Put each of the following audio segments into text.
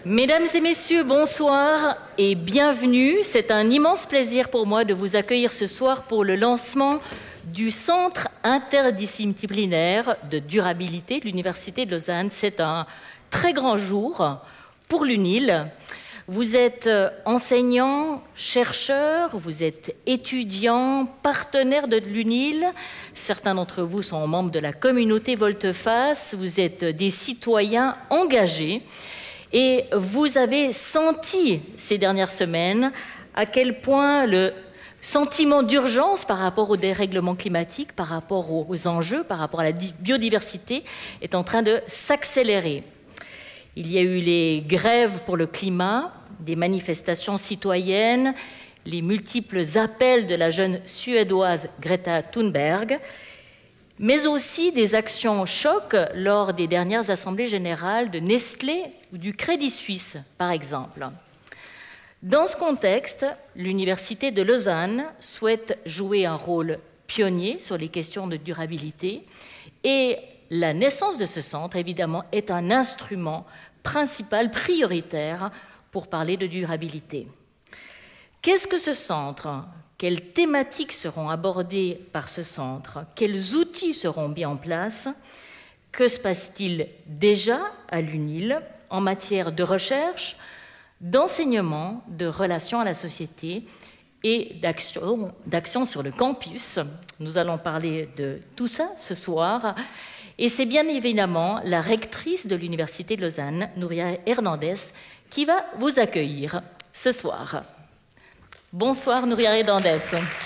Mesdames et messieurs, bonsoir et bienvenue. C'est un immense plaisir pour moi de vous accueillir ce soir pour le lancement du Centre interdisciplinaire de durabilité de l'Université de Lausanne. C'est un très grand jour pour l'UNIL. Vous êtes enseignant, chercheur, vous êtes étudiant, partenaire de l'UNIL. Certains d'entre vous sont membres de la communauté Volte-Face. Vous êtes des citoyens engagés. Et vous avez senti ces dernières semaines à quel point le sentiment d'urgence par rapport au dérèglement climatique, par rapport aux enjeux, par rapport à la biodiversité est en train de s'accélérer. Il y a eu les grèves pour le climat, des manifestations citoyennes, les multiples appels de la jeune Suédoise Greta Thunberg, mais aussi des actions chocs lors des dernières assemblées générales de Nestlé ou du Crédit Suisse, par exemple. Dans ce contexte, l'Université de Lausanne souhaite jouer un rôle pionnier sur les questions de durabilité et la naissance de ce centre, évidemment, est un instrument principal, prioritaire, pour parler de durabilité. Qu'est-ce que ce centre ? Quelles thématiques seront abordées par ce centre? Quels outils seront mis en place? Que se passe-t-il déjà à l'UNIL en matière de recherche, d'enseignement, de relations à la société et d'action sur le campus? Nous allons parler de tout ça ce soir. Et c'est bien évidemment la rectrice de l'Université de Lausanne, Nuria Hernandez, qui va vous accueillir ce soir. Bonsoir Nuria Hernandez.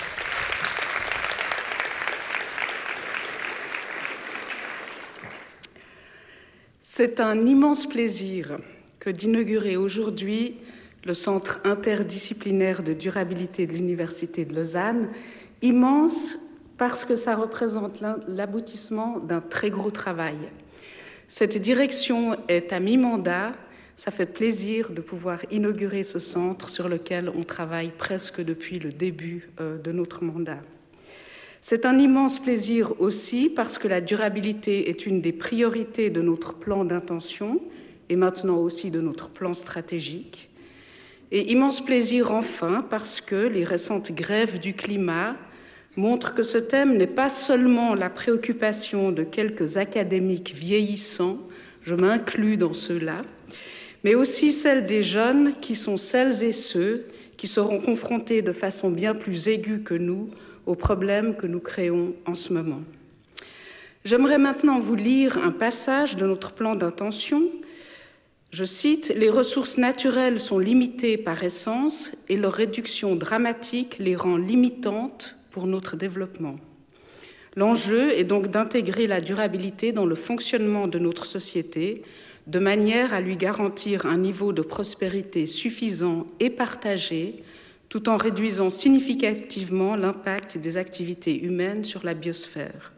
C'est un immense plaisir que d'inaugurer aujourd'hui le Centre interdisciplinaire de durabilité de l'Université de Lausanne, immense parce que ça représente l'aboutissement d'un très gros travail. Cette direction est à mi-mandat. Ça fait plaisir de pouvoir inaugurer ce centre sur lequel on travaille presque depuis le début de notre mandat. C'est un immense plaisir aussi parce que la durabilité est une des priorités de notre plan d'intention et maintenant aussi de notre plan stratégique. Et immense plaisir enfin parce que les récentes grèves du climat montrent que ce thème n'est pas seulement la préoccupation de quelques académiques vieillissants, je m'inclus dans ceux-là, mais aussi celle des jeunes qui sont celles et ceux qui seront confrontés de façon bien plus aiguë que nous aux problèmes que nous créons en ce moment. J'aimerais maintenant vous lire un passage de notre plan d'intention. Je cite « Les ressources naturelles sont limitées par essence et leur réduction dramatique les rend limitantes pour notre développement. L'enjeu est donc d'intégrer la durabilité dans le fonctionnement de notre société de manière à lui garantir un niveau de prospérité suffisant et partagé, tout en réduisant significativement l'impact des activités humaines sur la biosphère.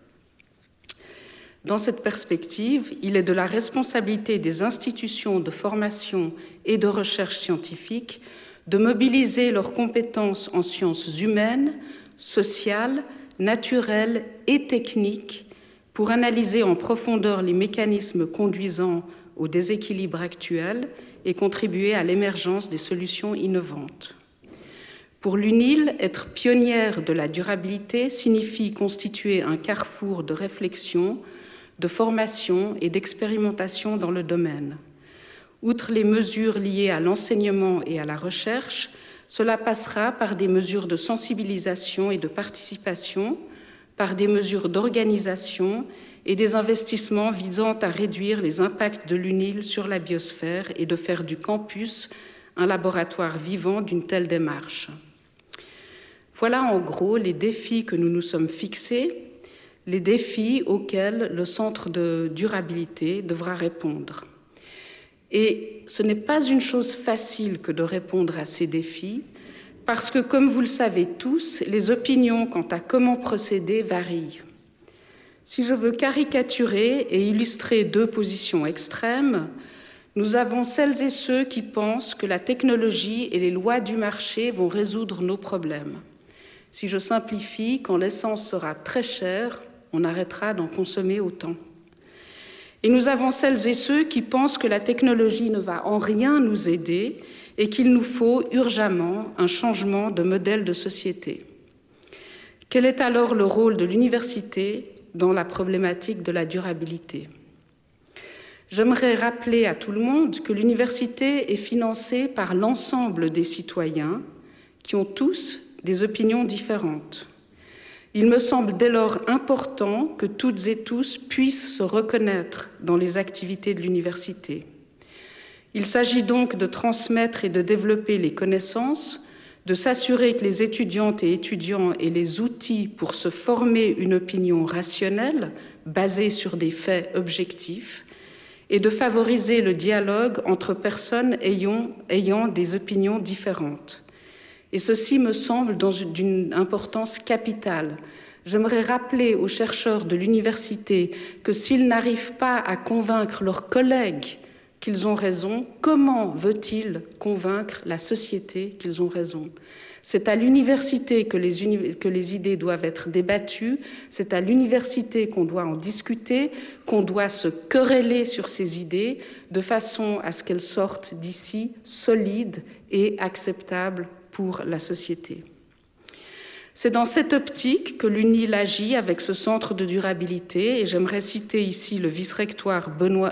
Dans cette perspective, il est de la responsabilité des institutions de formation et de recherche scientifique de mobiliser leurs compétences en sciences humaines, sociales, naturelles et techniques pour analyser en profondeur les mécanismes conduisant au déséquilibre actuel et contribuer à l'émergence des solutions innovantes. Pour l'UNIL, être pionnière de la durabilité signifie constituer un carrefour de réflexion, de formation et d'expérimentation dans le domaine. Outre les mesures liées à l'enseignement et à la recherche, cela passera par des mesures de sensibilisation et de participation, par des mesures d'organisation et des investissements visant à réduire les impacts de l'UNIL sur la biosphère et de faire du campus un laboratoire vivant d'une telle démarche. Voilà en gros les défis que nous nous sommes fixés, les défis auxquels le Centre de durabilité devra répondre. Et ce n'est pas une chose facile que de répondre à ces défis, parce que, comme vous le savez tous, les opinions quant à comment procéder varient. Si je veux caricaturer et illustrer deux positions extrêmes, nous avons celles et ceux qui pensent que la technologie et les lois du marché vont résoudre nos problèmes. Si je simplifie, quand l'essence sera très chère, on arrêtera d'en consommer autant. Et nous avons celles et ceux qui pensent que la technologie ne va en rien nous aider et qu'il nous faut urgemment un changement de modèle de société. Quel est alors le rôle de l'université dans la problématique de la durabilité? J'aimerais rappeler à tout le monde que l'université est financée par l'ensemble des citoyens qui ont tous des opinions différentes. Il me semble dès lors important que toutes et tous puissent se reconnaître dans les activités de l'université. Il s'agit donc de transmettre et de développer les connaissances, de s'assurer que les étudiantes et étudiants aient les outils pour se former une opinion rationnelle, basée sur des faits objectifs, et de favoriser le dialogue entre personnes ayant des opinions différentes. Et ceci me semble d'une importance capitale. J'aimerais rappeler aux chercheurs de l'université que s'ils n'arrivent pas à convaincre leurs collègues qu'ils ont raison, comment veut-il convaincre la société qu'ils ont raison? C'est à l'université que les idées doivent être débattues, c'est à l'université qu'on doit en discuter, qu'on doit se quereller sur ces idées de façon à ce qu'elles sortent d'ici solides et acceptables pour la société. C'est dans cette optique que l'UNIL agit avec ce centre de durabilité, et j'aimerais citer ici le vice-recteur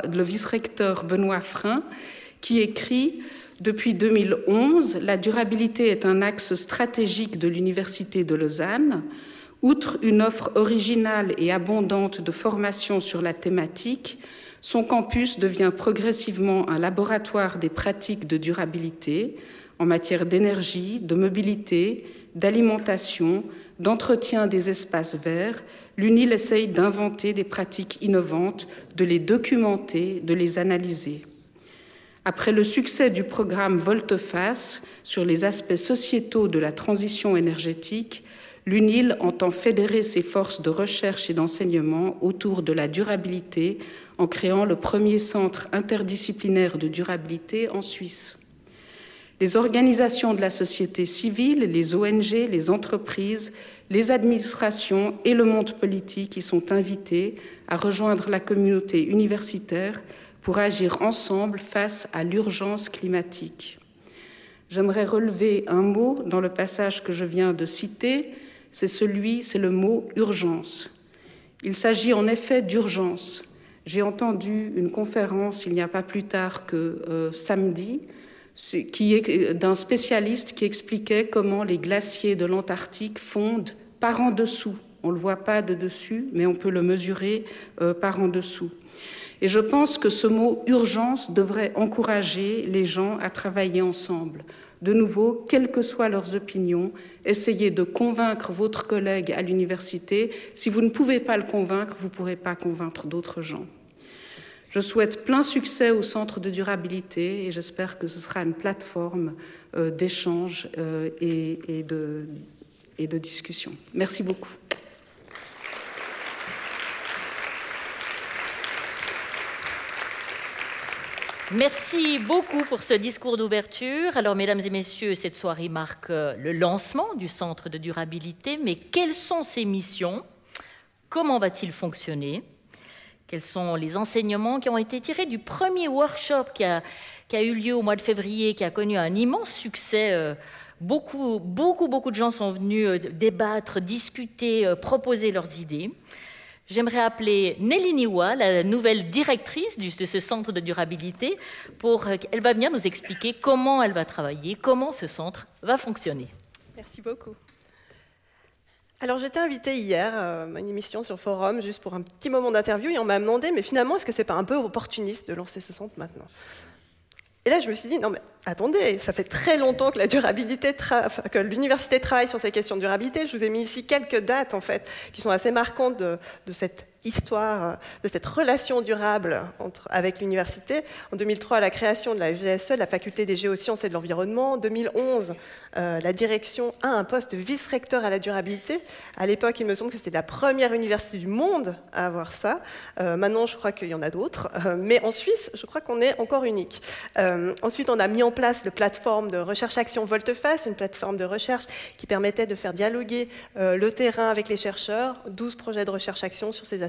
Benoît Frein, qui écrit « Depuis 2011, la durabilité est un axe stratégique de l'Université de Lausanne. Outre une offre originale et abondante de formation sur la thématique, son campus devient progressivement un laboratoire des pratiques de durabilité en matière d'énergie, de mobilité, d'alimentation, d'entretien des espaces verts. L'UNIL essaye d'inventer des pratiques innovantes, de les documenter, de les analyser. Après le succès du programme Volte-Face sur les aspects sociétaux de la transition énergétique, l'UNIL entend fédérer ses forces de recherche et d'enseignement autour de la durabilité en créant le premier centre interdisciplinaire de durabilité en Suisse. Les organisations de la société civile, les ONG, les entreprises, les administrations et le monde politique y sont invités à rejoindre la communauté universitaire pour agir ensemble face à l'urgence climatique. J'aimerais relever un mot dans le passage que je viens de citer, c'est le mot urgence. Il s'agit en effet d'urgence. J'ai entendu une conférence il n'y a pas plus tard que samedi, d'un spécialiste qui expliquait comment les glaciers de l'Antarctique fondent par en dessous. On ne le voit pas de dessus, mais on peut le mesurer par en dessous. Et je pense que ce mot « urgence » devrait encourager les gens à travailler ensemble. De nouveau, quelles que soient leurs opinions, essayez de convaincre votre collègue à l'université. Si vous ne pouvez pas le convaincre, vous ne pourrez pas convaincre d'autres gens. Je souhaite plein succès au Centre de durabilité et j'espère que ce sera une plateforme d'échange et de discussion. Merci beaucoup. Merci beaucoup pour ce discours d'ouverture. Alors, mesdames et messieurs, cette soirée marque le lancement du Centre de durabilité, mais quelles sont ses missions? Comment va-t-il fonctionner? Quels sont les enseignements qui ont été tirés du premier workshop qui a eu lieu au mois de février, qui a connu un immense succès? Beaucoup de gens sont venus débattre, discuter, proposer leurs idées. J'aimerais appeler Nelly Niwa, la nouvelle directrice de ce centre de durabilité, elle va venir nous expliquer comment elle va travailler, comment ce centre va fonctionner. Merci beaucoup. Alors j'étais invitée hier à une émission sur Forum, juste pour un petit moment d'interview, et on m'a demandé, mais finalement, est-ce que c'est pas un peu opportuniste de lancer ce centre maintenant? Et là, je me suis dit, non mais attendez, ça fait très longtemps que que l'université travaille sur ces questions de durabilité. Je vous ai mis ici quelques dates, en fait, qui sont assez marquantes de cette histoire, de cette relation durable avec l'université. En 2003, la création de la FGSE, la faculté des géosciences et de l'environnement. En 2011, la direction a un poste de vice-recteur à la durabilité. À l'époque, il me semble que c'était la première université du monde à avoir ça. Maintenant, je crois qu'il y en a d'autres. Mais en Suisse, je crois qu'on est encore unique. Ensuite, on a mis en place la plateforme de recherche-action Volte-Face, une plateforme de recherche qui permettait de faire dialoguer le terrain avec les chercheurs, 12 projets de recherche-action sur ces aspects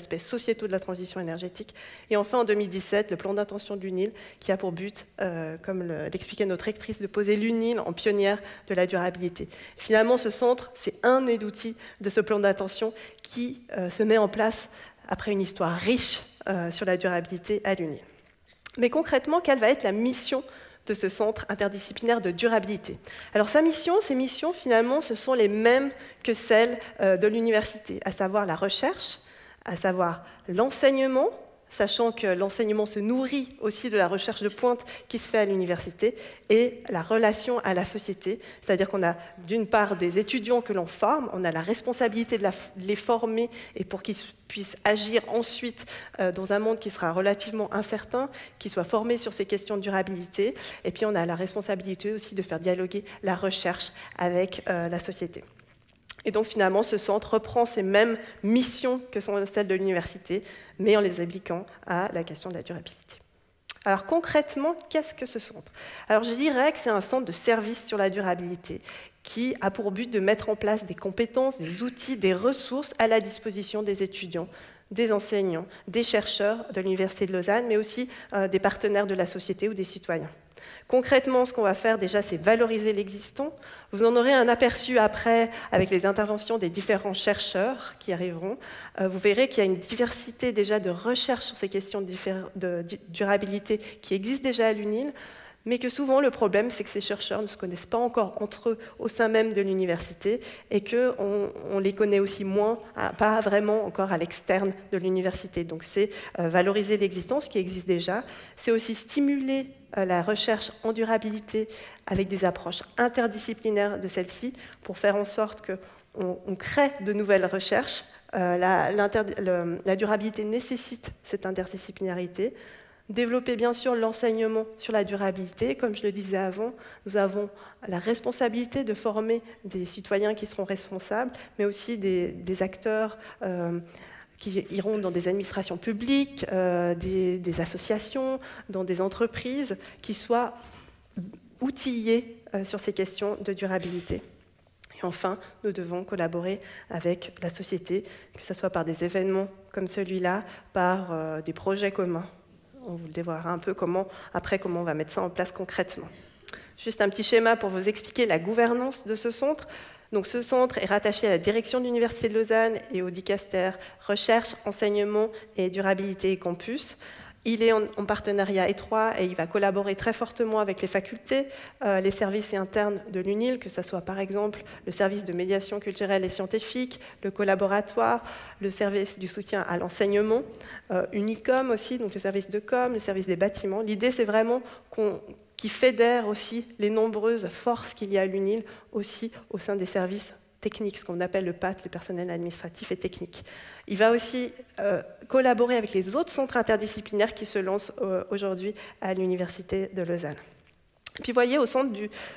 aspects sociétaux de la transition énergétique. Et enfin, en 2017, le plan d'intention de l'UNIL, qui a pour but, comme l'expliquait notre rectrice, de poser l'UNIL en pionnière de la durabilité. Finalement, ce centre, c'est un des outils de ce plan d'intention qui se met en place après une histoire riche sur la durabilité à l'UNIL. Mais concrètement, quelle va être la mission de ce centre interdisciplinaire de durabilité? Alors ces missions, finalement, ce sont les mêmes que celles de l'université, à savoir la recherche, à savoir l'enseignement, sachant que l'enseignement se nourrit aussi de la recherche de pointe qui se fait à l'université, et la relation à la société, c'est-à-dire qu'on a d'une part des étudiants que l'on forme, on a la responsabilité de les former et pour qu'ils puissent agir ensuite dans un monde qui sera relativement incertain, qu'ils soient formés sur ces questions de durabilité, et puis on a la responsabilité aussi de faire dialoguer la recherche avec la société. Et donc finalement, ce centre reprend ces mêmes missions que sont celles de l'université, mais en les appliquant à la question de la durabilité. Alors concrètement, qu'est-ce que ce centre? Alors je dirais que c'est un centre de service sur la durabilité qui a pour but de mettre en place des compétences, des outils, des ressources à la disposition des étudiants, des enseignants, des chercheurs de l'Université de Lausanne, mais aussi des partenaires de la société ou des citoyens. Concrètement, ce qu'on va faire déjà, c'est valoriser l'existant. Vous en aurez un aperçu après avec les interventions des différents chercheurs qui arriveront. Vous verrez qu'il y a une diversité déjà de recherches sur ces questions de durabilité qui existent déjà à l'UNIL, mais que souvent le problème, c'est que ces chercheurs ne se connaissent pas encore entre eux au sein même de l'université et qu'on les connaît aussi moins, pas vraiment encore à l'externe de l'université. Donc c'est valoriser l'existence qui existe déjà, c'est aussi stimuler la recherche en durabilité avec des approches interdisciplinaires de celle-ci pour faire en sorte qu'on crée de nouvelles recherches. La durabilité nécessite cette interdisciplinarité. Développer bien sûr l'enseignement sur la durabilité. Comme je le disais avant, nous avons la responsabilité de former des citoyens qui seront responsables, mais aussi des acteurs qui iront dans des administrations publiques, des associations, dans des entreprises, qui soient outillés sur ces questions de durabilité. Et enfin, nous devons collaborer avec la société, que ce soit par des événements comme celui-là, par des projets communs. On vous le dévoilera un peu comment on va mettre ça en place concrètement. Juste un petit schéma pour vous expliquer la gouvernance de ce centre. Donc, ce centre est rattaché à la direction de l'Université de Lausanne et au dicaster Recherche, Enseignement et Durabilité et Campus. Il est en partenariat étroit et il va collaborer très fortement avec les facultés, les services internes de l'UNIL, que ce soit par exemple le service de médiation culturelle et scientifique, le collaboratoire, le service du soutien à l'enseignement, Unicom aussi, donc le service de com, le service des bâtiments. L'idée, c'est vraiment qu'il fédère aussi les nombreuses forces qu'il y a à l'UNIL aussi au sein des services techniques, ce qu'on appelle le PAT, le personnel administratif et technique. Il va aussi collaborer avec les autres centres interdisciplinaires qui se lancent aujourd'hui à l'Université de Lausanne. Puis vous voyez, au centre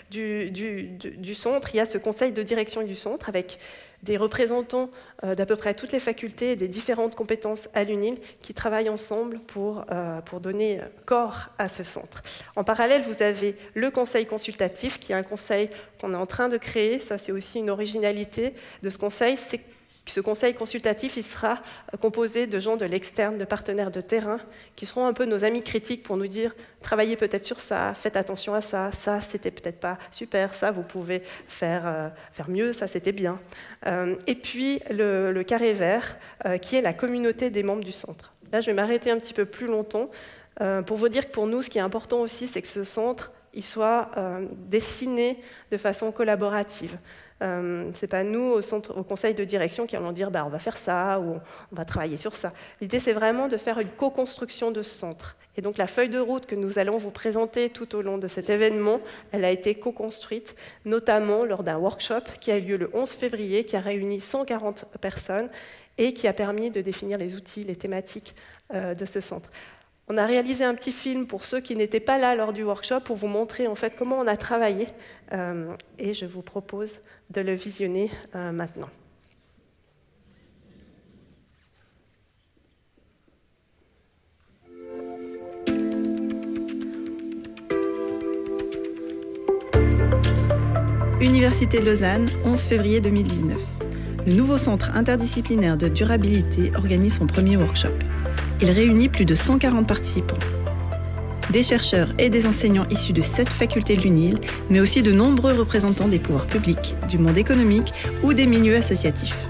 du centre, il y a ce conseil de direction du centre avec des représentants d'à peu près toutes les facultés et des différentes compétences à l'UNIL qui travaillent ensemble pour donner corps à ce centre. En parallèle, vous avez le conseil consultatif, qui est un conseil qu'on est en train de créer. Ça, c'est aussi une originalité de ce conseil, c'est ce conseil consultatif, il sera composé de gens de l'externe, de partenaires de terrain, qui seront un peu nos amis critiques pour nous dire « travaillez peut-être sur ça, faites attention à ça, ça c'était peut-être pas super, ça vous pouvez faire mieux, ça c'était bien ». Et puis le carré vert, qui est la communauté des membres du centre. Là, je vais m'arrêter un petit peu plus longtemps pour vous dire que pour nous, ce qui est important aussi, c'est que ce centre il soit dessiné de façon collaborative. C'est pas nous au conseil de direction qui allons dire on va faire ça ou on va travailler sur ça. L'idée c'est vraiment de faire une co-construction de ce centre. Et donc la feuille de route que nous allons vous présenter tout au long de cet événement, elle a été co-construite notamment lors d'un workshop qui a eu lieu le 11 février, qui a réuni 140 personnes et qui a permis de définir les outils, les thématiques de ce centre. On a réalisé un petit film pour ceux qui n'étaient pas là lors du workshop pour vous montrer en fait comment on a travaillé et je vous propose de le visionner maintenant. Université de Lausanne, 11 février 2019. le nouveau centre interdisciplinaire de durabilité organise son premier workshop. Il réunit plus de 140 participants. Des chercheurs et des enseignants issus de 7 facultés de l'UNIL, mais aussi de nombreux représentants des pouvoirs publics, du monde économique ou des milieux associatifs.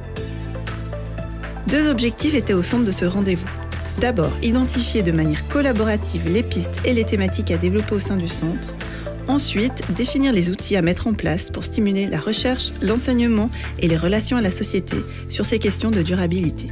2 objectifs étaient au centre de ce rendez-vous. D'abord, identifier de manière collaborative les pistes et les thématiques à développer au sein du centre. Ensuite, définir les outils à mettre en place pour stimuler la recherche, l'enseignement et les relations à la société sur ces questions de durabilité.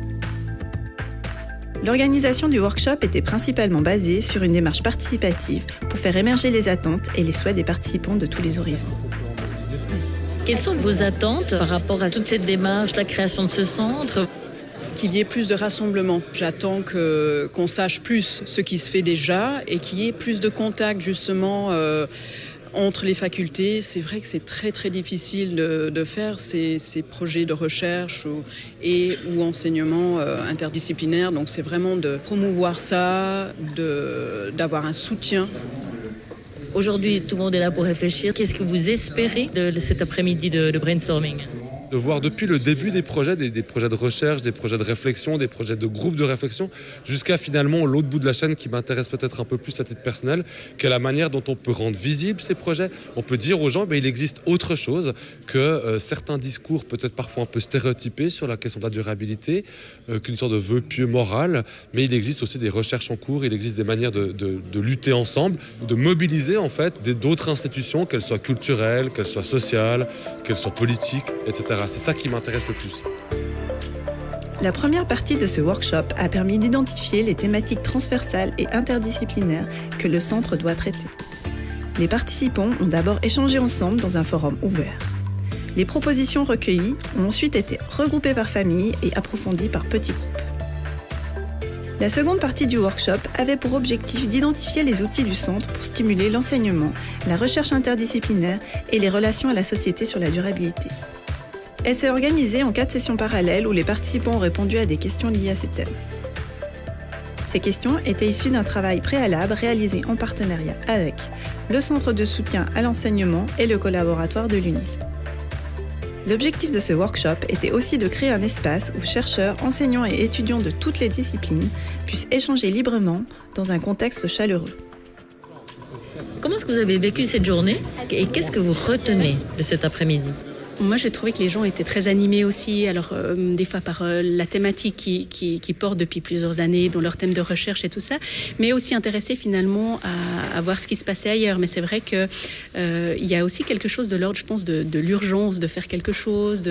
L'organisation du workshop était principalement basée sur une démarche participative pour faire émerger les attentes et les souhaits des participants de tous les horizons. Quelles sont vos attentes par rapport à toute cette démarche, la création de ce centre ? Qu'il y ait plus de rassemblement. J'attends qu'on sache plus ce qui se fait déjà et qu'il y ait plus de contact justement entre les facultés. C'est vrai que c'est très très difficile de faire ces projets de recherche ou enseignement interdisciplinaire. Donc c'est vraiment de promouvoir ça, d'avoir un soutien. Aujourd'hui, tout le monde est là pour réfléchir. Qu'est-ce que vous espérez de cet après-midi de brainstorming ? De voir depuis le début des projets, des projets de recherche, des projets de réflexion, des projets de groupe de réflexion, jusqu'à finalement l'autre bout de la chaîne qui m'intéresse peut-être un peu plus à titre personnel, qu'est la manière dont on peut rendre visibles ces projets. On peut dire aux gens, il existe autre chose que certains discours peut-être parfois un peu stéréotypés sur la question de la durabilité, qu'une sorte de vœu pieux moral, mais il existe aussi des recherches en cours, il existe des manières de lutter ensemble, de mobiliser en fait d'autres institutions, qu'elles soient culturelles, qu'elles soient sociales, qu'elles soient politiques, etc. C'est ça qui m'intéresse le plus. La première partie de ce workshop a permis d'identifier les thématiques transversales et interdisciplinaires que le centre doit traiter. Les participants ont d'abord échangé ensemble dans un forum ouvert. Les propositions recueillies ont ensuite été regroupées par famille et approfondies par petits groupes. La seconde partie du workshop avait pour objectif d'identifier les outils du centre pour stimuler l'enseignement, la recherche interdisciplinaire et les relations à la société sur la durabilité. Elle s'est organisée en 4 sessions parallèles où les participants ont répondu à des questions liées à ces thèmes. Ces questions étaient issues d'un travail préalable réalisé en partenariat avec le Centre de soutien à l'enseignement et le collaboratoire de l'UNIL. L'objectif de ce workshop était aussi de créer un espace où chercheurs, enseignants et étudiants de toutes les disciplines puissent échanger librement dans un contexte chaleureux. Comment est-ce que vous avez vécu cette journée et qu'est-ce que vous retenez de cet après-midi ? Moi, j'ai trouvé que les gens étaient très animés aussi, alors des fois par la thématique qui portent depuis plusieurs années, dans leur thème de recherche et tout ça, mais aussi intéressés finalement à voir ce qui se passait ailleurs. Mais c'est vrai qu'il y a aussi quelque chose de l'ordre, je pense, de l'urgence de faire quelque chose,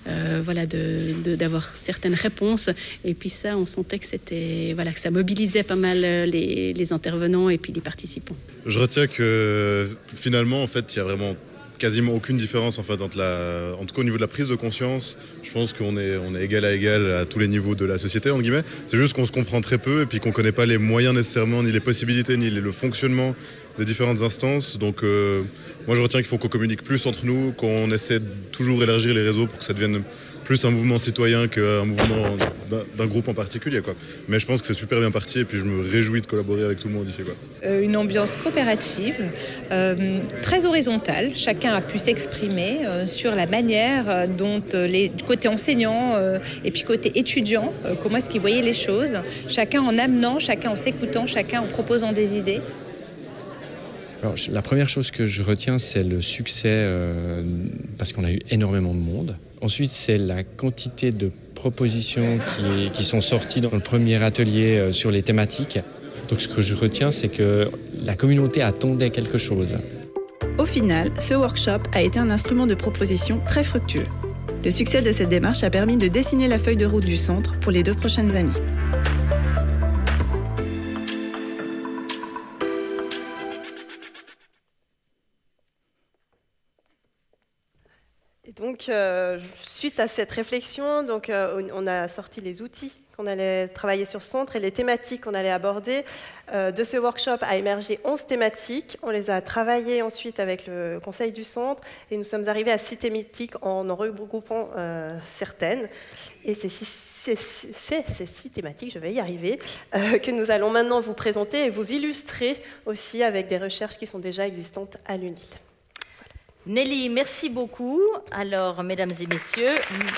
d'avoir certaines réponses. Et puis ça, on sentait que que ça mobilisait pas mal les intervenants et puis les participants. Je retiens que finalement, en fait, il y a vraiment quasiment aucune différence en fait en tout cas au niveau de la prise de conscience. Je pense qu'on est égal à égal à tous les niveaux de la société entre guillemets. C'est juste qu'on se comprend très peu et puis qu'on connaît pas les moyens nécessairement, ni les possibilités, ni le fonctionnement des différentes instances. Donc moi je retiens qu'il faut qu'on communique plus entre nous, qu'on essaie de toujours élargir les réseaux pour que ça devienne plus un mouvement citoyen qu'un mouvement d'un groupe en particulier, quoi. Mais je pense que c'est super bien parti et puis je me réjouis de collaborer avec tout le monde ici, quoi. Une ambiance coopérative, très horizontale. Chacun a pu s'exprimer sur la manière dont du côté enseignant et puis côté étudiant, comment est-ce qu'ils voyaient les choses. Chacun en amenant, chacun en s'écoutant, chacun en proposant des idées. Alors, la première chose que je retiens, c'est le succès parce qu'on a eu énormément de monde. Ensuite, c'est la quantité de propositions qui sont sorties dans le premier atelier sur les thématiques. Donc ce que je retiens, c'est que la communauté attendait quelque chose. Au final, ce workshop a été un instrument de proposition très fructueux. Le succès de cette démarche a permis de dessiner la feuille de route du centre pour les 2 prochaines années. Donc, suite à cette réflexion, on a sorti les outils qu'on allait travailler sur ce centre et les thématiques qu'on allait aborder. De ce workshop a émergé 11 thématiques. On les a travaillées ensuite avec le conseil du centre et nous sommes arrivés à 6 thématiques en regroupant certaines. Et ces 6 thématiques, je vais y arriver, que nous allons maintenant vous présenter et vous illustrer aussi avec des recherches qui sont déjà existantes à l'UNIL. Nelly, merci beaucoup. Alors, mesdames et messieurs...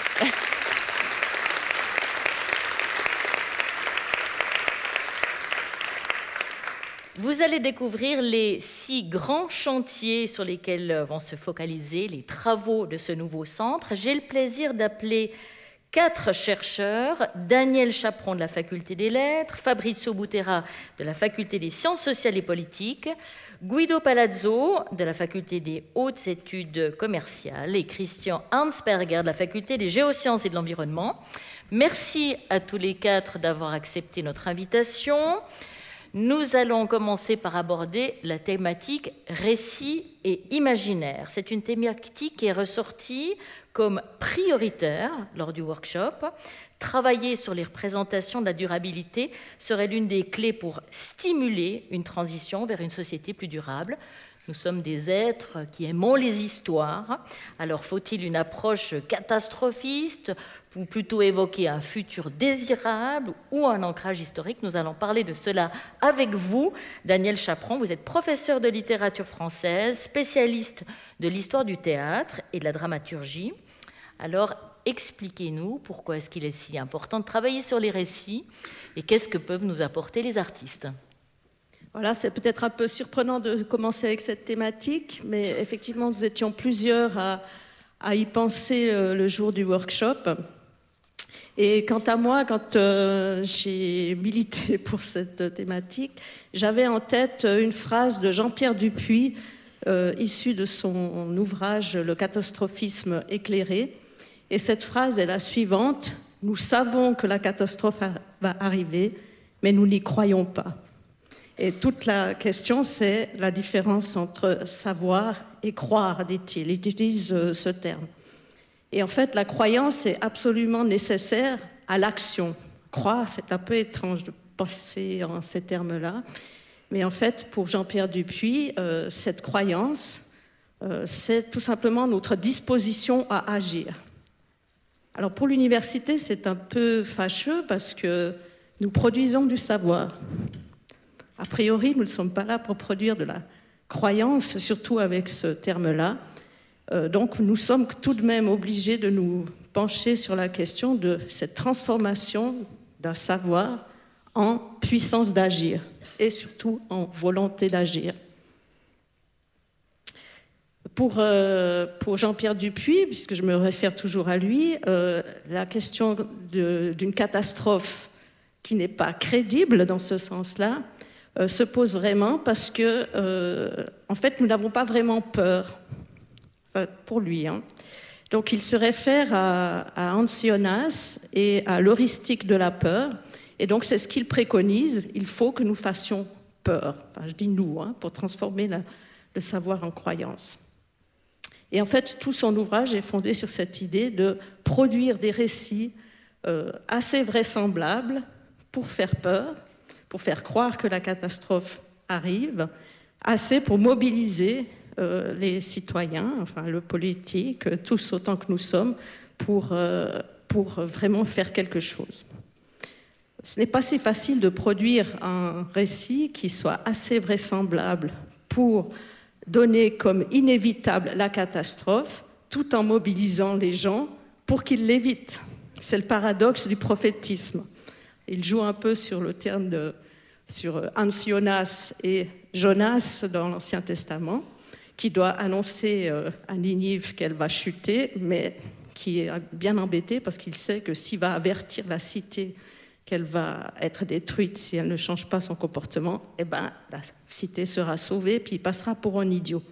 Vous allez découvrir les 6 grands chantiers sur lesquels vont se focaliser les travaux de ce nouveau centre. J'ai le plaisir d'appeler 4 chercheurs, Daniel Chaperon de la Faculté des Lettres, Fabrizio Butera de la Faculté des Sciences sociales et politiques, Guido Palazzo de la Faculté des Hautes Études commerciales et Christian Arnsperger de la Faculté des Géosciences et de l'Environnement. Merci à tous les 4 d'avoir accepté notre invitation. Nous allons commencer par aborder la thématique récit et imaginaire. C'est une thématique qui est ressortie comme prioritaire lors du workshop. Travailler sur les représentations de la durabilité serait l'une des clés pour stimuler une transition vers une société plus durable. Nous sommes des êtres qui aimons les histoires. Alors faut-il une approche catastrophiste ou plutôt évoquer un futur désirable ou un ancrage historique? Nous allons parler de cela avec vous. Daniel Chaperon, vous êtes professeur de littérature française, spécialiste de l'histoire du théâtre et de la dramaturgie. Alors expliquez-nous pourquoi est-ce qu'il est si important de travailler sur les récits et qu'est-ce que peuvent nous apporter les artistes? Voilà, c'est peut-être un peu surprenant de commencer avec cette thématique, mais effectivement, nous étions plusieurs à y penser le jour du workshop. Et quant à moi, quand j'ai milité pour cette thématique, j'avais en tête une phrase de Jean-Pierre Dupuy, issue de son ouvrage « Le catastrophisme éclairé ». Et cette phrase est la suivante: « Nous savons que la catastrophe va arriver, mais nous n'y croyons pas. » Et toute la question, c'est la différence entre savoir et croire, dit-il. Il utilise ce terme. Et en fait, la croyance est absolument nécessaire à l'action. Croire, c'est un peu étrange de penser en ces termes-là. Mais en fait, pour Jean-Pierre Dupuy, cette croyance, c'est tout simplement notre disposition à agir. Alors pour l'université, c'est un peu fâcheux parce que nous produisons du savoir. A priori, nous ne sommes pas là pour produire de la croyance, surtout avec ce terme-là. Donc, nous sommes tout de même obligés de nous pencher sur la question de cette transformation d'un savoir en puissance d'agir et surtout en volonté d'agir. Pour Jean-Pierre Dupuy, puisque je me réfère toujours à lui, la question d'une catastrophe qui n'est pas crédible dans ce sens-là, se pose vraiment parce que, en fait, nous n'avons pas vraiment peur, enfin, pour lui. Hein. Donc, il se réfère à Hans Jonas et à l'heuristique de la peur. Et donc, c'est ce qu'il préconise. Il faut que nous fassions peur. Enfin, je dis nous, hein, pour transformer le savoir en croyance. Et en fait, tout son ouvrage est fondé sur cette idée de produire des récits assez vraisemblables pour faire peur, pour faire croire que la catastrophe arrive, assez pour mobiliser les citoyens, enfin le politique, tous autant que nous sommes, pour vraiment faire quelque chose. Ce n'est pas si facile de produire un récit qui soit assez vraisemblable pour donner comme inévitable la catastrophe, tout en mobilisant les gens pour qu'ils l'évitent. C'est le paradoxe du prophétisme. Il joue un peu sur le terme sur Hans Jonas et Jonas dans l'Ancien Testament, qui doit annoncer à Ninive qu'elle va chuter, mais qui est bien embêté parce qu'il sait que s'il va avertir la cité qu'elle va être détruite si elle ne change pas son comportement, eh ben, la cité sera sauvée, puis il passera pour un idiot.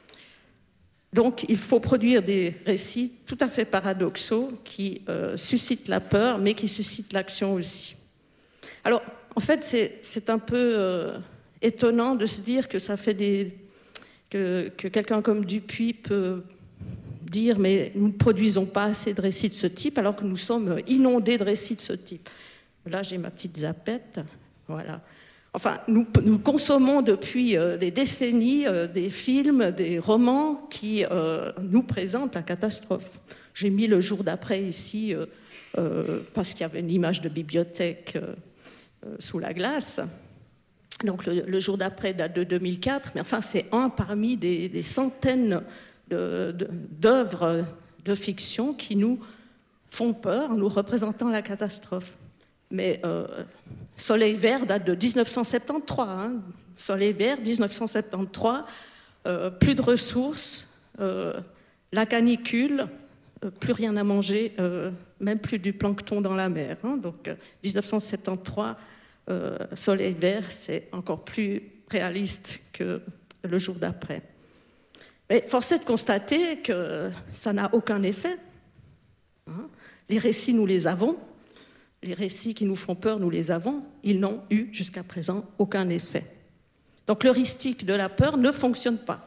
Donc, il faut produire des récits tout à fait paradoxaux qui suscitent la peur, mais qui suscitent l'action aussi. Alors, en fait, c'est un peu étonnant de se dire que ça fait que quelqu'un comme Dupuy peut dire « mais nous ne produisons pas assez de récits de ce type » alors que nous sommes inondés de récits de ce type. Là, j'ai ma petite zapette, voilà. Enfin, nous consommons depuis des décennies des films, des romans qui nous présentent la catastrophe. J'ai mis Le jour d'après ici parce qu'il y avait une image de bibliothèque sous la glace. Donc le jour d'après date de 2004, mais enfin c'est un parmi des centaines d'œuvres de fiction qui nous font peur en nous représentant la catastrophe. Mais Soleil Vert date de 1973. Hein. Soleil Vert, 1973, plus de ressources, la canicule, plus rien à manger, même plus du plancton dans la mer. Hein. Donc 1973, Soleil Vert, c'est encore plus réaliste que le jour d'après. Mais force est de constater que ça n'a aucun effet. Hein. Les récits, nous les avons. Les récits qui nous font peur, nous les avons. Ils n'ont eu jusqu'à présent aucun effet. Donc l'heuristique de la peur ne fonctionne pas.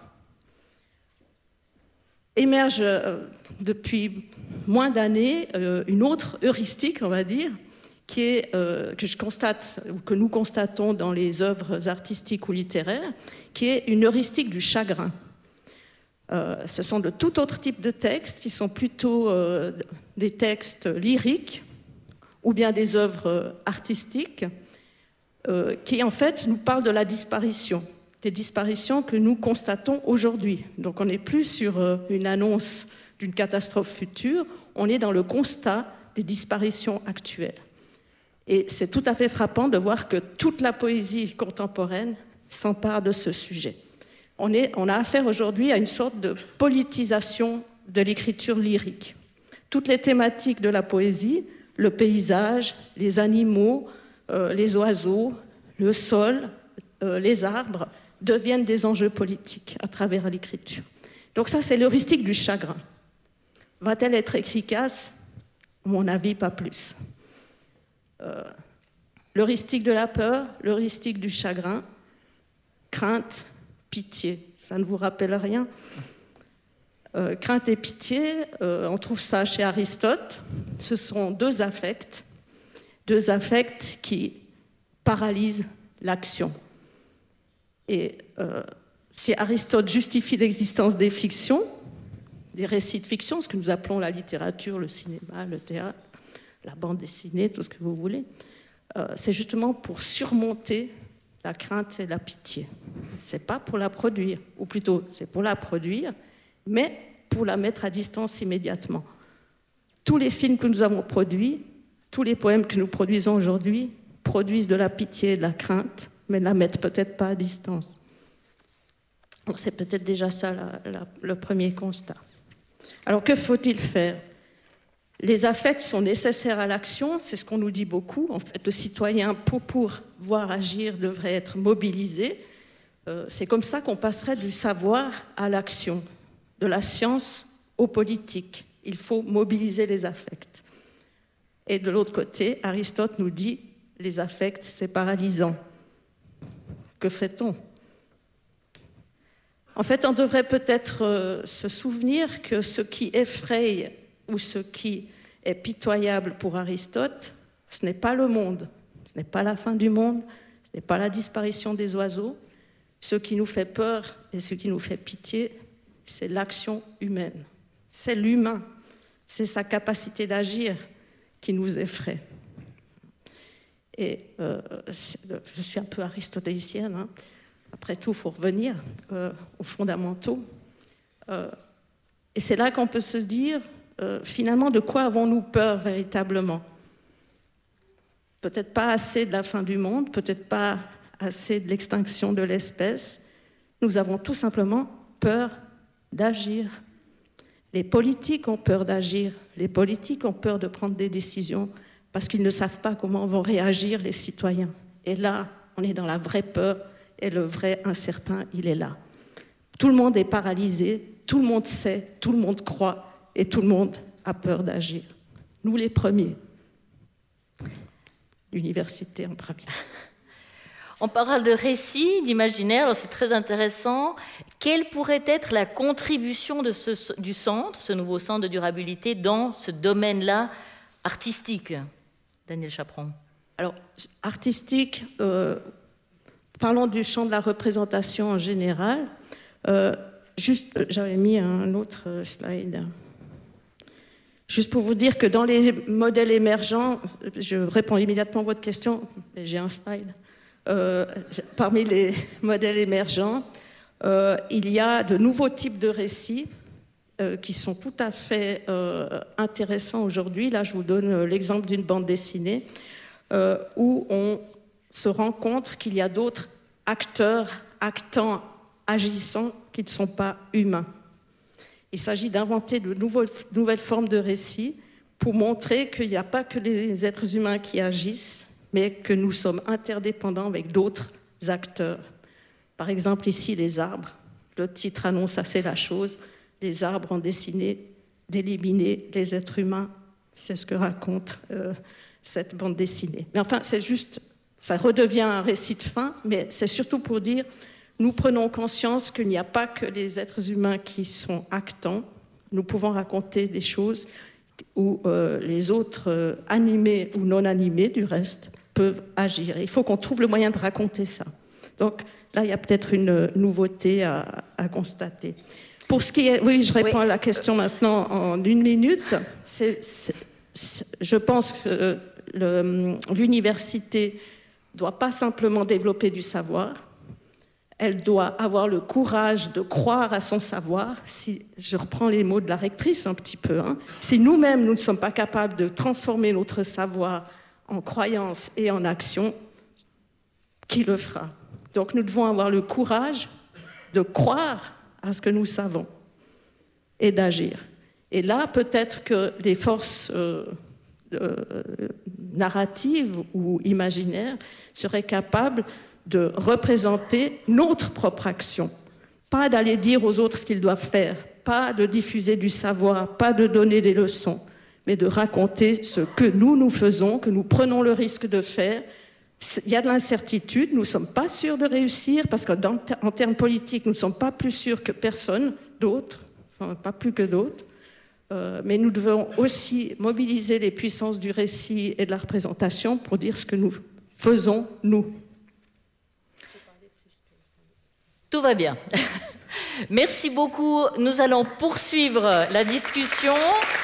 Émerge depuis moins d'années une autre heuristique, on va dire, qui est, que je constate, ou que nous constatons dans les œuvres artistiques ou littéraires, qui est une heuristique du chagrin. Ce sont de tout autre type de textes, qui sont plutôt des textes lyriques ou bien des œuvres artistiques, qui en fait nous parlent de la disparition, des disparitions que nous constatons aujourd'hui. Donc on n'est plus sur une annonce d'une catastrophe future, on est dans le constat des disparitions actuelles. Et c'est tout à fait frappant de voir que toute la poésie contemporaine s'empare de ce sujet. On a affaire aujourd'hui à une sorte de politisation de l'écriture lyrique. Toutes les thématiques de la poésie, le paysage, les animaux, les oiseaux, le sol, les arbres, deviennent des enjeux politiques à travers l'écriture. Donc ça, c'est l'heuristique du chagrin. Va-t-elle être efficace? À mon avis, pas plus. L'heuristique de la peur, l'heuristique du chagrin, crainte, pitié. Ça ne vous rappelle rien? Crainte et pitié, on trouve ça chez Aristote. Ce sont deux affects qui paralysent l'action. Et si Aristote justifie l'existence des fictions, des récits de fiction, ce que nous appelons la littérature, le cinéma, le théâtre, la bande dessinée, tout ce que vous voulez, c'est justement pour surmonter la crainte et la pitié. C'est pas pour la produire, ou plutôt c'est pour la produire, mais pour la mettre à distance immédiatement. Tous les films que nous avons produits, tous les poèmes que nous produisons aujourd'hui, produisent de la pitié et de la crainte, mais ne la mettent peut-être pas à distance. Donc c'est peut-être déjà ça le premier constat. Alors que faut-il faire? Les affects sont nécessaires à l'action, c'est ce qu'on nous dit beaucoup. En fait, le citoyen, pour voir agir, devrait être mobilisé. C'est comme ça qu'on passerait du savoir à l'action, de la science au politique. Il faut mobiliser les affects. Et de l'autre côté, Aristote nous dit, les affects, c'est paralysant. Que fait-on? En fait, on devrait peut-être se souvenir que ce qui effraie ou ce qui est pitoyable pour Aristote, ce n'est pas le monde, ce n'est pas la fin du monde, ce n'est pas la disparition des oiseaux. Ce qui nous fait peur et ce qui nous fait pitié, c'est l'action humaine. C'est l'humain, c'est sa capacité d'agir qui nous effraie. Et je suis un peu aristotélicienne, hein. Après tout, il faut revenir aux fondamentaux. Et c'est là qu'on peut se dire, finalement, de quoi avons-nous peur véritablement? Peut-être pas assez de la fin du monde, peut-être pas assez de l'extinction de l'espèce. Nous avons tout simplement peur d'agir. Les politiques ont peur d'agir, les politiques ont peur de prendre des décisions parce qu'ils ne savent pas comment vont réagir les citoyens. Et là, on est dans la vraie peur et le vrai incertain, il est là. Tout le monde est paralysé, tout le monde sait, tout le monde croit et tout le monde a peur d'agir. Nous les premiers. L'université en premier. On parle de récits, d'imaginaire, alors c'est très intéressant. Quelle pourrait être la contribution du centre, ce nouveau centre de durabilité, dans ce domaine-là artistique? Daniel Chaperon. Alors, artistique, parlons du champ de la représentation en général. J'avais mis un autre slide. Juste pour vous dire que dans les modèles émergents, je réponds immédiatement à votre question, j'ai un slide. Parmi les modèles émergents, il y a de nouveaux types de récits qui sont tout à fait intéressants aujourd'hui. Là, je vous donne l'exemple d'une bande dessinée où on se rend compte qu'il y a d'autres acteurs, actants, agissants qui ne sont pas humains. Il s'agit d'inventer de nouvelles formes de récits pour montrer qu'il n'y a pas que les êtres humains qui agissent, mais que nous sommes interdépendants avec d'autres acteurs. Par exemple, ici, les arbres. Le titre annonce assez la chose. Les arbres ont décidé d'éliminer les êtres humains. C'est ce que raconte cette bande dessinée. Mais enfin, c'est juste, ça redevient un récit de fin, mais c'est surtout pour dire, nous prenons conscience qu'il n'y a pas que les êtres humains qui sont actants. Nous pouvons raconter des choses où les autres, animés ou non animés du reste, peuvent agir. Et il faut qu'on trouve le moyen de raconter ça. Donc là, il y a peut-être une nouveauté à constater. Pour ce qui est... Oui, je réponds à la question maintenant en 1 minute. Je pense que l'université ne doit pas simplement développer du savoir, elle doit avoir le courage de croire à son savoir. Si, je reprends les mots de la rectrice un petit peu, si nous-mêmes, nous ne sommes pas capables de transformer notre savoir en croyance et en action, qui le fera? Donc nous devons avoir le courage de croire à ce que nous savons et d'agir. Et là, peut-être que les forces narratives ou imaginaires seraient capables de représenter notre propre action. Pas d'aller dire aux autres ce qu'ils doivent faire, pas de diffuser du savoir, pas de donner des leçons, mais de raconter ce que nous faisons, que nous prenons le risque de faire. Il y a de l'incertitude, nous ne sommes pas sûrs de réussir, parce qu'en termes politiques, nous ne sommes pas plus sûrs que personne d'autre, enfin pas plus que d'autres, mais nous devons aussi mobiliser les puissances du récit et de la représentation pour dire ce que nous faisons, nous. Tout va bien. Merci beaucoup. Nous allons poursuivre la discussion.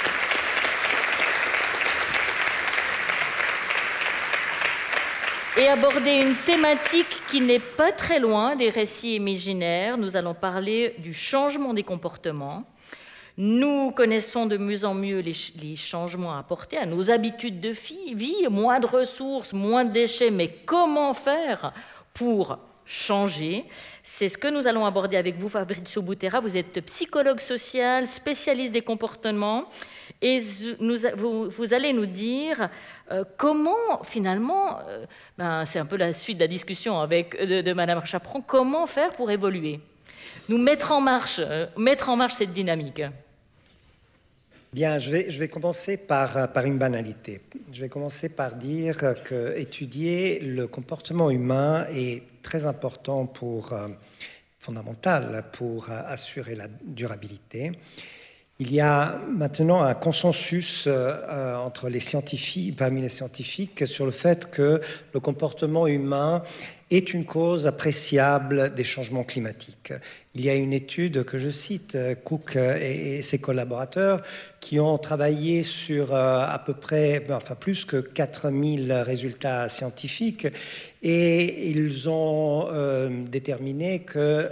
Et aborder une thématique qui n'est pas très loin des récits imaginaires. Nous allons parler du changement des comportements. Nous connaissons de mieux en mieux les changements apportés à nos habitudes de vie, moins de ressources, moins de déchets, mais comment faire pour changer? C'est ce que nous allons aborder avec vous, Fabrizio Butera. Vous êtes psychologue social, spécialiste des comportements, et vous allez nous dire comment, finalement, c'est un peu la suite de la discussion de Madame Chaperon, comment faire pour évoluer, nous mettre en marche cette dynamique. Bien, je vais commencer par une banalité. Je vais commencer par dire qu'étudier le comportement humain est très important fondamental pour assurer la durabilité. Il y a maintenant un consensus entre les scientifiques, parmi les scientifiques, sur le fait que le comportement humain est une cause appréciable des changements climatiques. Il y a une étude que je cite, Cook et ses collaborateurs, qui ont travaillé sur à peu près, plus que 4000 résultats scientifiques, et ils ont déterminé que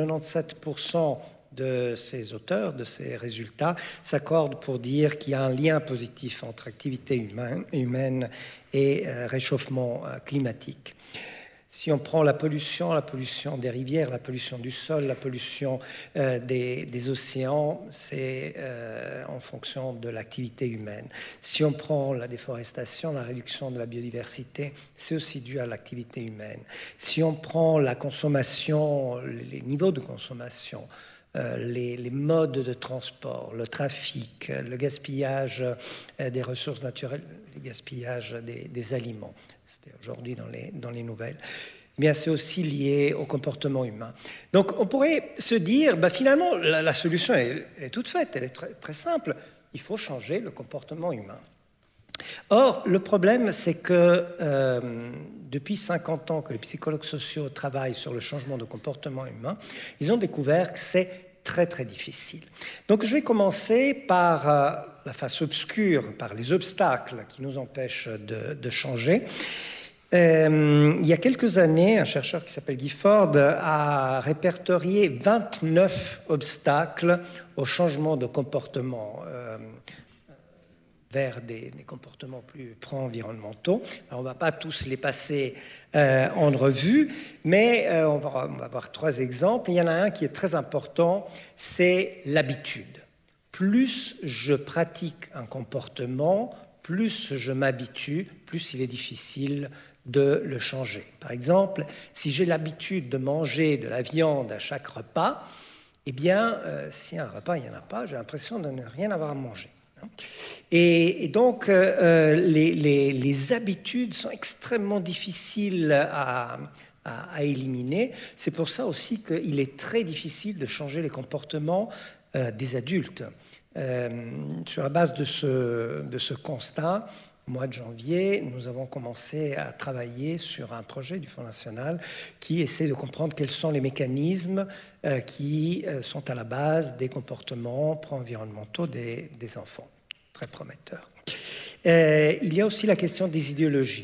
97% de ces auteurs, de ces résultats, s'accordent pour dire qu'il y a un lien positif entre activité humaine et réchauffement climatique. Si on prend la pollution des rivières, la pollution du sol, la pollution des océans, c'est en fonction de l'activité humaine. Si on prend la déforestation, la réduction de la biodiversité, c'est aussi dû à l'activité humaine. Si on prend la consommation, les niveaux de consommation, les modes de transport, le trafic, le gaspillage des ressources naturelles, le gaspillage des aliments, c'était aujourd'hui dans les nouvelles, eh bien c'est aussi lié au comportement humain. Donc on pourrait se dire, finalement la solution elle est toute faite, elle est très, très simple, il faut changer le comportement humain. Or, le problème, c'est que depuis 50 ans que les psychologues sociaux travaillent sur le changement de comportement humain, ils ont découvert que c'est très, très difficile. Donc, je vais commencer par la face obscure, par les obstacles qui nous empêchent de changer. Il y a quelques années, un chercheur qui s'appelle Guy Ford a répertorié 29 obstacles au changement de comportement vers des comportements plus pro-environnementaux. Alors, on ne va pas tous les passer en revue, mais on va voir 3 exemples. Il y en a un qui est très important, c'est l'habitude. Plus je pratique un comportement, plus je m'habitue, plus il est difficile de le changer. Par exemple, si j'ai l'habitude de manger de la viande à chaque repas, eh bien, si un repas, il n'y en a pas, j'ai l'impression de ne rien avoir à manger. Et donc, les habitudes sont extrêmement difficiles à éliminer. C'est pour ça aussi qu'il est très difficile de changer les comportements des adultes. Sur la base de ce constat, au mois de janvier, nous avons commencé à travailler sur un projet du Fonds national qui essaie de comprendre quels sont les mécanismes qui sont à la base des comportements pro-environnementaux des enfants. Très prometteur. Il y a aussi la question des idéologies,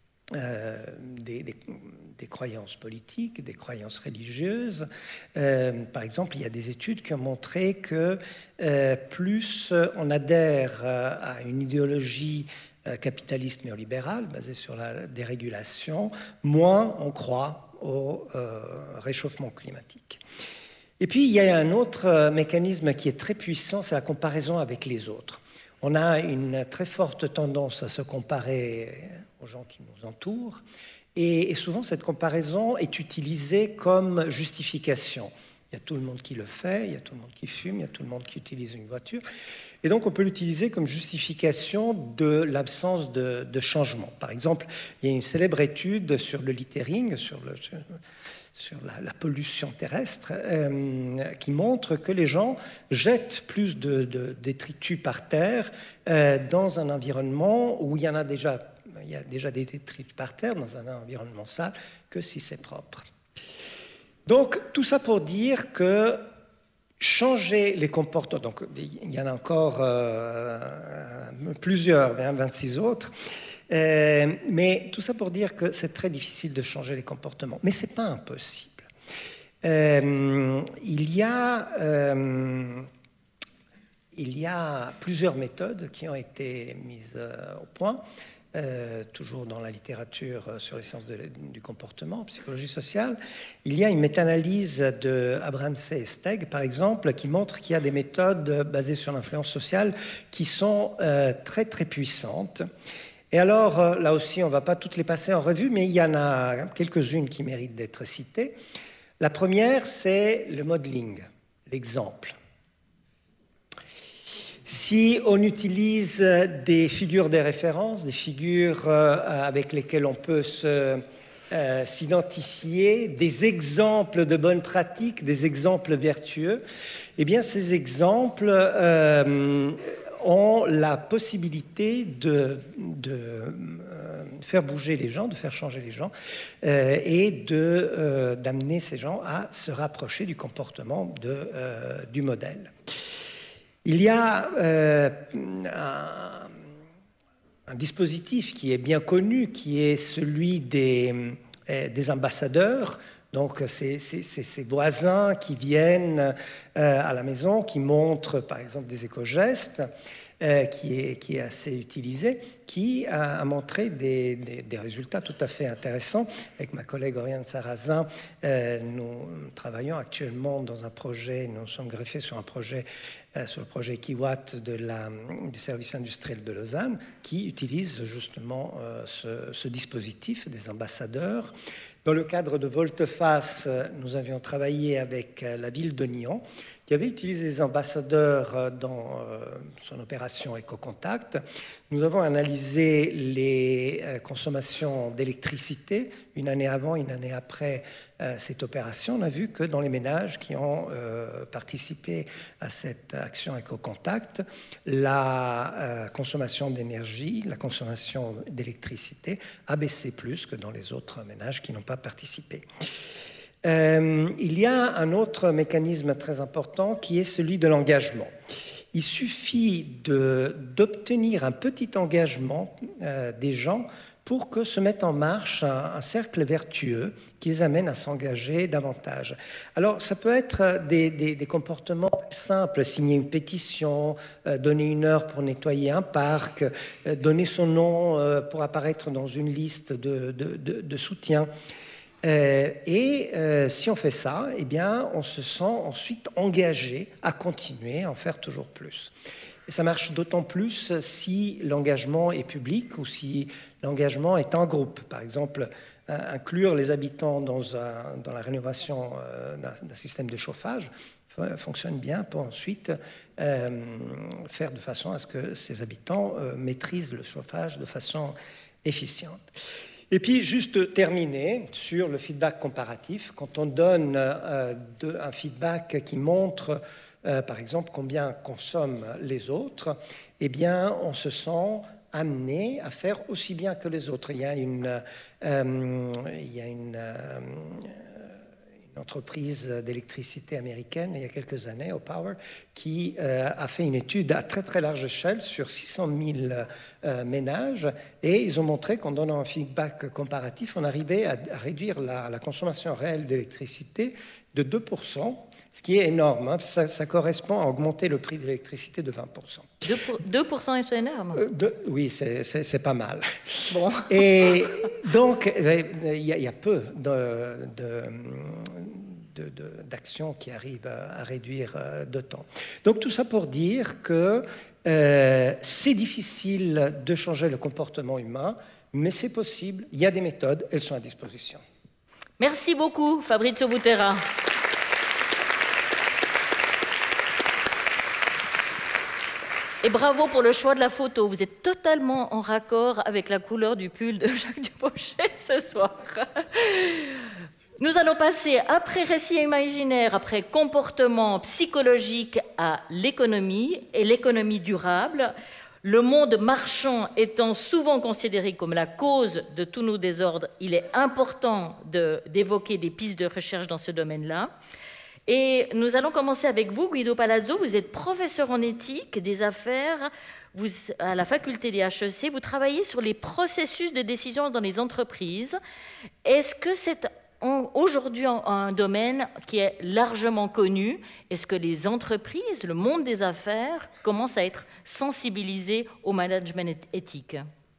des croyances politiques, des croyances religieuses. Par exemple, il y a des études qui ont montré que plus on adhère à une idéologie capitaliste néolibérale basée sur la dérégulation, moins on croit au réchauffement climatique. Et puis, il y a un autre mécanisme qui est très puissant, c'est la comparaison avec les autres. On a une très forte tendance à se comparer aux gens qui nous entourent, et souvent cette comparaison est utilisée comme justification. Il y a tout le monde qui le fait, il y a tout le monde qui fume, il y a tout le monde qui utilise une voiture. Et donc, on peut l'utiliser comme justification de l'absence de changement. Par exemple, il y a une célèbre étude sur le littering, sur la pollution terrestre, qui montre que les gens jettent plus de détritus par terre dans un environnement où il y a déjà des détritus par terre, dans un environnement sale, que si c'est propre. Donc, tout ça pour dire que changer les comportements, donc il y en a encore plusieurs, 26 autres, mais tout ça pour dire que c'est très difficile de changer les comportements. Mais ce n'est pas impossible. Il y a plusieurs méthodes qui ont été mises au point, toujours dans la littérature sur les sciences du comportement, psychologie sociale. Il y a une méta-analyse de Abramsey et Steg, par exemple, qui montre qu'il y a des méthodes basées sur l'influence sociale qui sont très, très puissantes. Et alors, là aussi, on ne va pas toutes les passer en revue, mais il y en a quelques-unes qui méritent d'être citées. La première, c'est le modeling, l'exemple. Si on utilise des figures de référence, des figures avec lesquelles on peut s'identifier, des exemples de bonnes pratiques, des exemples vertueux, eh bien, ces exemples ont la possibilité de faire bouger les gens, de faire changer les gens et d'amener ces gens à se rapprocher du comportement du modèle. Il y a un dispositif qui est bien connu, qui est celui des ambassadeurs. Donc, c'est ces voisins qui viennent à la maison, qui montrent, par exemple, des éco-gestes, qui est assez utilisé, qui a montré des résultats tout à fait intéressants. Avec ma collègue Oriane Sarrazin, nous travaillons actuellement dans un projet, nous sommes greffés sur un projet, sur le projet Kiwatt du service industriel de Lausanne, qui utilise justement ce dispositif des ambassadeurs. Dans le cadre de Volte-Face, nous avions travaillé avec la ville de Nyon, qui avait utilisé des ambassadeurs dans son opération Ecocontact. Nous avons analysé les consommations d'électricité une année avant, une année après cette opération. On a vu que dans les ménages qui ont participé à cette action Ecocontact, la consommation d'énergie, la consommation d'électricité a baissé plus que dans les autres ménages qui n'ont pas participé. Il y a un autre mécanisme très important qui est celui de l'engagement. Il suffit d'obtenir un petit engagement des gens pour que se mette en marche un cercle vertueux qui les amène à s'engager davantage. Alors, ça peut être des comportements simples, signer une pétition, donner 1 heure pour nettoyer un parc, donner son nom pour apparaître dans une liste de soutien. Si on fait ça, eh bien, on se sent ensuite engagé à continuer, à en faire toujours plus. Et ça marche d'autant plus si l'engagement est public ou si l'engagement est en groupe. Par exemple, inclure les habitants dans la rénovation d'un système de chauffage fonctionne bien pour ensuite faire de façon à ce que ces habitants maîtrisent le chauffage de façon efficiente. Et puis, juste terminer sur le feedback comparatif. Quand on donne un feedback qui montre, par exemple, combien consomment les autres, eh bien, on se sent amené à faire aussi bien que les autres. Il y a une entreprise d'électricité américaine, il y a quelques années, Opower, qui a fait une étude à très très large échelle sur 600 000 ménages, et ils ont montré qu'en donnant un feedback comparatif, on arrivait à réduire la consommation réelle d'électricité de 2%, ce qui est énorme. Hein. Ça correspond à augmenter le prix de l'électricité de 20%. 2%, c'est énorme. Oui, c'est pas mal. Bon. Et donc, il y a peu d'actions qui arrivent à réduire de temps. Donc, tout ça pour dire que c'est difficile de changer le comportement humain, mais c'est possible, il y a des méthodes, elles sont à disposition. Merci beaucoup, Fabrizio Butera. Et bravo pour le choix de la photo. Vous êtes totalement en raccord avec la couleur du pull de Jacques Dupochet ce soir. Nous allons passer, après récit imaginaire, après comportement psychologique, à l'économie et l'économie durable. Le monde marchand étant souvent considéré comme la cause de tous nos désordres, il est important d'évoquer des pistes de recherche dans ce domaine-là. Et nous allons commencer avec vous, Guido Palazzo. Vous êtes professeur en éthique des affaires à la faculté des HEC. Vous travaillez sur les processus de décision dans les entreprises. Est-ce que c'est aujourd'hui un domaine qui est largement connu? Est-ce que les entreprises, le monde des affaires, commencent à être sensibilisés au management éthique?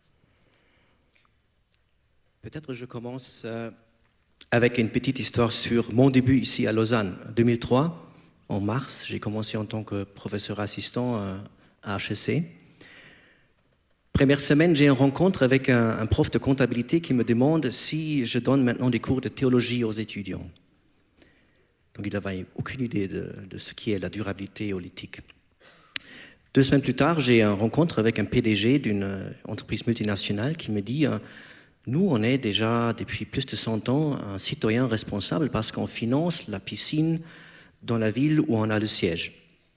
Peut-être je commence avec une petite histoire sur mon début ici à Lausanne. En 2003, en mars, j'ai commencé en tant que professeur assistant à HEC. Première semaine, j'ai une rencontre avec un prof de comptabilité qui me demande si je donne maintenant des cours de théologie aux étudiants. Donc il n'avait aucune idée de ce qui est la durabilité ou l'éthique. 2 semaines plus tard, j'ai une rencontre avec un PDG d'une entreprise multinationale qui me dit nous, on est déjà, depuis plus de 100 ans, un citoyen responsable parce qu'on finance la piscine dans la ville où on a le siège.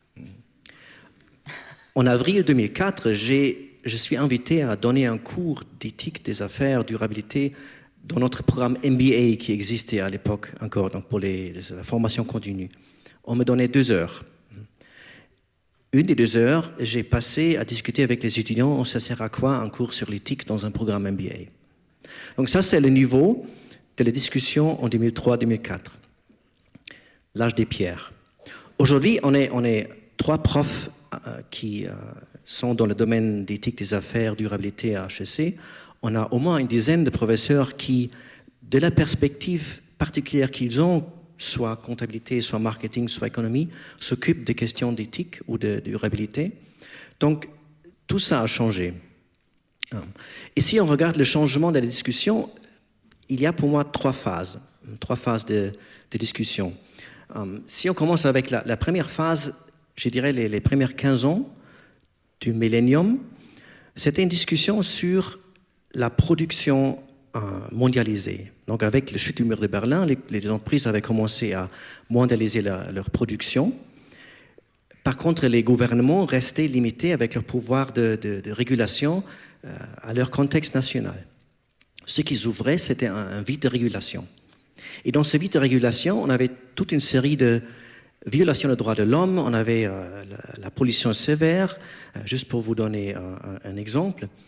En avril 2004, je suis invité à donner un cours d'éthique des affaires, durabilité, dans notre programme MBA qui existait à l'époque encore, donc pour la formation continue. On me donnait 2 heures. Une des 2 heures, j'ai passé à discuter avec les étudiants, ça sert à quoi un cours sur l'éthique dans un programme MBA. Donc ça, c'est le niveau de la discussion en 2003-2004. L'âge des pierres. Aujourd'hui, on est 3 profs qui sont dans le domaine d'éthique des affaires, durabilité à HEC. On a au moins une dizaine de professeurs qui, de la perspective particulière qu'ils ont, soit comptabilité, soit marketing, soit économie, s'occupent des questions d'éthique ou de durabilité. Donc, tout ça a changé. Et si on regarde le changement de la discussion, il y a pour moi 3 phases de discussion. Si on commence avec la première phase, je dirais les premières 15 ans du millénium, c'était une discussion sur la production mondialisée. Donc avec le chute du mur de Berlin, les entreprises avaient commencé à mondialiser leur production. Par contre, les gouvernements restaient limités avec leur pouvoir de régulation à leur contexte national. Ce qu'ils ouvraient, c'était un vide de régulation. Et dans ce vide de régulation, on avait toute une série de violations des droits de l'homme, on avait la pollution sévère. Juste pour vous donner un exemple,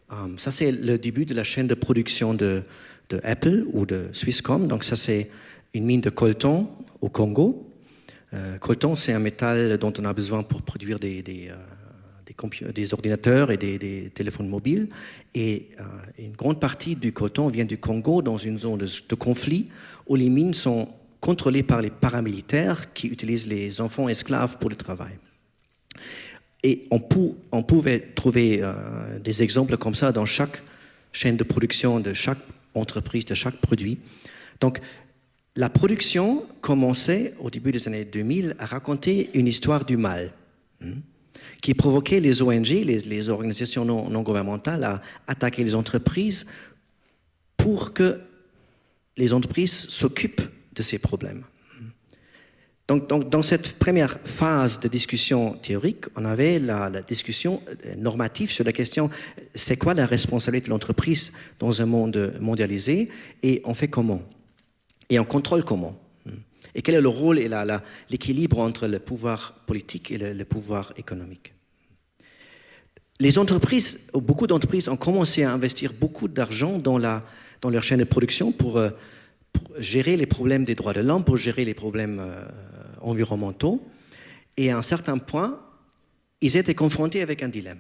Ça, c'est le début de la chaîne de production de Apple ou de Swisscom. Donc ça, c'est une mine de coltan au Congo. Coltan, c'est un métal dont on a besoin pour produire des ordinateurs et des téléphones mobiles. Et une grande partie du coltan vient du Congo, dans une zone de conflit, où les mines sont contrôlées par les paramilitaires qui utilisent les enfants esclaves pour le travail. Et on pouvait trouver des exemples comme ça dans chaque chaîne de production de chaque entreprise, de chaque produit. Donc, la production commençait au début des années 2000 à raconter une histoire du mal qui provoquait les ONG, les organisations non gouvernementales, à attaquer les entreprises pour que les entreprises s'occupent de ces problèmes. Donc, dans cette première phase de discussion théorique, on avait la discussion normative sur la question c'est quoi la responsabilité de l'entreprise dans un monde mondialisé et on fait comment? Et on contrôle comment? Et quel est le rôle et l'équilibre entre le pouvoir politique et le pouvoir économique? Les entreprises, beaucoup d'entreprises ont commencé à investir beaucoup d'argent dans leur chaîne de production pour gérer les problèmes des droits de l'homme, pour gérer les problèmes environnementaux. Et à un certain point, ils étaient confrontés avec un dilemme.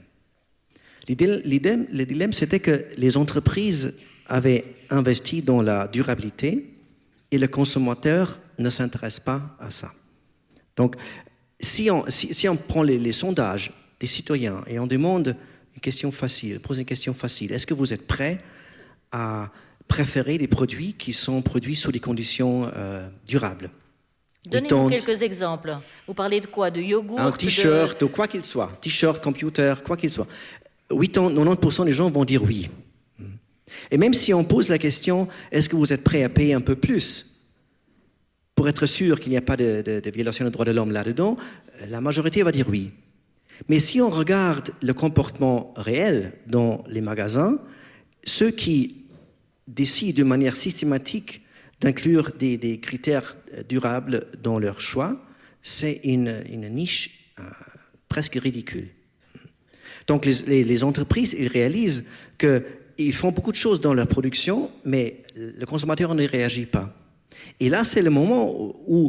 Le dilemme, c'était que les entreprises avaient investi dans la durabilité et le consommateur ne s'intéresse pas à ça. Donc, si on prend les sondages des citoyens et on demande une question facile, pose une question facile, est-ce que vous êtes prêt à préférer des produits qui sont produits sous des conditions durables? Donnez-nous quelques exemples. Vous parlez de quoi? De yogourt? Un t-shirt, de quoi qu'il soit. T-shirt, computer, quoi qu'il soit. 90% des gens vont dire oui. Et même si on pose la question, est-ce que vous êtes prêt à payer un peu plus pour être sûr qu'il n'y a pas de violation des droits de l'homme là-dedans, la majorité va dire oui. Mais si on regarde le comportement réel dans les magasins, ceux qui décident de manière systématique d'inclure des critères durables dans leur choix, c'est une niche presque ridicule. Donc les entreprises, ils réalisent qu'ils font beaucoup de choses dans leur production, mais le consommateur ne réagit pas. Et là, c'est le moment où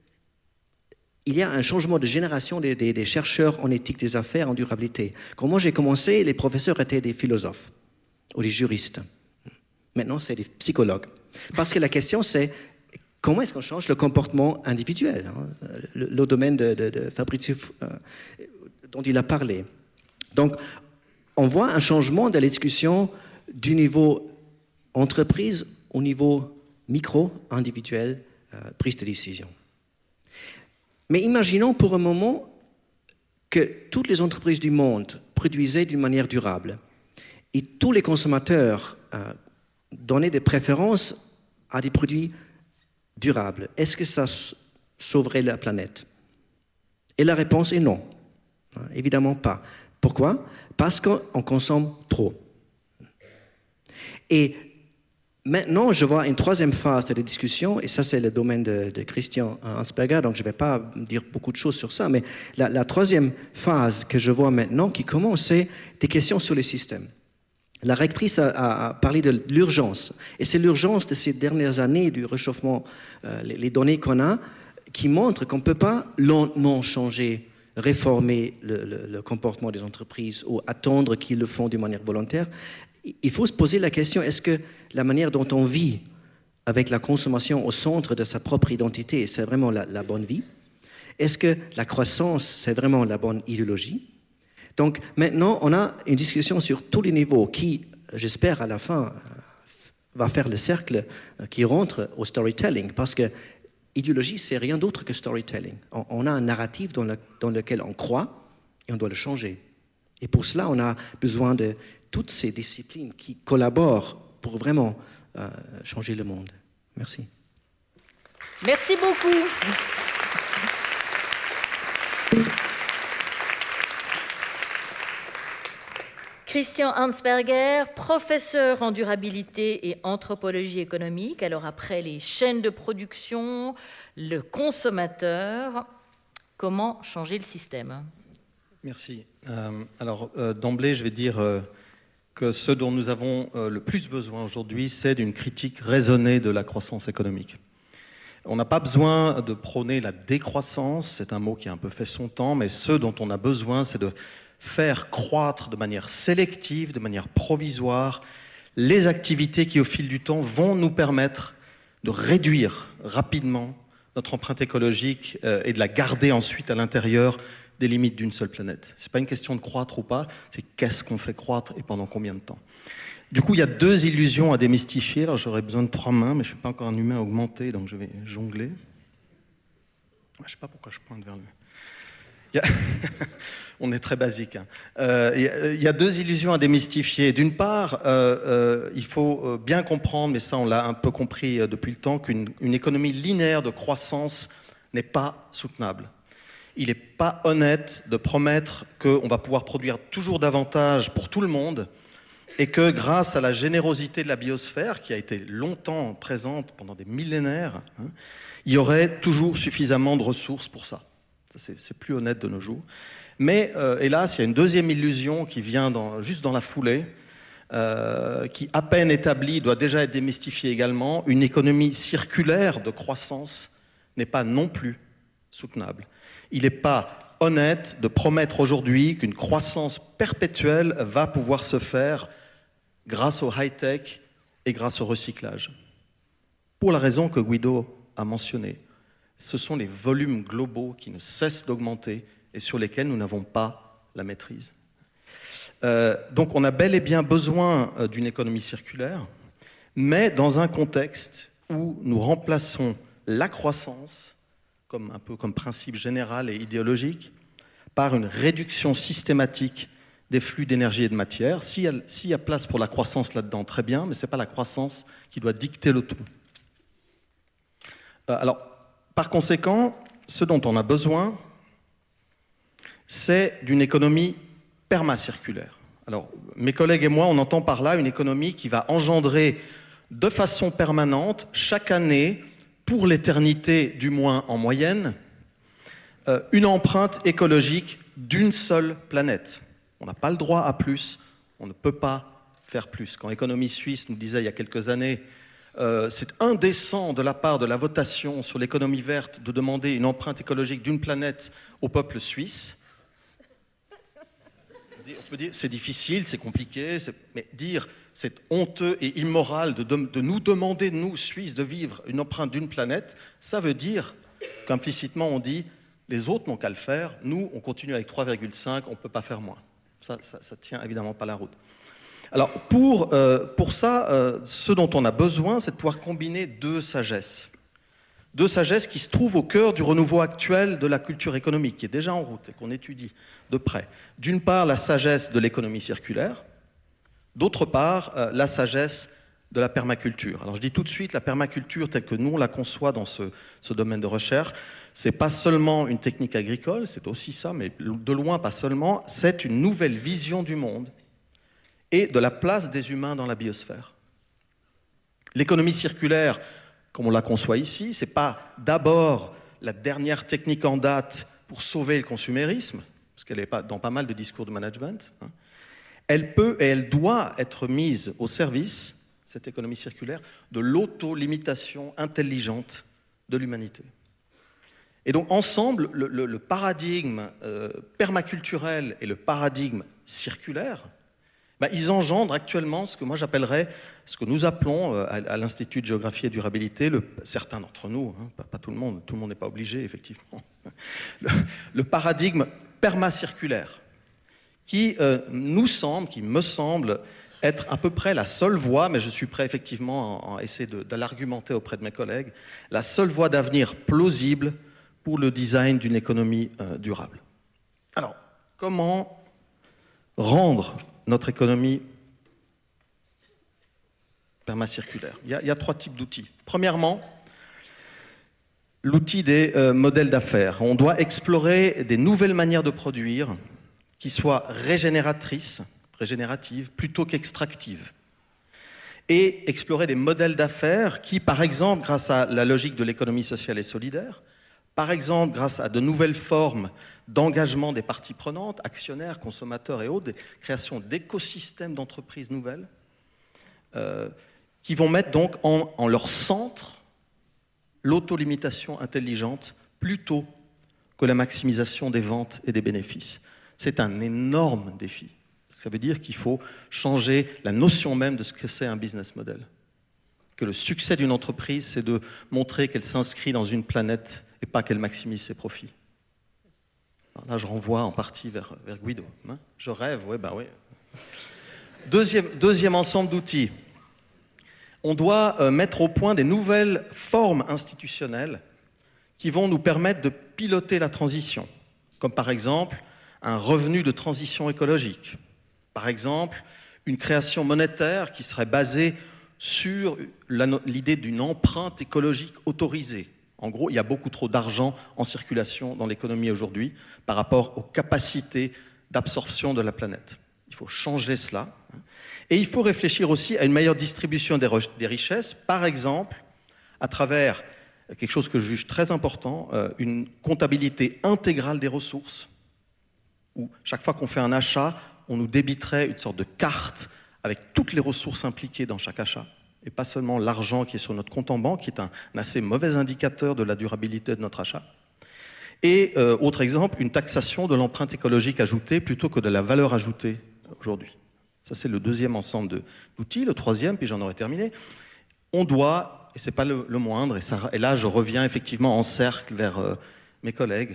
il y a un changement de génération des chercheurs en éthique des affaires, en durabilité. Quand moi j'ai commencé, les professeurs étaient des philosophes ou des juristes. Maintenant, c'est des psychologues. Parce que la question, c'est comment est-ce qu'on change le comportement individuel, le domaine de Fabrizio dont il a parlé. Donc, on voit un changement de la discussion du niveau entreprise au niveau micro, individuel, prise de décision. Mais imaginons pour un moment que toutes les entreprises du monde produisaient d'une manière durable et tous les consommateurs donnaient des préférences à des produits durables. Est-ce que ça sauverait la planète? Et la réponse est non. Évidemment pas. Pourquoi? Parce qu'on consomme trop. Et maintenant, je vois une troisième phase de la discussion, et ça c'est le domaine de Christian Ansberger, donc je ne vais pas dire beaucoup de choses sur ça, mais la troisième phase que je vois maintenant qui commence, c'est des questions sur le système. La rectrice a parlé de l'urgence, et c'est l'urgence de ces dernières années du réchauffement, les données qu'on a, qui montrent qu'on ne peut pas lentement changer, réformer le comportement des entreprises ou attendre qu'ils le font d'une manière volontaire. Il faut se poser la question, est-ce que la manière dont on vit avec la consommation au centre de sa propre identité, c'est vraiment la bonne vie? Est-ce que la croissance, c'est vraiment la bonne idéologie? Donc maintenant, on a une discussion sur tous les niveaux qui, j'espère, à la fin, va faire le cercle qui rentre au storytelling, parce que idéologie, c'est rien d'autre que storytelling. On a un narratif dans lequel on croit et on doit le changer. Et pour cela, on a besoin de toutes ces disciplines qui collaborent pour vraiment changer le monde. Merci. Merci beaucoup. Christian Ansberger, professeur en durabilité et anthropologie économique. Alors après les chaînes de production, le consommateur, comment changer le système? Merci. Alors d'emblée, je vais dire que ce dont nous avons le plus besoin aujourd'hui, c'est d'une critique raisonnée de la croissance économique. On n'a pas besoin de prôner la décroissance, c'est un mot qui a un peu fait son temps, mais ce dont on a besoin, c'est de faire croître de manière sélective, de manière provisoire, les activités qui, au fil du temps, vont nous permettre de réduire rapidement notre empreinte écologique et de la garder ensuite à l'intérieur des limites d'une seule planète. Ce n'est pas une question de croître ou pas, c'est qu'est-ce qu'on fait croître et pendant combien de temps. Du coup, il y a deux illusions à démystifier. Alors, j'aurais besoin de 3 mains, mais je ne suis pas encore un humain augmenté, donc je vais jongler. Je ne sais pas pourquoi je pointe vers le... On est très basique. Hein. Il y a deux illusions à démystifier. D'une part, il faut bien comprendre, mais ça on l'a un peu compris depuis le temps, qu'une économie linéaire de croissance n'est pas soutenable. Il n'est pas honnête de promettre qu'on va pouvoir produire toujours davantage pour tout le monde et que grâce à la générosité de la biosphère, qui a été longtemps présente pendant des millénaires, hein, il y aurait toujours suffisamment de ressources pour ça. C'est plus honnête de nos jours. Mais hélas, il y a une deuxième illusion qui vient juste dans la foulée, qui, à peine établie, doit déjà être démystifiée également. Une économie circulaire de croissance n'est pas non plus soutenable. Il n'est pas honnête de promettre aujourd'hui qu'une croissance perpétuelle va pouvoir se faire grâce au high-tech et grâce au recyclage. Pour la raison que Guido a mentionnée, ce sont les volumes globaux qui ne cessent d'augmenter et sur lesquels nous n'avons pas la maîtrise. Donc on a bel et bien besoin d'une économie circulaire, mais dans un contexte où nous remplaçons la croissance, un peu comme principe général et idéologique, par une réduction systématique des flux d'énergie et de matière. S'il y a place pour la croissance là-dedans, très bien, mais ce n'est pas la croissance qui doit dicter le tout. Alors, par conséquent, ce dont on a besoin, c'est d'une économie permacirculaire. Alors, mes collègues et moi, on entend par là une économie qui va engendrer de façon permanente, chaque année, pour l'éternité du moins en moyenne, une empreinte écologique d'une seule planète. On n'a pas le droit à plus, on ne peut pas faire plus. Quand l'économie suisse nous disait il y a quelques années c'est indécent de la part de la votation sur l'économie verte de demander une empreinte écologique d'une planète au peuple suisse. On peut dire c'est difficile, c'est compliqué, mais dire c'est honteux et immoral de nous demander, nous, Suisses, de vivre une empreinte d'une planète, ça veut dire qu'implicitement on dit les autres n'ont qu'à le faire, nous on continue avec 3,5, on ne peut pas faire moins. Ça tient évidemment pas la route. Alors pour ça, ce dont on a besoin, c'est de pouvoir combiner deux sagesses. Deux sagesses qui se trouvent au cœur du renouveau actuel de la culture économique, qui est déjà en route et qu'on étudie de près. D'une part, la sagesse de l'économie circulaire, d'autre part, la sagesse de la permaculture. Alors je dis tout de suite, la permaculture telle que nous on la conçoit dans ce domaine de recherche, c'est pas seulement une technique agricole, c'est aussi ça, mais de loin pas seulement, c'est une nouvelle vision du monde et de la place des humains dans la biosphère. L'économie circulaire, comme on la conçoit ici, c'est pas d'abord la dernière technique en date pour sauver le consumérisme, parce qu'elle est dans pas mal de discours de management. Hein. Elle peut et elle doit être mise au service, cette économie circulaire, de l'auto-limitation intelligente de l'humanité. Et donc ensemble, le paradigme permaculturel et le paradigme circulaire, ils engendrent actuellement ce que moi j'appellerais, ce que nous appelons à l'Institut de géographie et durabilité, certains d'entre nous, hein, pas tout le monde n'est pas obligé effectivement, le paradigme permacirculaire, qui me semble être à peu près la seule voie, mais je suis prêt effectivement à essayer de l'argumenter auprès de mes collègues, la seule voie d'avenir plausible pour le design d'une économie durable. Alors, comment rendre notre économie permacirculaire? Il y a 3 types d'outils. Premièrement, l'outil des modèles d'affaires. On doit explorer des nouvelles manières de produire qui soient régénératives plutôt qu'extractives. Et explorer des modèles d'affaires qui, par exemple, grâce à la logique de l'économie sociale et solidaire, par exemple grâce à de nouvelles formes d'engagement des parties prenantes, actionnaires, consommateurs et autres, des créations d'écosystèmes d'entreprises nouvelles, qui vont mettre donc en leur centre l'autolimitation intelligente plutôt que la maximisation des ventes et des bénéfices. C'est un énorme défi. Ça veut dire qu'il faut changer la notion même de ce que c'est un business model. Que le succès d'une entreprise, c'est de montrer qu'elle s'inscrit dans une planète et pas qu'elle maximise ses profits. Alors là, je renvoie en partie vers Guido. Hein, je rêve, oui, ben oui. Deuxième ensemble d'outils. On doit mettre au point des nouvelles formes institutionnelles qui vont nous permettre de piloter la transition, comme par exemple un revenu de transition écologique, par exemple une création monétaire qui serait basée sur l'idée d'une empreinte écologique autorisée. En gros, il y a beaucoup trop d'argent en circulation dans l'économie aujourd'hui par rapport aux capacités d'absorption de la planète. Il faut changer cela. Et il faut réfléchir aussi à une meilleure distribution des richesses, par exemple, à travers quelque chose que je juge très important, une comptabilité intégrale des ressources, où chaque fois qu'on fait un achat, on nous débiterait une sorte de carte avec toutes les ressources impliquées dans chaque achat, et pas seulement l'argent qui est sur notre compte en banque, qui est un assez mauvais indicateur de la durabilité de notre achat. Et autre exemple, une taxation de l'empreinte écologique ajoutée plutôt que de la valeur ajoutée aujourd'hui. Ça, c'est le deuxième ensemble d'outils. Le troisième, puis j'en aurai terminé, on doit, et ce n'est pas le moindre, et là je reviens effectivement en cercle vers mes collègues,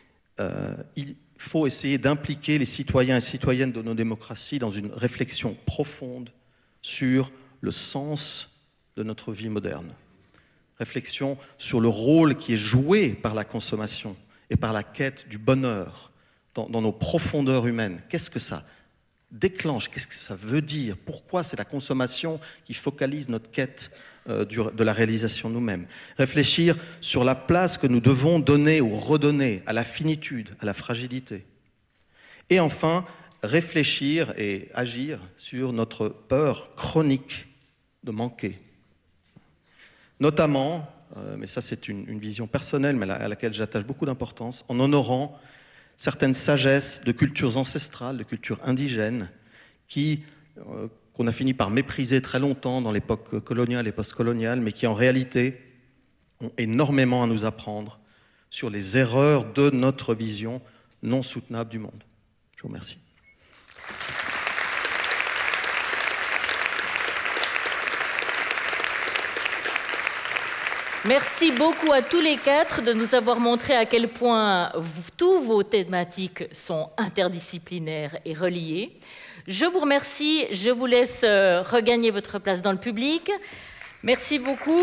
il faut essayer d'impliquer les citoyens et citoyennes de nos démocraties dans une réflexion profonde sur le sens de notre vie moderne. Réflexion sur le rôle qui est joué par la consommation et par la quête du bonheur dans nos profondeurs humaines. Qu'est-ce que ça déclenche? Qu'est-ce que ça veut dire? Pourquoi c'est la consommation qui focalise notre quête de la réalisation de nous-mêmes? Réfléchir sur la place que nous devons donner ou redonner à la finitude, à la fragilité. Et enfin, réfléchir et agir sur notre peur chronique de manquer. Notamment, mais ça c'est une vision personnelle, mais à laquelle j'attache beaucoup d'importance, en honorant certaines sagesses de cultures ancestrales, de cultures indigènes, qu'on a fini par mépriser très longtemps dans l'époque coloniale et postcoloniale, mais qui en réalité ont énormément à nous apprendre sur les erreurs de notre vision non soutenable du monde. Je vous remercie. Merci beaucoup à tous les quatre de nous avoir montré à quel point tous vos thématiques sont interdisciplinaires et reliées. Je vous remercie, je vous laisse regagner votre place dans le public. Merci beaucoup.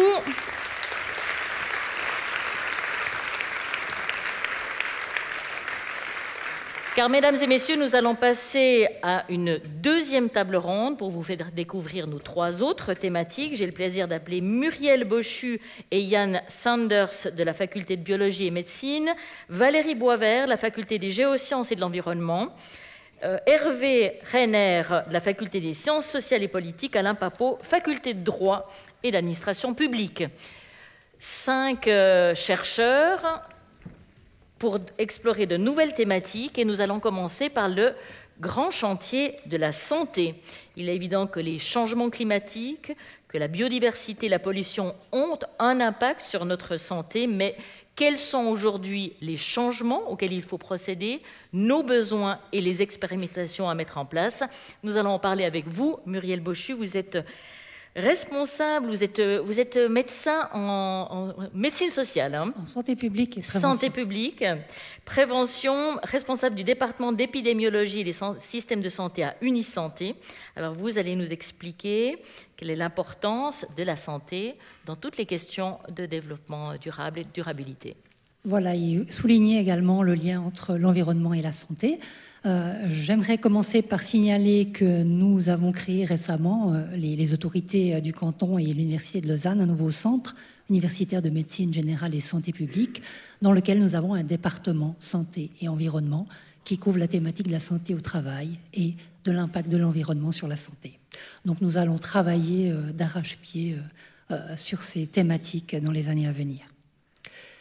Car, mesdames et messieurs, nous allons passer à une deuxième table ronde pour vous faire découvrir nos trois autres thématiques. J'ai le plaisir d'appeler Muriel Bochu et Yann Sanders de la faculté de biologie et médecine, Valérie Boisvert, la faculté des géosciences et de l'environnement, Hervé Reiner de la faculté des sciences sociales et politiques, Alain Papot, faculté de droit et d'administration publique. 5 chercheurs pour explorer de nouvelles thématiques, et nous allons commencer par le grand chantier de la santé. Il est évident que les changements climatiques, que la biodiversité, la pollution ont un impact sur notre santé, mais quels sont aujourd'hui les changements auxquels il faut procéder, nos besoins et les expérimentations à mettre en place? Nous allons en parler avec vous, Muriel Bochu. Vous êtes responsable, vous êtes médecin en médecine sociale. Hein, en santé publique et prévention. Santé publique, prévention, responsable du département d'épidémiologie et des systèmes de santé à Unisanté. Alors vous allez nous expliquer quelle est l'importance de la santé dans toutes les questions de développement durable et de durabilité. Voilà, et souligner également le lien entre l'environnement et la santé. J'aimerais commencer par signaler que nous avons créé récemment, les autorités du canton et l'Université de Lausanne, un nouveau centre universitaire de médecine générale et santé publique, dans lequel nous avons un département santé et environnement qui couvre la thématique de la santé au travail et de l'impact de l'environnement sur la santé. Donc nous allons travailler d'arrache-pied sur ces thématiques dans les années à venir.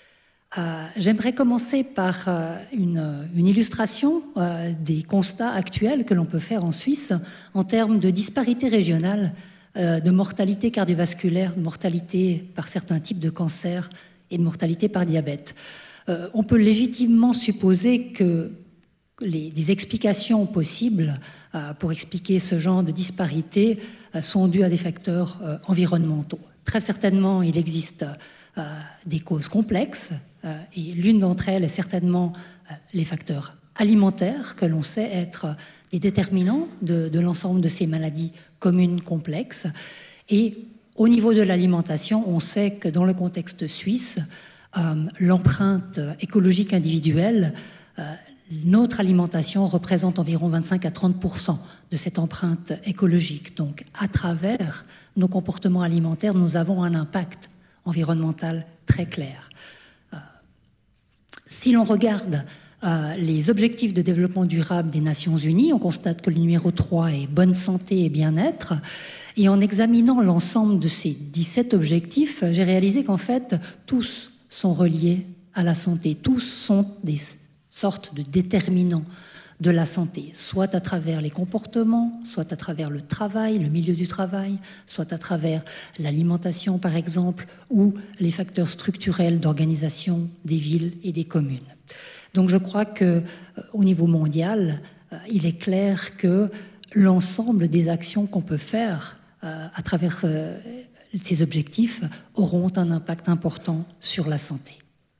J'aimerais commencer par une illustration des constats actuels que l'on peut faire en Suisse en termes de disparité régionale, de mortalité cardiovasculaire, de mortalité par certains types de cancers et de mortalité par diabète. On peut légitimement supposer que des explications possibles pour expliquer ce genre de disparité sont dues à des facteurs environnementaux. Très certainement, il existe des causes complexes et l'une d'entre elles est certainement les facteurs alimentaires que l'on sait être des déterminants de l'ensemble de ces maladies communes complexes. Et au niveau de l'alimentation, on sait que dans le contexte suisse, l'empreinte écologique individuelle, notre alimentation représente environ 25 à 30% de cette empreinte écologique. Donc, à travers nos comportements alimentaires, nous avons un impact environnemental très clair. Si l'on regarde les objectifs de développement durable des Nations Unies, on constate que le numéro 3 est bonne santé et bien-être. Et en examinant l'ensemble de ces 17 objectifs, j'ai réalisé qu'en fait, tous sont reliés à la santé. Tous sont des sortes de déterminants de la santé, soit à travers les comportements, soit à travers le travail, le milieu du travail, soit à travers l'alimentation par exemple, ou les facteurs structurels d'organisation des villes et des communes. Donc je crois qu'au niveau mondial, il est clair que l'ensemble des actions qu'on peut faire à travers ces objectifs auront un impact important sur la santé.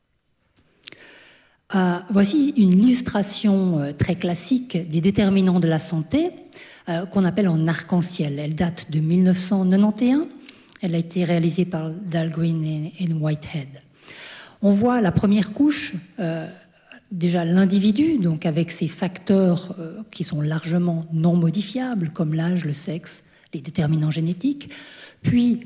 Voici une illustration très classique des déterminants de la santé qu'on appelle en arc-en-ciel. Elle date de 1991. Elle a été réalisée par Dahlgren et Whitehead. On voit la première couche, déjà l'individu, donc avec ses facteurs qui sont largement non modifiables, comme l'âge, le sexe, les déterminants génétiques. Puis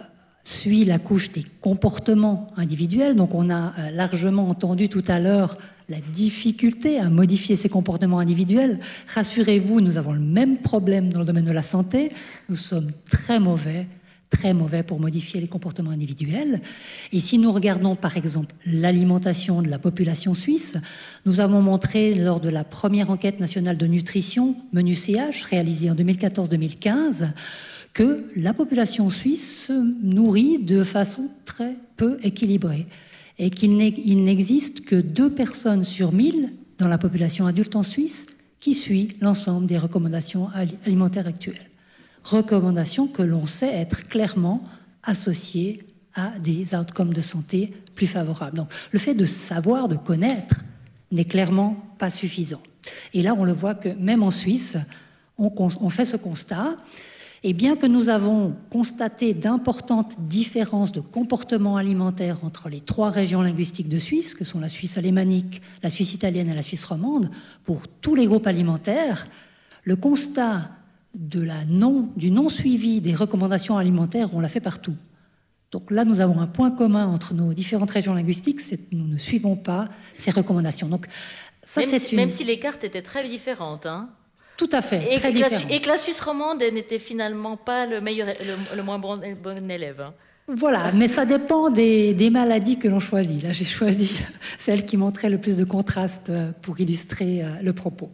suit la couche des comportements individuels. Donc on a largement entendu tout à l'heure la difficulté à modifier ces comportements individuels. Rassurez-vous, nous avons le même problème dans le domaine de la santé. Nous sommes très mauvais pour modifier les comportements individuels. Et si nous regardons par exemple l'alimentation de la population suisse, nous avons montré lors de la première enquête nationale de nutrition, Menu CH, réalisée en 2014-2015, que la population suisse se nourrit de façon très peu équilibrée et qu'il n'existe que 2 personnes sur 1000 dans la population adulte en Suisse qui suit l'ensemble des recommandations alimentaires actuelles. Recommandations que l'on sait être clairement associées à des outcomes de santé plus favorables. Donc, le fait de savoir, de connaître, n'est clairement pas suffisant. Et là, on le voit que même en Suisse, on fait ce constat. Et bien que nous avons constaté d'importantes différences de comportement alimentaire entre les 3 régions linguistiques de Suisse, que sont la Suisse alémanique, la Suisse italienne et la Suisse romande, pour tous les groupes alimentaires, le constat du non-suivi des recommandations alimentaires, on l'a fait partout. Donc là, nous avons un point commun entre nos différentes régions linguistiques, c'est que nous ne suivons pas ces recommandations. Donc, ça, même si les cartes étaient très différentes, hein. Tout à fait, très différent. Et que la Suisse romande n'était finalement pas le moins bon élève. Hein. Voilà, mais ça dépend des maladies que l'on choisit. Là, j'ai choisi celle qui montrait le plus de contraste pour illustrer le propos.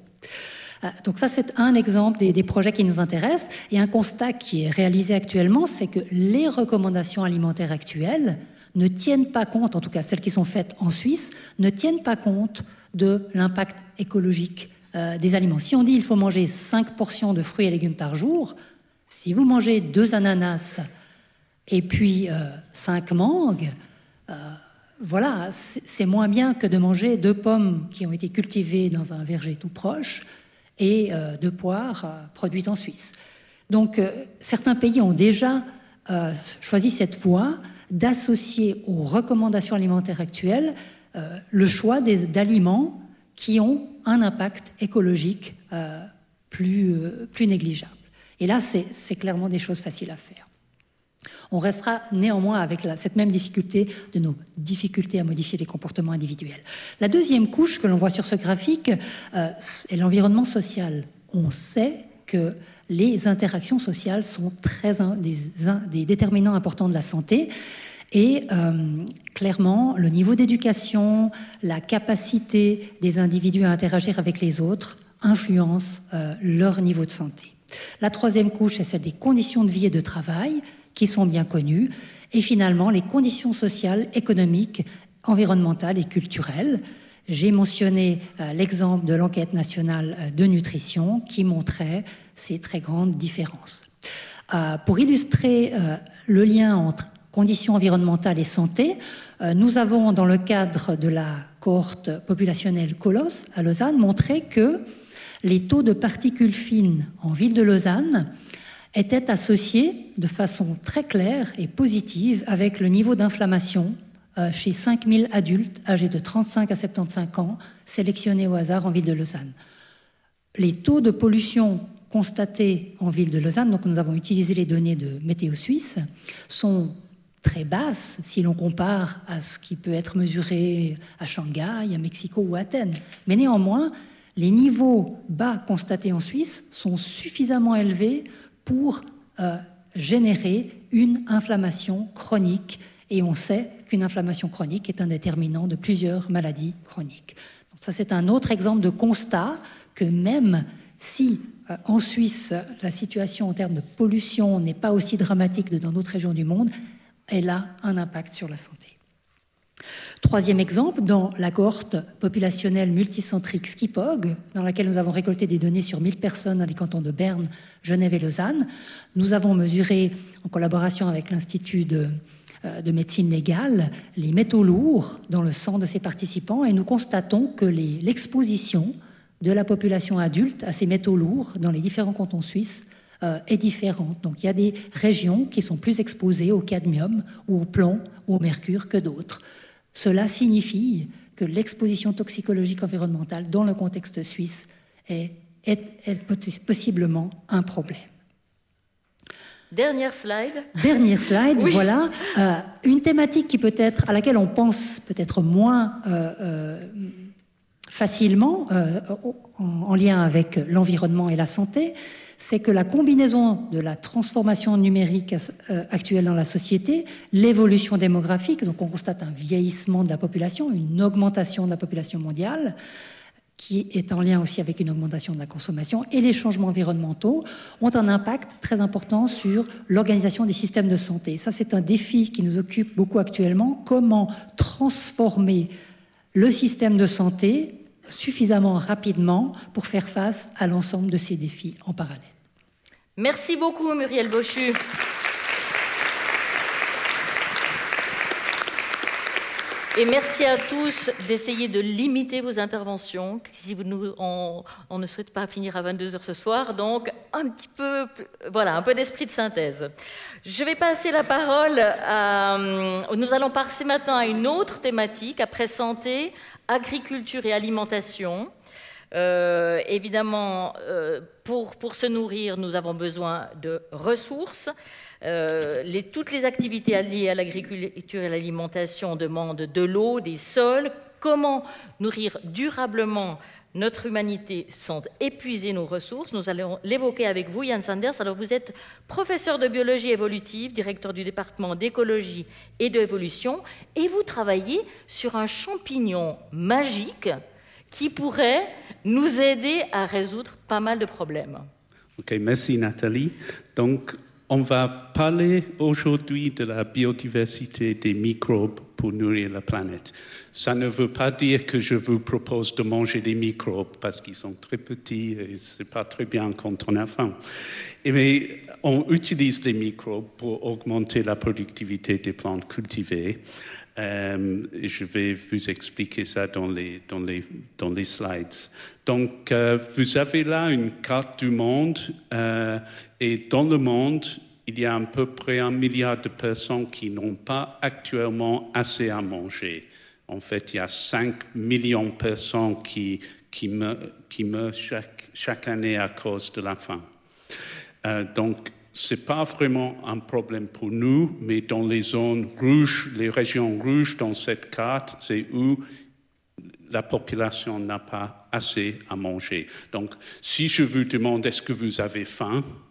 Donc ça, c'est un exemple des projets qui nous intéressent. Et un constat qui est réalisé actuellement, c'est que les recommandations alimentaires actuelles ne tiennent pas compte, en tout cas celles qui sont faites en Suisse, ne tiennent pas compte de l'impact écologique des aliments. Si on dit qu'il faut manger 5 portions de fruits et légumes par jour, si vous mangez 2 ananas et puis 5 mangues, voilà, c'est moins bien que de manger 2 pommes qui ont été cultivées dans un verger tout proche et 2 poires produites en Suisse. Donc, certains pays ont déjà choisi cette voie d'associer aux recommandations alimentaires actuelles le choix d'aliments qui ont un impact écologique plus négligeable. Et là, c'est clairement des choses faciles à faire. On restera néanmoins avec cette même difficulté de nos difficultés à modifier les comportements individuels. La deuxième couche que l'on voit sur ce graphique est l'environnement social. On sait que les interactions sociales sont des déterminants importants de la santé. Et clairement, le niveau d'éducation, la capacité des individus à interagir avec les autres influence leur niveau de santé. La troisième couche, c'est celle des conditions de vie et de travail, qui sont bien connues. Et finalement, les conditions sociales, économiques, environnementales et culturelles. J'ai mentionné l'exemple de l'enquête nationale de nutrition qui montrait ces très grandes différences. Pour illustrer le lien entre conditions environnementales et santé, nous avons, dans le cadre de la cohorte populationnelle Colos à Lausanne, montré que les taux de particules fines en ville de Lausanne étaient associés de façon très claire et positive avec le niveau d'inflammation chez 5000 adultes âgés de 35 à 75 ans sélectionnés au hasard en ville de Lausanne. Les taux de pollution constatés en ville de Lausanne, donc nous avons utilisé les données de Météo Suisse, sont très basses si l'on compare à ce qui peut être mesuré à Shanghai, à Mexico ou à Athènes. Mais néanmoins, les niveaux bas constatés en Suisse sont suffisamment élevés pour générer une inflammation chronique. Et on sait qu'une inflammation chronique est un déterminant de plusieurs maladies chroniques. Donc ça, c'est un autre exemple de constat que même si en Suisse, la situation en termes de pollution n'est pas aussi dramatique que dans d'autres régions du monde, elle a un impact sur la santé. Troisième exemple, dans la cohorte populationnelle multicentrique Skipog, dans laquelle nous avons récolté des données sur 1000 personnes dans les cantons de Berne, Genève et Lausanne, nous avons mesuré, en collaboration avec l'Institut de médecine légale, les métaux lourds dans le sang de ces participants et nous constatons que l'exposition de la population adulte à ces métaux lourds dans les différents cantons suisses est différente. Donc il y a des régions qui sont plus exposées au cadmium ou au plomb ou au mercure que d'autres. Cela signifie que l'exposition toxicologique environnementale dans le contexte suisse est possiblement un problème. Dernière slide. Dernière slide, oui. Voilà. Une thématique qui à laquelle on pense peut-être moins facilement en lien avec l'environnement et la santé, c'est que la combinaison de la transformation numérique actuelle dans la société, l'évolution démographique, donc on constate un vieillissement de la population, une augmentation de la population mondiale, qui est en lien aussi avec une augmentation de la consommation, et les changements environnementaux ont un impact très important sur l'organisation des systèmes de santé. Ça, c'est un défi qui nous occupe beaucoup actuellement. Comment transformer le système de santé suffisamment rapidement pour faire face à l'ensemble de ces défis en parallèle. Merci beaucoup, Muriel Bochu. Et merci à tous d'essayer de limiter vos interventions, si on ne souhaite pas finir à 22h ce soir, donc un peu d'esprit de synthèse. Je vais passer la parole nous allons passer maintenant à une autre thématique, après santé, agriculture et alimentation. Évidemment, pour se nourrir, nous avons besoin de ressources. Toutes les activités liées à l'agriculture et à l'alimentation demandent de l'eau, des sols. Comment nourrir durablement notre humanité sans épuiser nos ressources? Nous allons l'évoquer avec vous, Jan Sanders. Alors, vous êtes professeur de biologie évolutive, directeur du département d'écologie et d'évolution, et vous travaillez sur un champignon magique qui pourrait nous aider à résoudre pas mal de problèmes. Ok, merci Nathalie. Donc, on va parler aujourd'hui de la biodiversité des microbes pour nourrir la planète. Ça ne veut pas dire que je vous propose de manger des microbes parce qu'ils sont très petits et ce n'est pas très bien quand on a faim. Mais on utilise les microbes pour augmenter la productivité des plantes cultivées. Je vais vous expliquer ça dans les slides. Donc, vous avez là une carte du monde et dans le monde, il y a à peu près 1 milliard de personnes qui n'ont pas actuellement assez à manger. En fait, il y a 5 millions de personnes qui meurent chaque année à cause de la faim. Donc, ce n'est pas vraiment un problème pour nous, mais dans les zones rouges, les régions rouges dans cette carte, c'est où la population n'a pas assez à manger. Donc, si je vous demande est-ce que vous avez faim,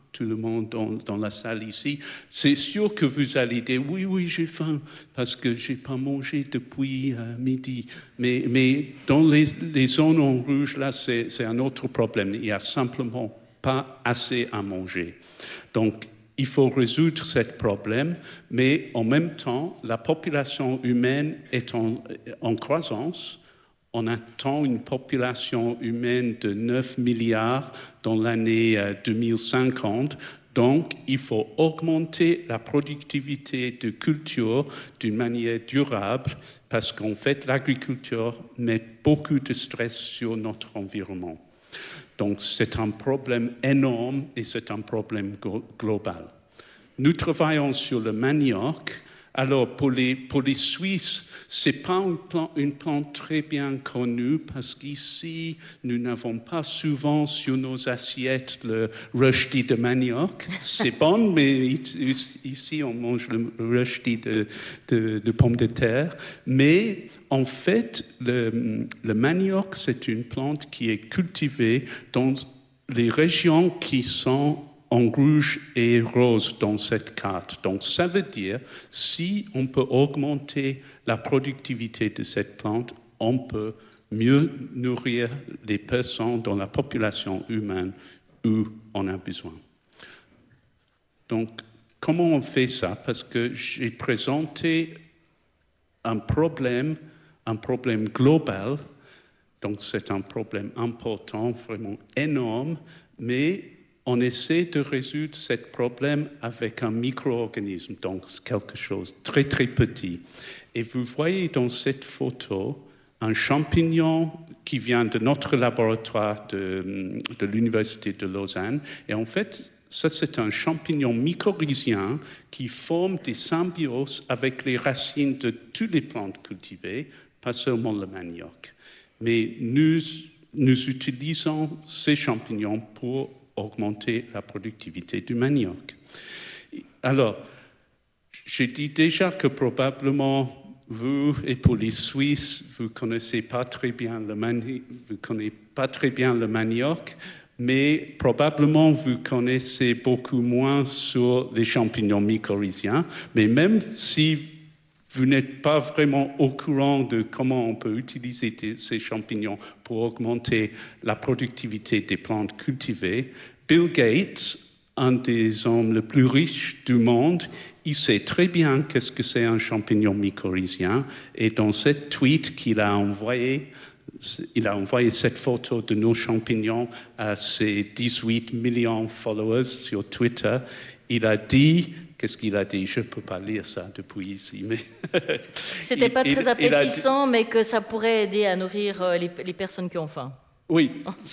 tout le monde dans la salle ici, c'est sûr que vous allez dire « Oui, j'ai faim parce que je n'ai pas mangé depuis midi. » Mais dans les zones en rouge, là, c'est un autre problème. Il n'y a simplement pas assez à manger. Donc, il faut résoudre ce problème, mais en même temps, la population humaine est en croissance. On attend une population humaine de 9 milliards dans l'année 2050. Donc, il faut augmenter la productivité de culture d'une manière durable parce qu'en fait, l'agriculture met beaucoup de stress sur notre environnement. Donc, c'est un problème énorme et c'est un problème global. Nous travaillons sur le manioc. Alors, pour les Suisses, ce n'est pas une plante très bien connue parce qu'ici, nous n'avons pas souvent sur nos assiettes le rösti de manioc. C'est bon, mais ici, on mange le rösti de pommes de terre. Mais en fait, le manioc, c'est une plante qui est cultivée dans les régions qui sont en rouge et rose dans cette carte. Donc, ça veut dire, si on peut augmenter la productivité de cette plante, on peut mieux nourrir les personnes dans la population humaine où on a besoin. Donc, comment on fait ça? Parce que j'ai présenté un problème global, donc c'est un problème important, vraiment énorme, mais on essaie de résoudre ce problème avec un micro-organisme, donc quelque chose de très très petit. Et vous voyez dans cette photo un champignon qui vient de notre laboratoire de l'Université de Lausanne. Et en fait, ça c'est un champignon mycorhizien qui forme des symbioses avec les racines de toutes les plantes cultivées, pas seulement le manioc. Mais nous utilisons ces champignons pour augmenter la productivité du manioc. Alors, j'ai dit déjà que probablement vous et pour les Suisses, vous ne connaissez pas très bien le manioc, mais probablement vous connaissez beaucoup moins sur les champignons mycorhiziens. Mais même si vous n'êtes pas vraiment au courant de comment on peut utiliser ces champignons pour augmenter la productivité des plantes cultivées, Bill Gates, un des hommes les plus riches du monde, il sait très bien qu'est-ce que c'est un champignon mycorhizien. Et dans cette tweet qu'il a envoyé, il a envoyé cette photo de nos champignons à ses 18 millions de followers sur Twitter. Il a dit... Qu'est-ce qu'il a dit? Je ne peux pas lire ça depuis ici. Mais c'était pas très appétissant, mais que ça pourrait aider à nourrir les personnes qui ont faim. Oui.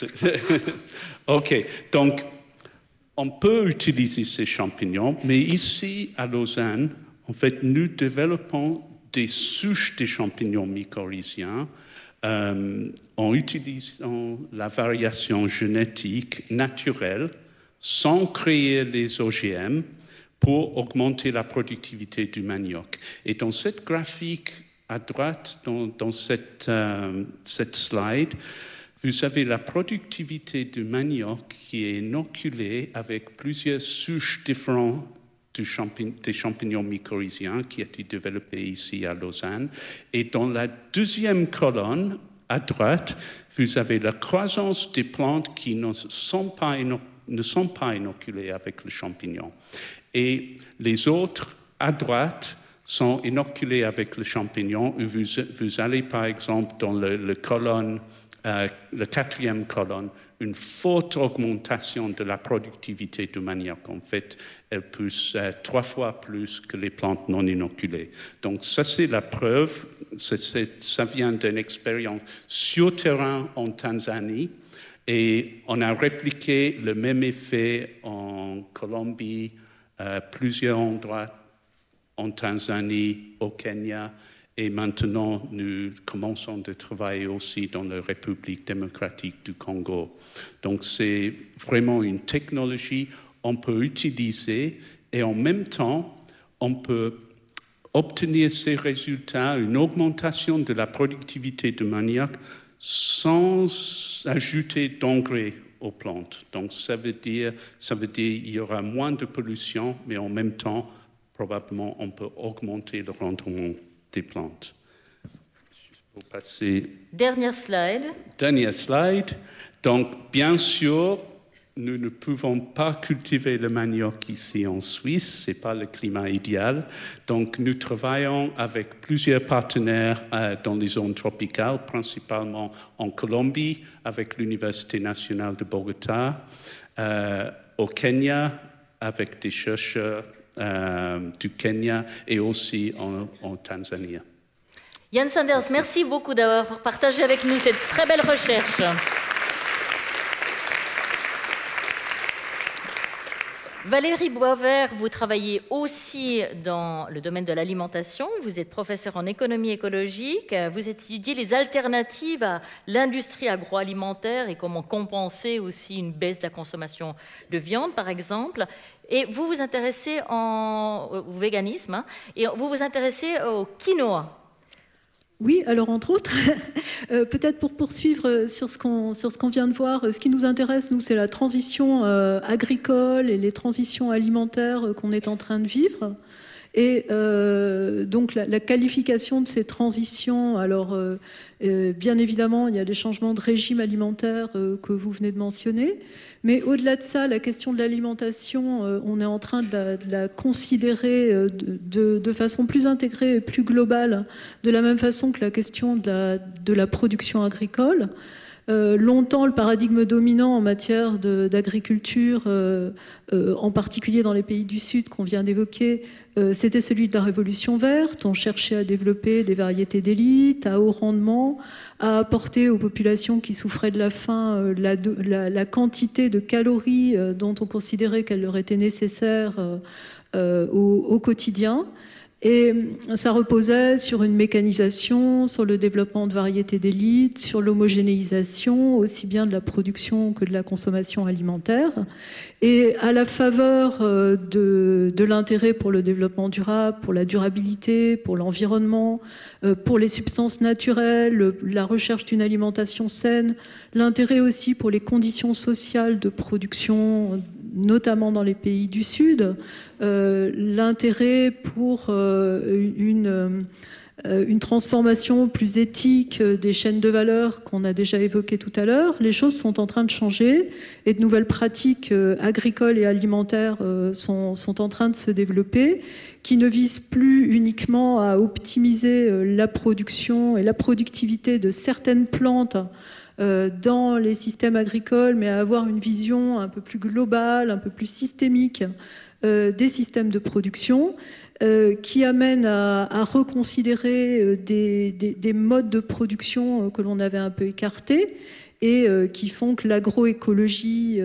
OK. Donc, on peut utiliser ces champignons, mais ici, à Lausanne, en fait, nous développons des souches de champignons mycorhiziens en utilisant la variation génétique naturelle, sans créer les OGM, pour augmenter la productivité du manioc. Et dans cette graphique à droite, dans cette slide, vous avez la productivité du manioc qui est inoculée avec plusieurs souches différentes des champignons mycorhiziens qui ont été développés ici à Lausanne. Et dans la deuxième colonne, à droite, vous avez la croissance des plantes qui ne sont pas inoculées avec le champignon. Et les autres, à droite, sont inoculés avec le champignon. Vous allez, par exemple, dans la quatrième colonne, une forte augmentation de la productivité du manioc. En fait, elle pousse 3 fois plus que les plantes non inoculées. Donc ça, c'est la preuve. Ça vient d'une expérience sur terrain en Tanzanie. Et on a répliqué le même effet en Colombie, plusieurs endroits en Tanzanie, au Kenya, et maintenant nous commençons de travailler aussi dans la République démocratique du Congo. Donc c'est vraiment une technologie qu'on peut utiliser et en même temps on peut obtenir ces résultats, une augmentation de la productivité du manioc sans ajouter d'engrais aux plantes. Donc ça veut dire qu'il y aura moins de pollution, mais en même temps, probablement, on peut augmenter le rendement des plantes. Juste pour passer. Dernière slide. Dernière slide. Donc, bien sûr, nous ne pouvons pas cultiver le manioc ici en Suisse, ce n'est pas le climat idéal. Donc, nous travaillons avec plusieurs partenaires dans les zones tropicales, principalement en Colombie, avec l'Université nationale de Bogota, au Kenya, avec des chercheurs du Kenya et aussi en Tanzanie. Jan Sanders, merci beaucoup d'avoir partagé avec nous cette très belle recherche. Valérie Boisvert, vous travaillez aussi dans le domaine de l'alimentation. Vous êtes professeure en économie écologique. Vous étudiez les alternatives à l'industrie agroalimentaire et comment compenser aussi une baisse de la consommation de viande, par exemple. Et vous vous intéressez au véganisme, hein, et vous vous intéressez au quinoa. Oui, alors entre autres, peut-être pour poursuivre sur ce qu'on vient de voir, ce qui nous intéresse, nous, c'est la transition agricole et les transitions alimentaires qu'on est en train de vivre. Et donc la qualification de ces transitions, alors bien évidemment, il y a des changements de régime alimentaire que vous venez de mentionner, mais au-delà de ça, la question de l'alimentation, on est en train de la considérer de façon plus intégrée et plus globale, de la même façon que la question de la production agricole. Longtemps, le paradigme dominant en matière d'agriculture, en particulier dans les pays du Sud qu'on vient d'évoquer, c'était celui de la révolution verte. On cherchait à développer des variétés d'élite, à haut rendement, à apporter aux populations qui souffraient de la faim la quantité de calories dont on considérait qu'elle leur était nécessaire au quotidien. Et ça reposait sur une mécanisation, sur le développement de variétés d'élite, sur l'homogénéisation aussi bien de la production que de la consommation alimentaire. Et à la faveur de l'intérêt pour le développement durable, pour la durabilité, pour l'environnement, pour les substances naturelles, la recherche d'une alimentation saine, l'intérêt aussi pour les conditions sociales de production, notamment dans les pays du Sud, l'intérêt pour une transformation plus éthique des chaînes de valeur qu'on a déjà évoquées tout à l'heure. Les choses sont en train de changer et de nouvelles pratiques agricoles et alimentaires sont en train de se développer, qui ne visent plus uniquement à optimiser la production et la productivité de certaines plantes dans les systèmes agricoles, mais à avoir une vision un peu plus globale, un peu plus systémique des systèmes de production, qui amène à reconsidérer des modes de production que l'on avait un peu écartés et qui font que l'agroécologie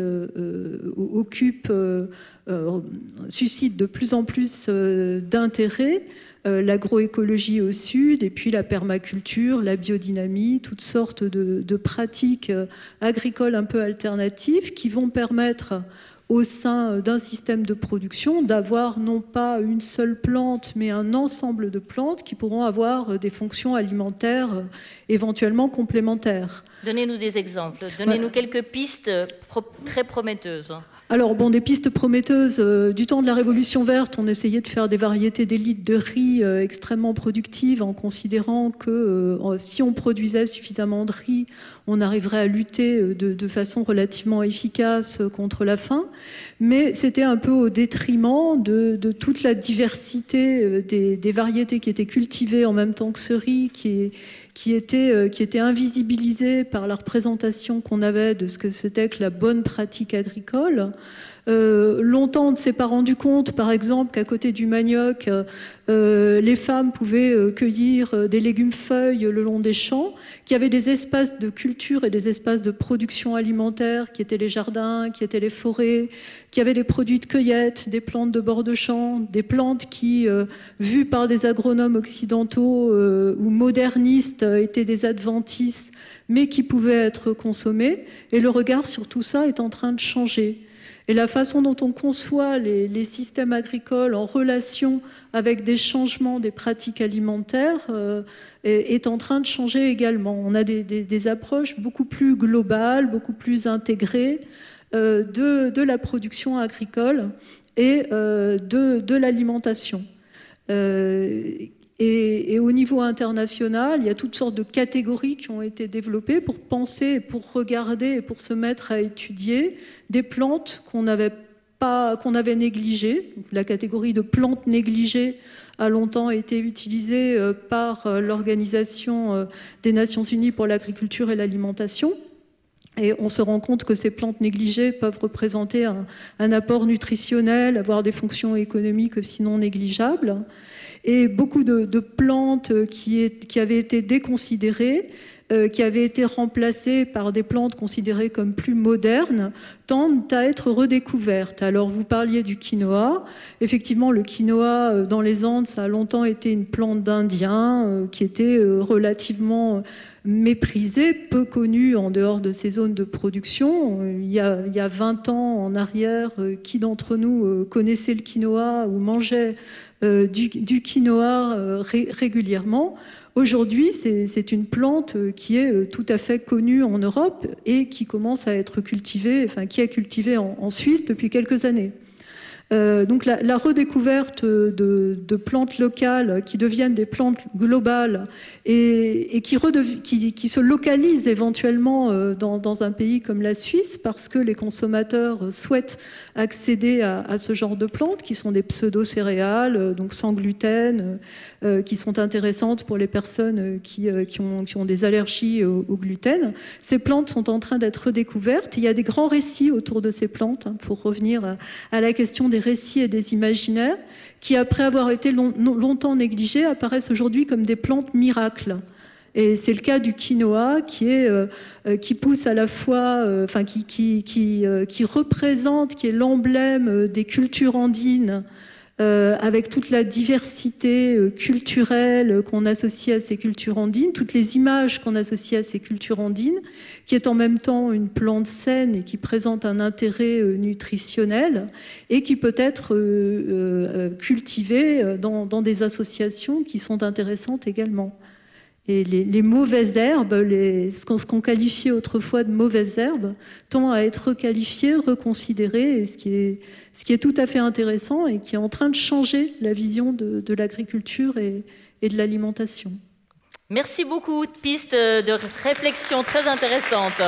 suscite de plus en plus d'intérêt. L'agroécologie au sud, et puis la permaculture, la biodynamie, toutes sortes de pratiques agricoles un peu alternatives qui vont permettre au sein d'un système de production d'avoir non pas une seule plante, mais un ensemble de plantes qui pourront avoir des fonctions alimentaires éventuellement complémentaires. Donnez-nous des exemples, donnez-nous quelques pistes très prometteuses. Alors, bon, des pistes prometteuses. Du temps de la Révolution verte, on essayait de faire des variétés d'élite de riz extrêmement productives en considérant que si on produisait suffisamment de riz, on arriverait à lutter de façon relativement efficace contre la faim. Mais c'était un peu au détriment de toute la diversité des variétés qui étaient cultivées en même temps que ce riz, qui était invisibilisé par la représentation qu'on avait de ce que c'était que la bonne pratique agricole. Longtemps, on ne s'est pas rendu compte, par exemple, qu'à côté du manioc, les femmes pouvaient cueillir des légumes-feuilles le long des champs, qu'il y avait des espaces de culture et des espaces de production alimentaire qui étaient les jardins, qui étaient les forêts, qu'il y avait des produits de cueillette, des plantes de bord de champ, des plantes qui, vues par des agronomes occidentaux ou modernistes, étaient des adventices, mais qui pouvaient être consommées. Et le regard sur tout ça est en train de changer. Et la façon dont on conçoit les systèmes agricoles en relation avec des changements des pratiques alimentaires est en train de changer également. On a des approches beaucoup plus globales, beaucoup plus intégrées de la production agricole et de l'alimentation. Et au niveau international, il y a toutes sortes de catégories qui ont été développées pour penser, pour regarder et pour se mettre à étudier des plantes qu'on avait négligées. La catégorie de plantes négligées a longtemps été utilisée par l'Organisation des Nations Unies pour l'agriculture et l'alimentation. Et on se rend compte que ces plantes négligées peuvent représenter un apport nutritionnel, avoir des fonctions économiques sinon négligeables. Et beaucoup de plantes qui avaient été déconsidérées, qui avaient été remplacées par des plantes considérées comme plus modernes, tendent à être redécouvertes. Alors vous parliez du quinoa. Effectivement, le quinoa dans les Andes, ça a longtemps été une plante d'Indien qui était relativement méprisée, peu connue en dehors de ces zones de production. Il y a 20 ans en arrière, qui d'entre nous connaissait le quinoa ou mangeait du quinoa régulièrement? Aujourd'hui, c'est une plante qui est tout à fait connue en Europe et qui commence à être cultivée, enfin qui est cultivée en Suisse depuis quelques années. Donc la redécouverte de plantes locales qui deviennent des plantes globales et qui se localisent éventuellement dans un pays comme la Suisse parce que les consommateurs souhaitent accéder à ce genre de plantes qui sont des pseudo-céréales, donc sans gluten, qui sont intéressantes pour les personnes qui ont des allergies au gluten. Ces plantes sont en train d'être redécouvertes. Il y a des grands récits autour de ces plantes, pour revenir à la question des récits et des imaginaires, qui, après avoir été longtemps négligés, apparaissent aujourd'hui comme des plantes miracles. Et c'est le cas du quinoa qui pousse à la fois, qui représente, qui est l'emblème des cultures andines, avec toute la diversité culturelle qu'on associe à ces cultures andines, toutes les images qu'on associe à ces cultures andines, qui est en même temps une plante saine et qui présente un intérêt nutritionnel et qui peut être cultivée dans des associations qui sont intéressantes également. Et les mauvaises herbes, ce qu'on qualifiait autrefois de mauvaises herbes, tend à être requalifié, reconsidéré, et ce qui est tout à fait intéressant et qui est en train de changer la vision de l'agriculture et de l'alimentation. Merci beaucoup, piste de réflexion très intéressante.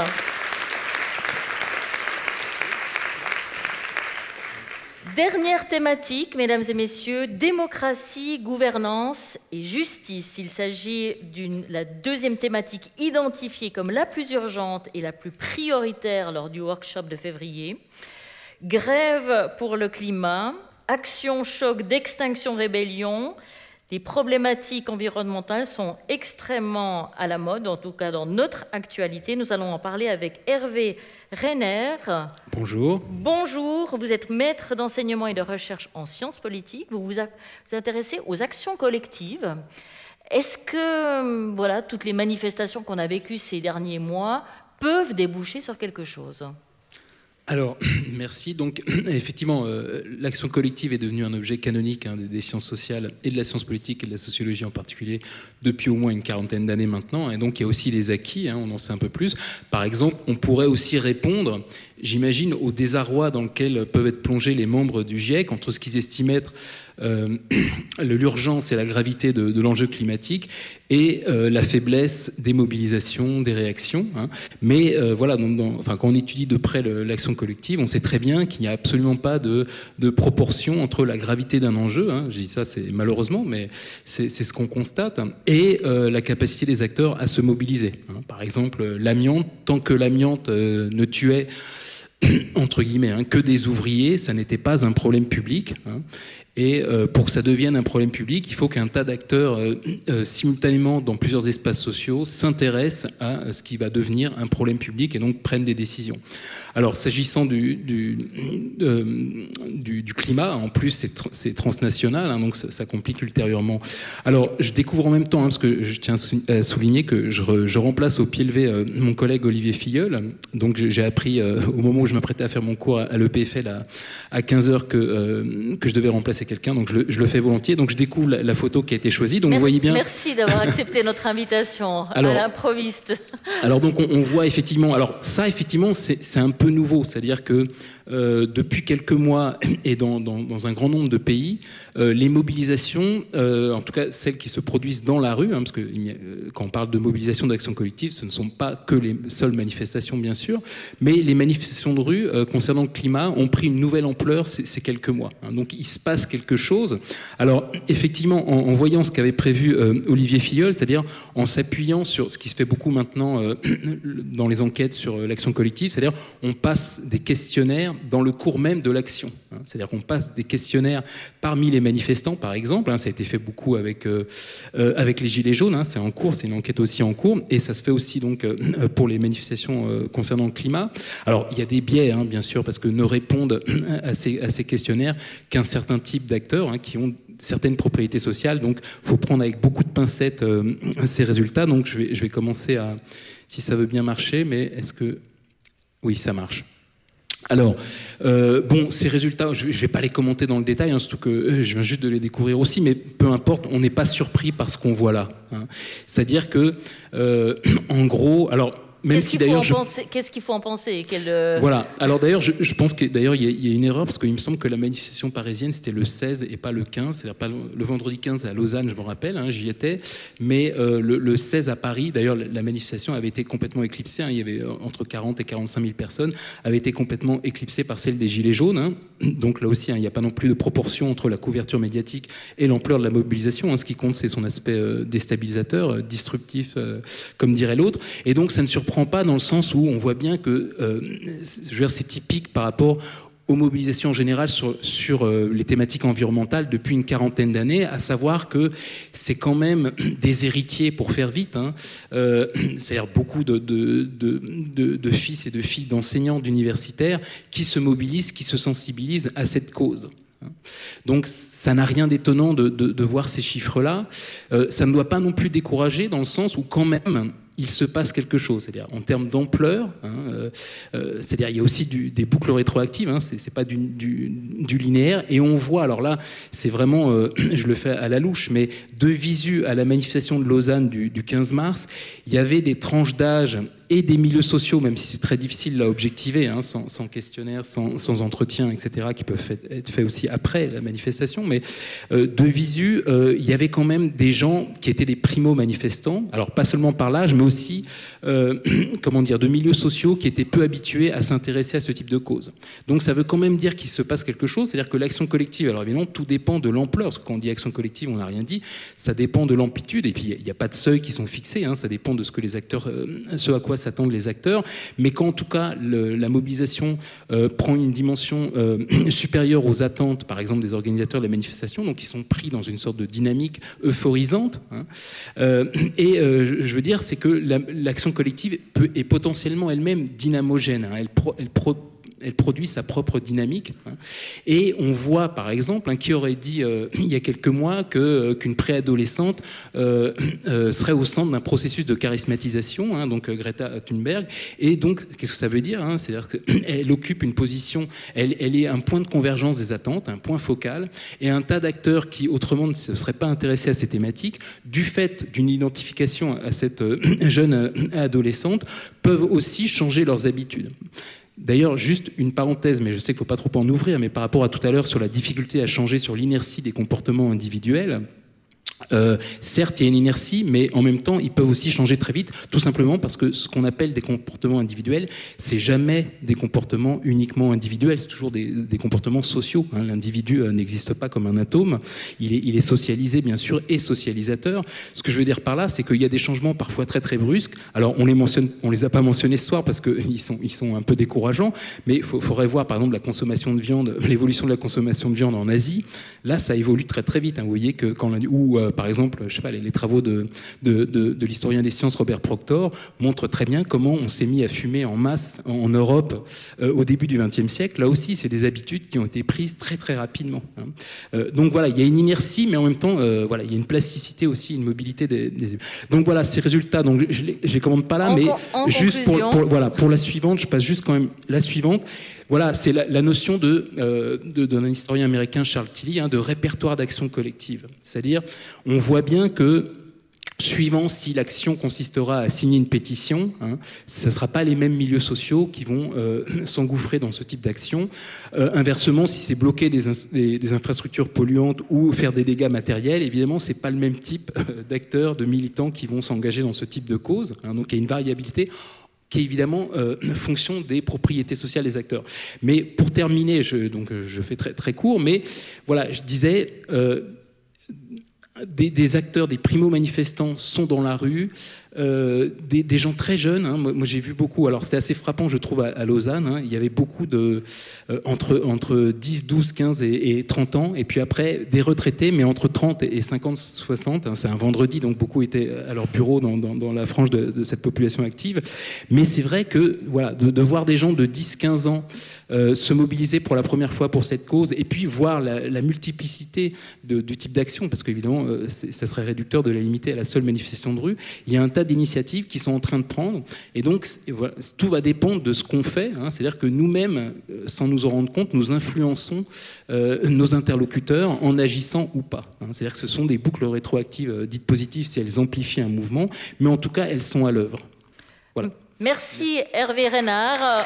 Dernière thématique, mesdames et messieurs, démocratie, gouvernance et justice. Il s'agit de la deuxième thématique identifiée comme la plus urgente et la plus prioritaire lors du workshop de février. Grève pour le climat, action choc d'extinction rébellion. Les problématiques environnementales sont extrêmement à la mode, en tout cas dans notre actualité. Nous allons en parler avec Hervé Renner. Bonjour. Bonjour, vous êtes maître d'enseignement et de recherche en sciences politiques. Vous vous intéressez aux actions collectives. Est-ce que toutes les manifestations qu'on a vécues ces derniers mois peuvent déboucher sur quelque chose ? Alors, merci. Donc, effectivement, l'action collective est devenue un objet canonique des sciences sociales et de la science politique et de la sociologie en particulier depuis au moins une quarantaine d'années maintenant. Et donc, il y a aussi les acquis, on en sait un peu plus. Par exemple, on pourrait aussi répondre, j'imagine, au désarroi dans lequel peuvent être plongés les membres du GIEC entre ce qu'ils estiment être l'urgence et la gravité de l'enjeu climatique et la faiblesse des mobilisations, des réactions. Mais quand on étudie de près l'action collective, on sait très bien qu'il n'y a absolument pas de proportion entre la gravité d'un enjeu, je dis ça c'est malheureusement, mais c'est ce qu'on constate, et la capacité des acteurs à se mobiliser. Par exemple, l'amiante, tant que l'amiante ne tuait entre guillemets, que des ouvriers, ça n'était pas un problème public. Et pour que ça devienne un problème public, il faut qu'un tas d'acteurs simultanément dans plusieurs espaces sociaux s'intéressent à ce qui va devenir un problème public et donc prennent des décisions. Alors, s'agissant du climat, en plus c'est transnational, hein, donc ça complique ultérieurement. Alors, je découvre en même temps, hein, parce que je tiens à souligner que je remplace au pied levé mon collègue Olivier Filleul. Donc, j'ai appris au moment où je m'apprêtais à faire mon cours à l'EPFL à 15h que je devais remplacer quelqu'un, donc je le fais volontiers. Donc, je découvre la photo qui a été choisie. Donc, vous voyez bien. Merci d'avoir accepté notre invitation à l'improviste. Alors, donc, on voit effectivement. Alors, ça, effectivement, c'est un peu nouveau, c'est-à-dire que depuis quelques mois et dans un grand nombre de pays, les mobilisations, en tout cas celles qui se produisent dans la rue, hein, parce que quand on parle de mobilisation d'action collective, ce ne sont pas que les seules manifestations bien sûr, mais les manifestations de rue concernant le climat ont pris une nouvelle ampleur ces quelques mois. Hein, donc il se passe quelque chose. Alors effectivement, en voyant ce qu'avait prévu Olivier Filleul, c'est-à-dire en s'appuyant sur ce qui se fait beaucoup maintenant dans les enquêtes sur l'action collective, c'est-à-dire on passe des questionnaires dans le cours même de l'action. C'est-à-dire qu'on passe des questionnaires parmi les manifestants, par exemple. Ça a été fait beaucoup avec les Gilets jaunes. C'est en cours, c'est une enquête aussi en cours. Et ça se fait aussi donc pour les manifestations concernant le climat. Alors, il y a des biais, bien sûr, parce que ne répondent à ces questionnaires qu'un certain type d'acteurs qui ont certaines propriétés sociales. Donc, il faut prendre avec beaucoup de pincettes ces résultats. Donc, je vais commencer à... Si ça veut bien marcher, mais est-ce que... Oui, ça marche. Alors, ces résultats, je ne vais pas les commenter dans le détail, surtout que je viens juste de les découvrir aussi, mais peu importe, on n'est pas surpris par ce qu'on voit là. C'est-à-dire que, en gros, alors... Qu'est-ce qu'il faut en penser Voilà. Alors d'ailleurs, je pense qu'il y a une erreur, parce qu'il me semble que la manifestation parisienne, c'était le 16 et pas le 15. C'est-à-dire pas le vendredi 15 à Lausanne, je me rappelle, j'y étais. Mais le 16 à Paris, d'ailleurs, la manifestation avait été complètement éclipsée. Il y avait entre 40 et 45 000 personnes, avait été complètement éclipsée par celle des Gilets jaunes. Donc là aussi, il n'y a pas non plus de proportion entre la couverture médiatique et l'ampleur de la mobilisation. Ce qui compte, c'est son aspect déstabilisateur, disruptif, comme dirait l'autre. Et donc, ça ne surprend pas dans le sens où on voit bien que c'est typique par rapport aux mobilisations en général sur les thématiques environnementales depuis une quarantaine d'années, à savoir que c'est quand même des héritiers, pour faire vite, c'est-à-dire beaucoup de fils et de filles d'enseignants, d'universitaires qui se mobilisent, qui se sensibilisent à cette cause. Donc ça n'a rien d'étonnant de voir ces chiffres-là. Ça ne doit pas non plus décourager dans le sens où quand même il se passe quelque chose, c'est-à-dire en termes d'ampleur, c'est-à-dire il y a aussi des boucles rétroactives, c'est pas du linéaire, et on voit, alors là c'est vraiment, je le fais à la louche, mais de visu à la manifestation de Lausanne du 15 mars, il y avait des tranches d'âge et des milieux sociaux, même si c'est très difficile à objectiver, sans questionnaire, sans entretien, etc., qui peuvent être faits aussi après la manifestation, mais de visu, il y avait quand même des gens qui étaient des primo-manifestants, alors pas seulement par l'âge, mais aussi de milieux sociaux qui étaient peu habitués à s'intéresser à ce type de cause. Donc ça veut quand même dire qu'il se passe quelque chose, c'est-à-dire que l'action collective, alors évidemment tout dépend de l'ampleur, parce que quand on dit action collective, on n'a rien dit, ça dépend de l'amplitude, et puis il n'y a pas de seuils qui sont fixés, ça dépend de ce que les acteurs, ce à quoi s'attendent les acteurs, mais quand en tout cas la mobilisation prend une dimension supérieure aux attentes, par exemple des organisateurs de la manifestation, donc ils sont pris dans une sorte de dynamique euphorisante, et je veux dire, c'est que l'action collective est potentiellement elle-même dynamogène, elle produit sa propre dynamique. Et on voit, par exemple, qui aurait dit il y a quelques mois qu'une préadolescente serait au centre d'un processus de charismatisation, donc Greta Thunberg. Et donc, qu'est-ce que ça veut dire C'est-à-dire qu'elle occupe une position, elle est un point de convergence des attentes, un point focal, et un tas d'acteurs qui, autrement, ne se seraient pas intéressés à ces thématiques, du fait d'une identification à cette jeune adolescente, peuvent aussi changer leurs habitudes. D'ailleurs, juste une parenthèse, mais je sais qu'il ne faut pas trop en ouvrir, mais par rapport à tout à l'heure sur la difficulté à changer sur l'inertie des comportements individuels, Certes, il y a une inertie, mais en même temps, ils peuvent aussi changer très vite, tout simplement parce que ce qu'on appelle des comportements individuels, c'est jamais des comportements uniquement individuels, c'est toujours des comportements sociaux. Hein. L'individu n'existe pas comme un atome, il est socialisé, bien sûr, et socialisateur. Ce que je veux dire par là, c'est qu'il y a des changements parfois très très brusques. Alors, on les a pas mentionnés ce soir parce qu'ils sont un peu décourageants, mais il faudrait voir, par exemple, la consommation de viande, l'évolution de la consommation de viande en Asie. Là, ça évolue très très vite. Hein. Vous voyez que par exemple, je sais pas, les travaux de l'historien des sciences Robert Proctor montrent très bien comment on s'est mis à fumer en masse en Europe au début du XXe siècle. Là aussi, c'est des habitudes qui ont été prises très très rapidement. Hein. Donc voilà, il y a une inertie, mais en même temps, voilà, il y a une plasticité aussi, une mobilité des. Donc voilà, ces résultats. Donc je les commande pas là, mais juste pour la suivante, je passe juste quand même la suivante. Voilà, c'est la notion d'un historien américain, Charles Tilly, hein, de répertoire d'action collective. C'est-à-dire, on voit bien que, suivant si l'action consistera à signer une pétition, hein, ce ne sera pas les mêmes milieux sociaux qui vont s'engouffrer dans ce type d'action. Inversement, si c'est bloquer des infrastructures polluantes ou faire des dégâts matériels, évidemment, ce n'est pas le même type d'acteurs, de militants qui vont s'engager dans ce type de cause. Hein, donc, il y a une variabilité qui est évidemment fonction des propriétés sociales des acteurs. Mais pour terminer, je fais très, très court, mais voilà, je disais, des acteurs, des primo-manifestants sont dans la rue, des gens très jeunes, hein, moi j'ai vu beaucoup, alors c'était assez frappant je trouve à Lausanne, hein, il y avait beaucoup entre 10, 12, 15 et 30 ans, et puis après des retraités, mais entre 30 et 50, 60, hein, c'est un vendredi, donc beaucoup étaient à leur bureau dans la frange de cette population active, mais c'est vrai que voilà, de voir des gens de 10, 15 ans se mobiliser pour la première fois pour cette cause, et puis voir la multiplicité du type d'action, parce qu'évidemment ça serait réducteur de la limiter à la seule manifestation de rue, il y a un tas d'initiatives qui sont en train de prendre, et donc voilà, tout va dépendre de ce qu'on fait, hein, c'est-à-dire que nous-mêmes, sans nous en rendre compte, nous influençons nos interlocuteurs en agissant ou pas, hein, c'est-à-dire que ce sont des boucles rétroactives dites positives si elles amplifient un mouvement, mais en tout cas elles sont à l'œuvre. Voilà. Merci Hervé Renard.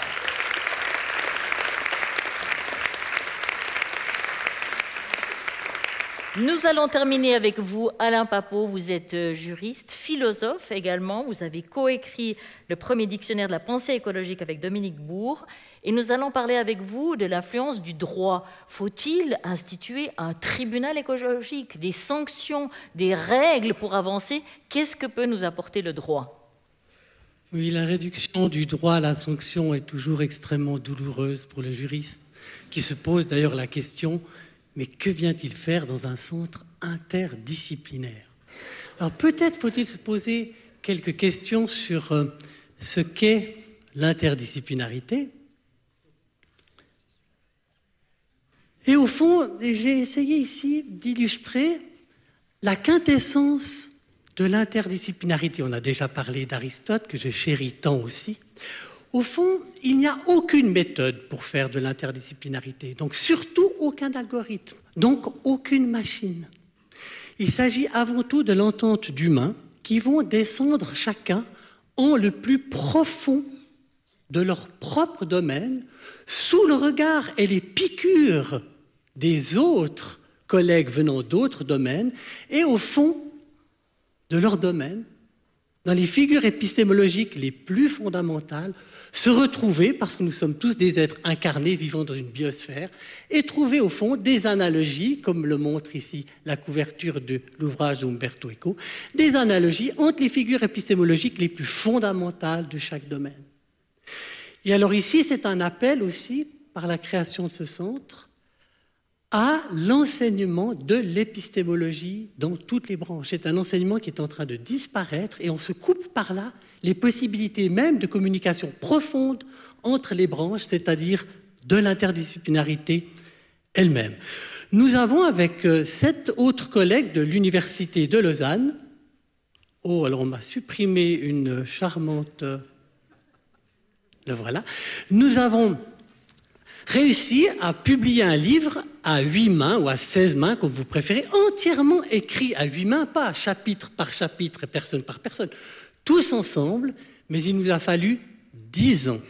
Nous allons terminer avec vous, Alain Papot. Vous êtes juriste, philosophe également. Vous avez coécrit le premier dictionnaire de la pensée écologique avec Dominique Bourg. Et nous allons parler avec vous de l'influence du droit. Faut-il instituer un tribunal écologique, des sanctions, des règles pour avancer? Qu'est-ce que peut nous apporter le droit? Oui, la réduction du droit à la sanction est toujours extrêmement douloureuse pour le juriste, qui se pose d'ailleurs la question: mais que vient-il faire dans un centre interdisciplinaire? Alors peut-être faut-il se poser quelques questions sur ce qu'est l'interdisciplinarité. Et au fond, j'ai essayé ici d'illustrer la quintessence de l'interdisciplinarité. On a déjà parlé d'Aristote, que je chéris tant aussi. Au fond, il n'y a aucune méthode pour faire de l'interdisciplinarité, donc surtout aucun algorithme, donc aucune machine. Il s'agit avant tout de l'entente d'humains qui vont descendre chacun en le plus profond de leur propre domaine, sous le regard et les piqûres des autres collègues venant d'autres domaines, et au fond de leur domaine, dans les figures épistémologiques les plus fondamentales, se retrouver, parce que nous sommes tous des êtres incarnés vivant dans une biosphère, et trouver au fond des analogies, comme le montre ici la couverture de l'ouvrage d'Umberto Eco, des analogies entre les figures épistémologiques les plus fondamentales de chaque domaine. Et alors ici, c'est un appel aussi, par la création de ce centre, à l'enseignement de l'épistémologie dans toutes les branches. C'est un enseignement qui est en train de disparaître, et on se coupe par là les possibilités même de communication profonde entre les branches, c'est-à-dire de l'interdisciplinarité elle-même. Nous avons avec 7 autres collègues de l'Université de Lausanne, alors on m'a supprimé une charmante... Le voilà. Nous avons réussi à publier un livre à 8 mains ou à 16 mains, comme vous préférez, entièrement écrit à 8 mains, pas chapitre par chapitre et personne par personne, tous ensemble, mais il nous a fallu 10 ans.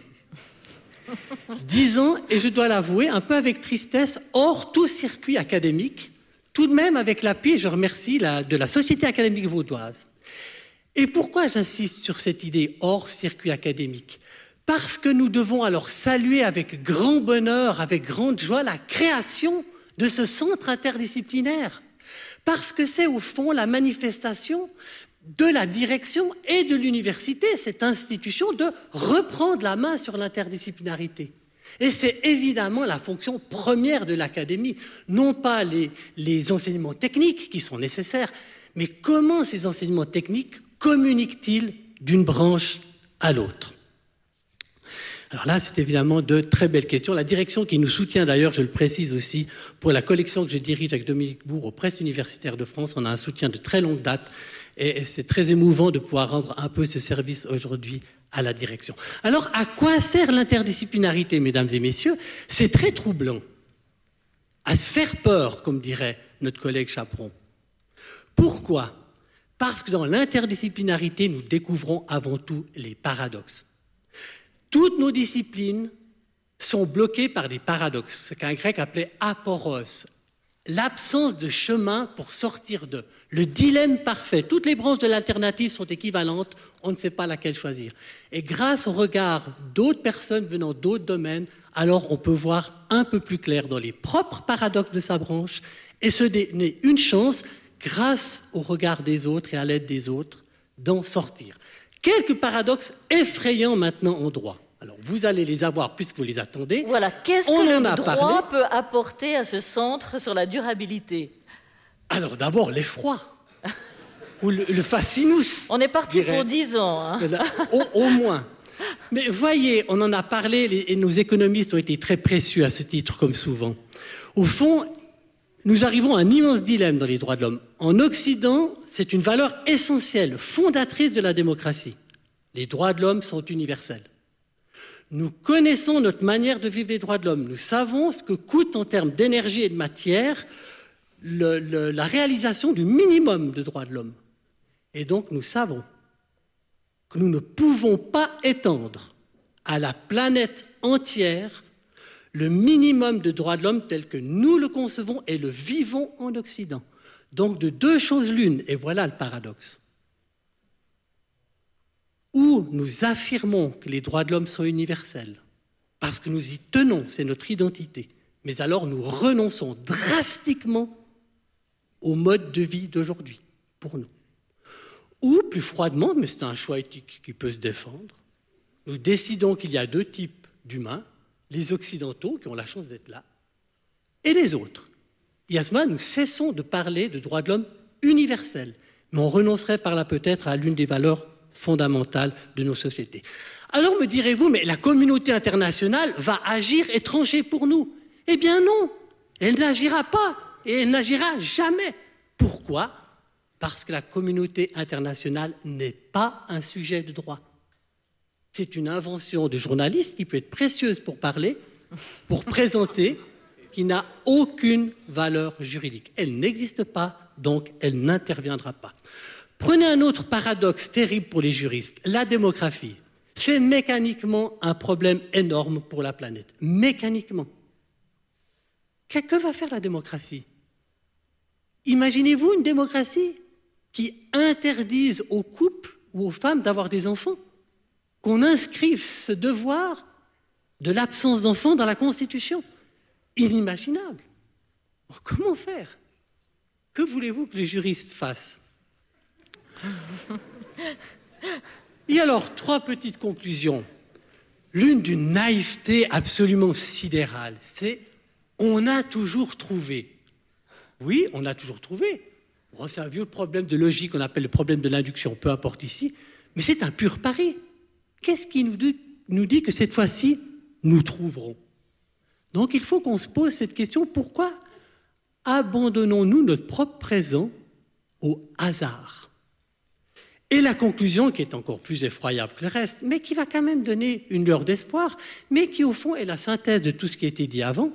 10 ans, et je dois l'avouer, un peu avec tristesse, hors tout circuit académique, tout de même avec l'appui, je remercie, de la Société académique vaudoise. Et pourquoi j'insiste sur cette idée hors circuit académique? Parce que nous devons alors saluer avec grand bonheur, avec grande joie, la création de ce centre interdisciplinaire. Parce que c'est au fond la manifestation de la direction et de l'université, cette institution, de reprendre la main sur l'interdisciplinarité. Et c'est évidemment la fonction première de l'académie, non pas les enseignements techniques qui sont nécessaires, mais comment ces enseignements techniques communiquent-ils d'une branche à l'autre? Alors là, c'est évidemment de très belles questions. La direction qui nous soutient d'ailleurs, je le précise aussi, pour la collection que je dirige avec Dominique Bourg aux Presses universitaires de France, on a un soutien de très longue date et c'est très émouvant de pouvoir rendre un peu ce service aujourd'hui à la direction. Alors, à quoi sert l'interdisciplinarité, mesdames et messieurs? C'est très troublant. À se faire peur, comme dirait notre collègue Chaperon. Pourquoi? Parce que dans l'interdisciplinarité, nous découvrons avant tout les paradoxes. Toutes nos disciplines sont bloquées par des paradoxes, ce qu'un grec appelait aporos, l'absence de chemin pour sortir de. Le dilemme parfait. Toutes les branches de l'alternative sont équivalentes, on ne sait pas laquelle choisir. Et grâce au regard d'autres personnes venant d'autres domaines, alors on peut voir un peu plus clair dans les propres paradoxes de sa branche et se donner une chance, grâce au regard des autres et à l'aide des autres, d'en sortir. Quelques paradoxes effrayants maintenant en droit. Alors, vous allez les avoir puisque vous les attendez. Voilà, qu'est-ce que le droit peut apporter à ce centre sur la durabilité? Alors, d'abord, l'effroi, ou le fascinus. On est parti pour 10 ans. Hein. Au moins. Mais voyez, on en a parlé, et nos économistes ont été très précieux à ce titre, comme souvent. Au fond, nous arrivons à un immense dilemme dans les droits de l'homme. En Occident, c'est une valeur essentielle, fondatrice de la démocratie. Les droits de l'homme sont universels. Nous connaissons notre manière de vivre les droits de l'homme. Nous savons ce que coûte en termes d'énergie et de matière la réalisation du minimum de droits de l'homme. Et donc nous savons que nous ne pouvons pas étendre à la planète entière le minimum de droits de l'homme tel que nous le concevons et le vivons en Occident. Donc de deux choses l'une, et voilà le paradoxe. Ou nous affirmons que les droits de l'homme sont universels, parce que nous y tenons, c'est notre identité, mais alors nous renonçons drastiquement au mode de vie d'aujourd'hui, pour nous. Ou, plus froidement, mais c'est un choix éthique qui peut se défendre, nous décidons qu'il y a deux types d'humains, les occidentaux, qui ont la chance d'être là, et les autres. Et à ce moment-là, nous cessons de parler de droits de l'homme universels, mais on renoncerait par là peut-être à l'une des valeurs fondamentales de nos sociétés. Alors me direz-vous, mais la communauté internationale va agir et trancher pour nous. Eh bien non, elle n'agira pas. Et elle n'agira jamais. Pourquoi? Parce que la communauté internationale n'est pas un sujet de droit. C'est une invention de journaliste qui peut être précieuse pour parler, pour présenter, qui n'a aucune valeur juridique. Elle n'existe pas, donc elle n'interviendra pas. Prenez un autre paradoxe terrible pour les juristes, la démographie. C'est mécaniquement un problème énorme pour la planète. Mécaniquement. Que va faire la démocratie? Imaginez-vous une démocratie qui interdise aux couples ou aux femmes d'avoir des enfants, qu'on inscrive ce devoir de l'absence d'enfants dans la Constitution. Inimaginable. Alors, comment faire? Que voulez-vous que les juristes fassent? Et alors, trois petites conclusions. L'une d'une naïveté absolument sidérale, c'est on a toujours trouvé. Oui, on a toujours trouvé. Bon, c'est un vieux problème de logique qu'on appelle le problème de l'induction, peu importe ici, mais c'est un pur pari. Qu'est-ce qui nous dit que cette fois-ci, nous trouverons? Donc il faut qu'on se pose cette question, pourquoi abandonnons-nous notre propre présent au hasard? Et la conclusion, qui est encore plus effroyable que le reste, mais qui va quand même donner une lueur d'espoir, mais qui au fond est la synthèse de tout ce qui a été dit avant,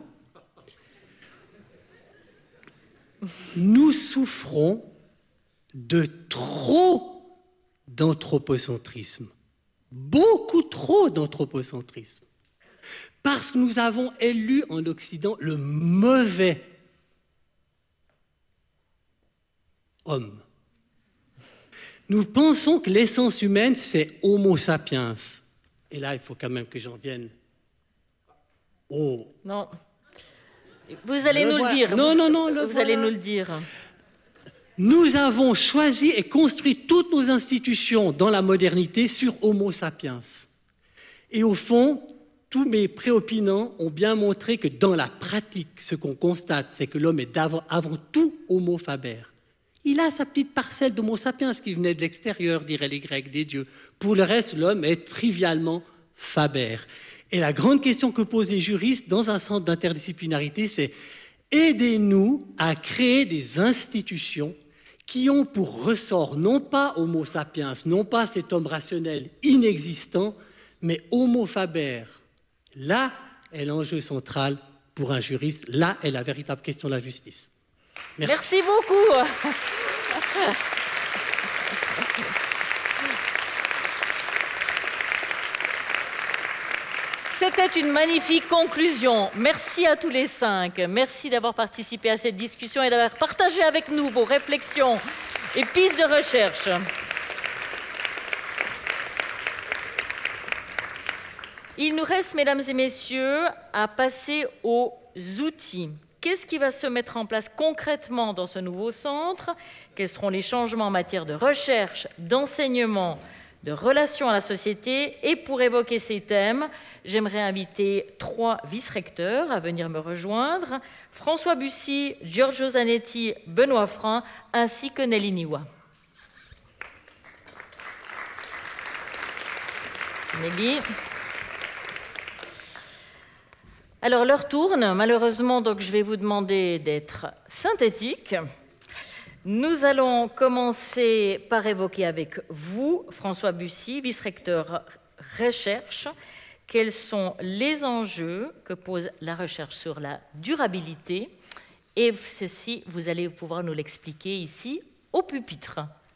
nous souffrons de trop d'anthropocentrisme, beaucoup trop d'anthropocentrisme, parce que nous avons élu en Occident le mauvais homme. Nous pensons que l'essence humaine, c'est Homo sapiens. Et là, il faut quand même que j'en vienne au... Non. Vous allez nous le dire. Vous allez nous le dire. Nous avons choisi et construit toutes nos institutions dans la modernité sur Homo sapiens. Et au fond, tous mes préopinants ont bien montré que dans la pratique, ce qu'on constate, c'est que l'homme est avant tout Homo faber. Il a sa petite parcelle d'Homo sapiens qui venait de l'extérieur, diraient les Grecs, des dieux. Pour le reste, l'homme est trivialement faber. Et la grande question que posent les juristes dans un centre d'interdisciplinarité, c'est aidez-nous à créer des institutions qui ont pour ressort non pas Homo sapiens, non pas cet homme rationnel inexistant, mais Homo faber. Là est l'enjeu central pour un juriste, là est la véritable question de la justice. Merci beaucoup. C'était une magnifique conclusion. Merci à tous les 5. Merci d'avoir participé à cette discussion et d'avoir partagé avec nous vos réflexions et pistes de recherche. Il nous reste, mesdames et messieurs, à passer aux outils. Qu'est-ce qui va se mettre en place concrètement dans ce nouveau centre? Quels seront les changements en matière de recherche, d'enseignement, de relations à la société? Et pour évoquer ces thèmes, j'aimerais inviter 3 vice-recteurs à venir me rejoindre, François Bussy, Giorgio Zanetti, Benoît Frein, ainsi que Nelly Niwa. Nelly. Alors, l'heure tourne, malheureusement, donc je vais vous demander d'être synthétique. Nous allons commencer par évoquer avec vous, François Bussy, vice-recteur recherche, quels sont les enjeux que pose la recherche sur la durabilité, et ceci, vous allez pouvoir nous l'expliquer ici, au pupitre.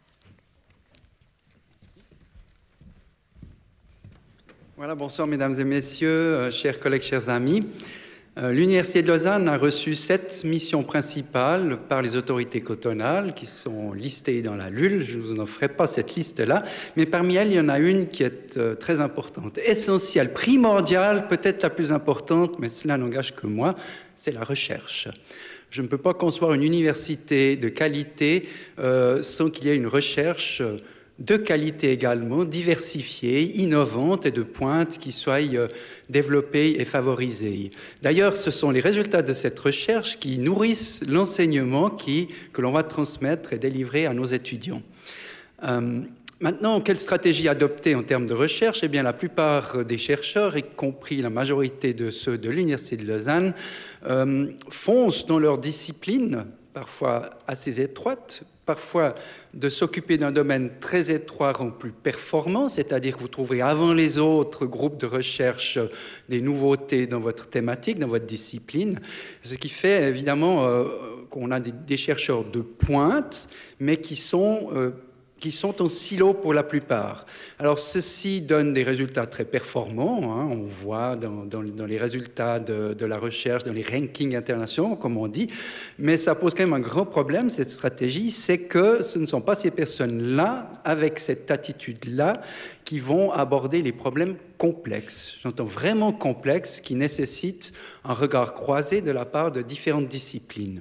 Voilà, bonsoir mesdames et messieurs, chers collègues, chers amis. L'Université de Lausanne a reçu 7 missions principales par les autorités cantonales qui sont listées dans la LUL. Je ne vous en ferai pas cette liste-là, mais parmi elles, il y en a une qui est très importante, essentielle, primordiale, peut-être la plus importante, mais cela n'engage que moi, c'est la recherche. Je ne peux pas concevoir une université de qualité sans qu'il y ait une recherche de qualité également, diversifiée, innovante et de pointe qui soit développée et favorisée. D'ailleurs, ce sont les résultats de cette recherche qui nourrissent l'enseignement que l'on va transmettre et délivrer à nos étudiants. Maintenant, quelle stratégie adopter en termes de recherche? Eh bien, la plupart des chercheurs, y compris la majorité de ceux de l'Université de Lausanne, foncent dans leur discipline, parfois assez étroite, parfois de s'occuper d'un domaine très étroit rend plus performant, c'est-à-dire que vous trouverez avant les autres groupes de recherche des nouveautés dans votre thématique, dans votre discipline, ce qui fait évidemment qu'on a des chercheurs de pointe, mais qui sont en silo pour la plupart. Alors, ceci donne des résultats très performants, hein, on voit dans les résultats de la recherche, dans les rankings internationaux, comme on dit, mais ça pose quand même un grand problème, cette stratégie, c'est que ce ne sont pas ces personnes-là, avec cette attitude-là, qui vont aborder les problèmes complexes, j'entends vraiment complexes, qui nécessitent un regard croisé de la part de différentes disciplines.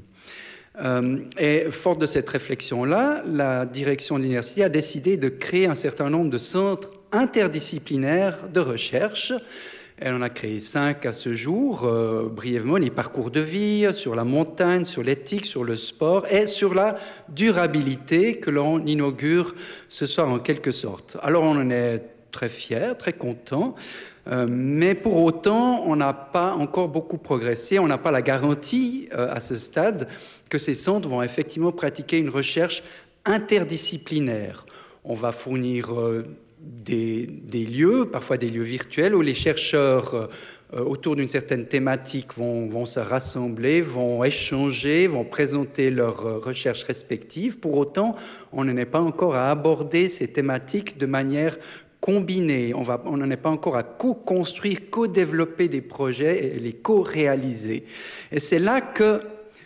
Et fort de cette réflexion-là, la direction de l'université a décidé de créer un certain nombre de centres interdisciplinaires de recherche. Elle en a créé 5 à ce jour, brièvement, les parcours de vie, sur la montagne, sur l'éthique, sur le sport et sur la durabilité que l'on inaugure ce soir en quelque sorte. Alors on en est très fiers, très contents. Mais pour autant, on n'a pas encore beaucoup progressé, on n'a pas la garantie à ce stade que ces centres vont effectivement pratiquer une recherche interdisciplinaire. On va fournir des lieux, parfois des lieux virtuels, où les chercheurs autour d'une certaine thématique vont se rassembler, vont échanger, vont présenter leurs recherches respectives. Pour autant, on n'en est pas encore à aborder ces thématiques de manière combinés. On n'en est pas encore à co-construire, co-développer des projets et les co-réaliser. Et c'est là que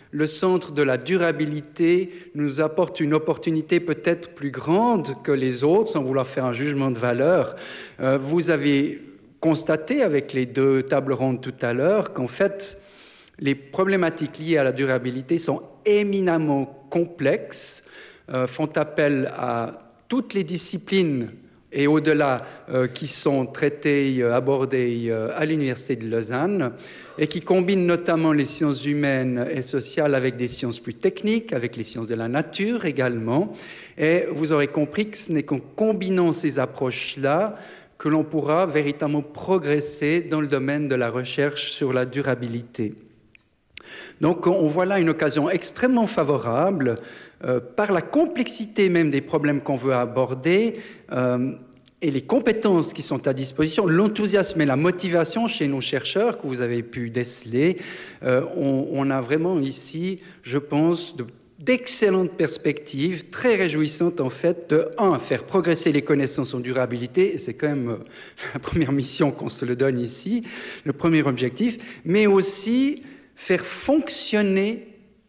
le centre de la durabilité nous apporte une opportunité peut-être plus grande que les autres, sans vouloir faire un jugement de valeur. Vous avez constaté avec les 2 tables rondes tout à l'heure qu'en fait, les problématiques liées à la durabilité sont éminemment complexes, font appel à toutes les disciplines et au-delà qui sont traitées, abordées à l'Université de Lausanne et qui combinent notamment les sciences humaines et sociales avec des sciences plus techniques, avec les sciences de la nature également. Et vous aurez compris que ce n'est qu'en combinant ces approches-là que l'on pourra véritablement progresser dans le domaine de la recherche sur la durabilité. Donc on voit là une occasion extrêmement favorable par la complexité même des problèmes qu'on veut aborder et les compétences qui sont à disposition, l'enthousiasme et la motivation chez nos chercheurs que vous avez pu déceler. On a vraiment ici, je pense, d'excellentes perspectives, très réjouissantes en fait, de faire progresser les connaissances en durabilité, et c'est quand même la première mission qu'on se le donne ici, le premier objectif, mais aussi faire fonctionner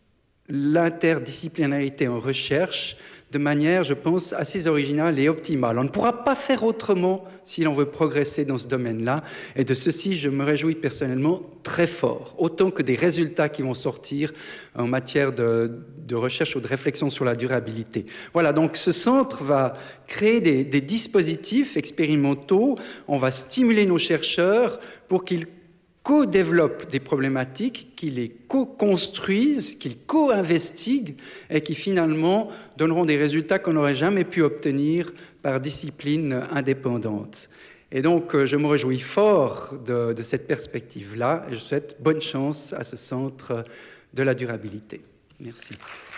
l'interdisciplinarité en recherche de manière, je pense, assez originale et optimale. On ne pourra pas faire autrement si l'on veut progresser dans ce domaine-là, et de ceci, je me réjouis personnellement très fort, autant que des résultats qui vont sortir en matière de recherche ou de réflexion sur la durabilité. Voilà, donc ce centre va créer des dispositifs expérimentaux, on va stimuler nos chercheurs pour qu'ils co-développent des problématiques, qui les co-construisent, qu'ils co-investiguent et qui finalement donneront des résultats qu'on n'aurait jamais pu obtenir par discipline indépendante. Et donc, je me réjouis fort de cette perspective-là et je souhaite bonne chance à ce centre de la durabilité. Merci.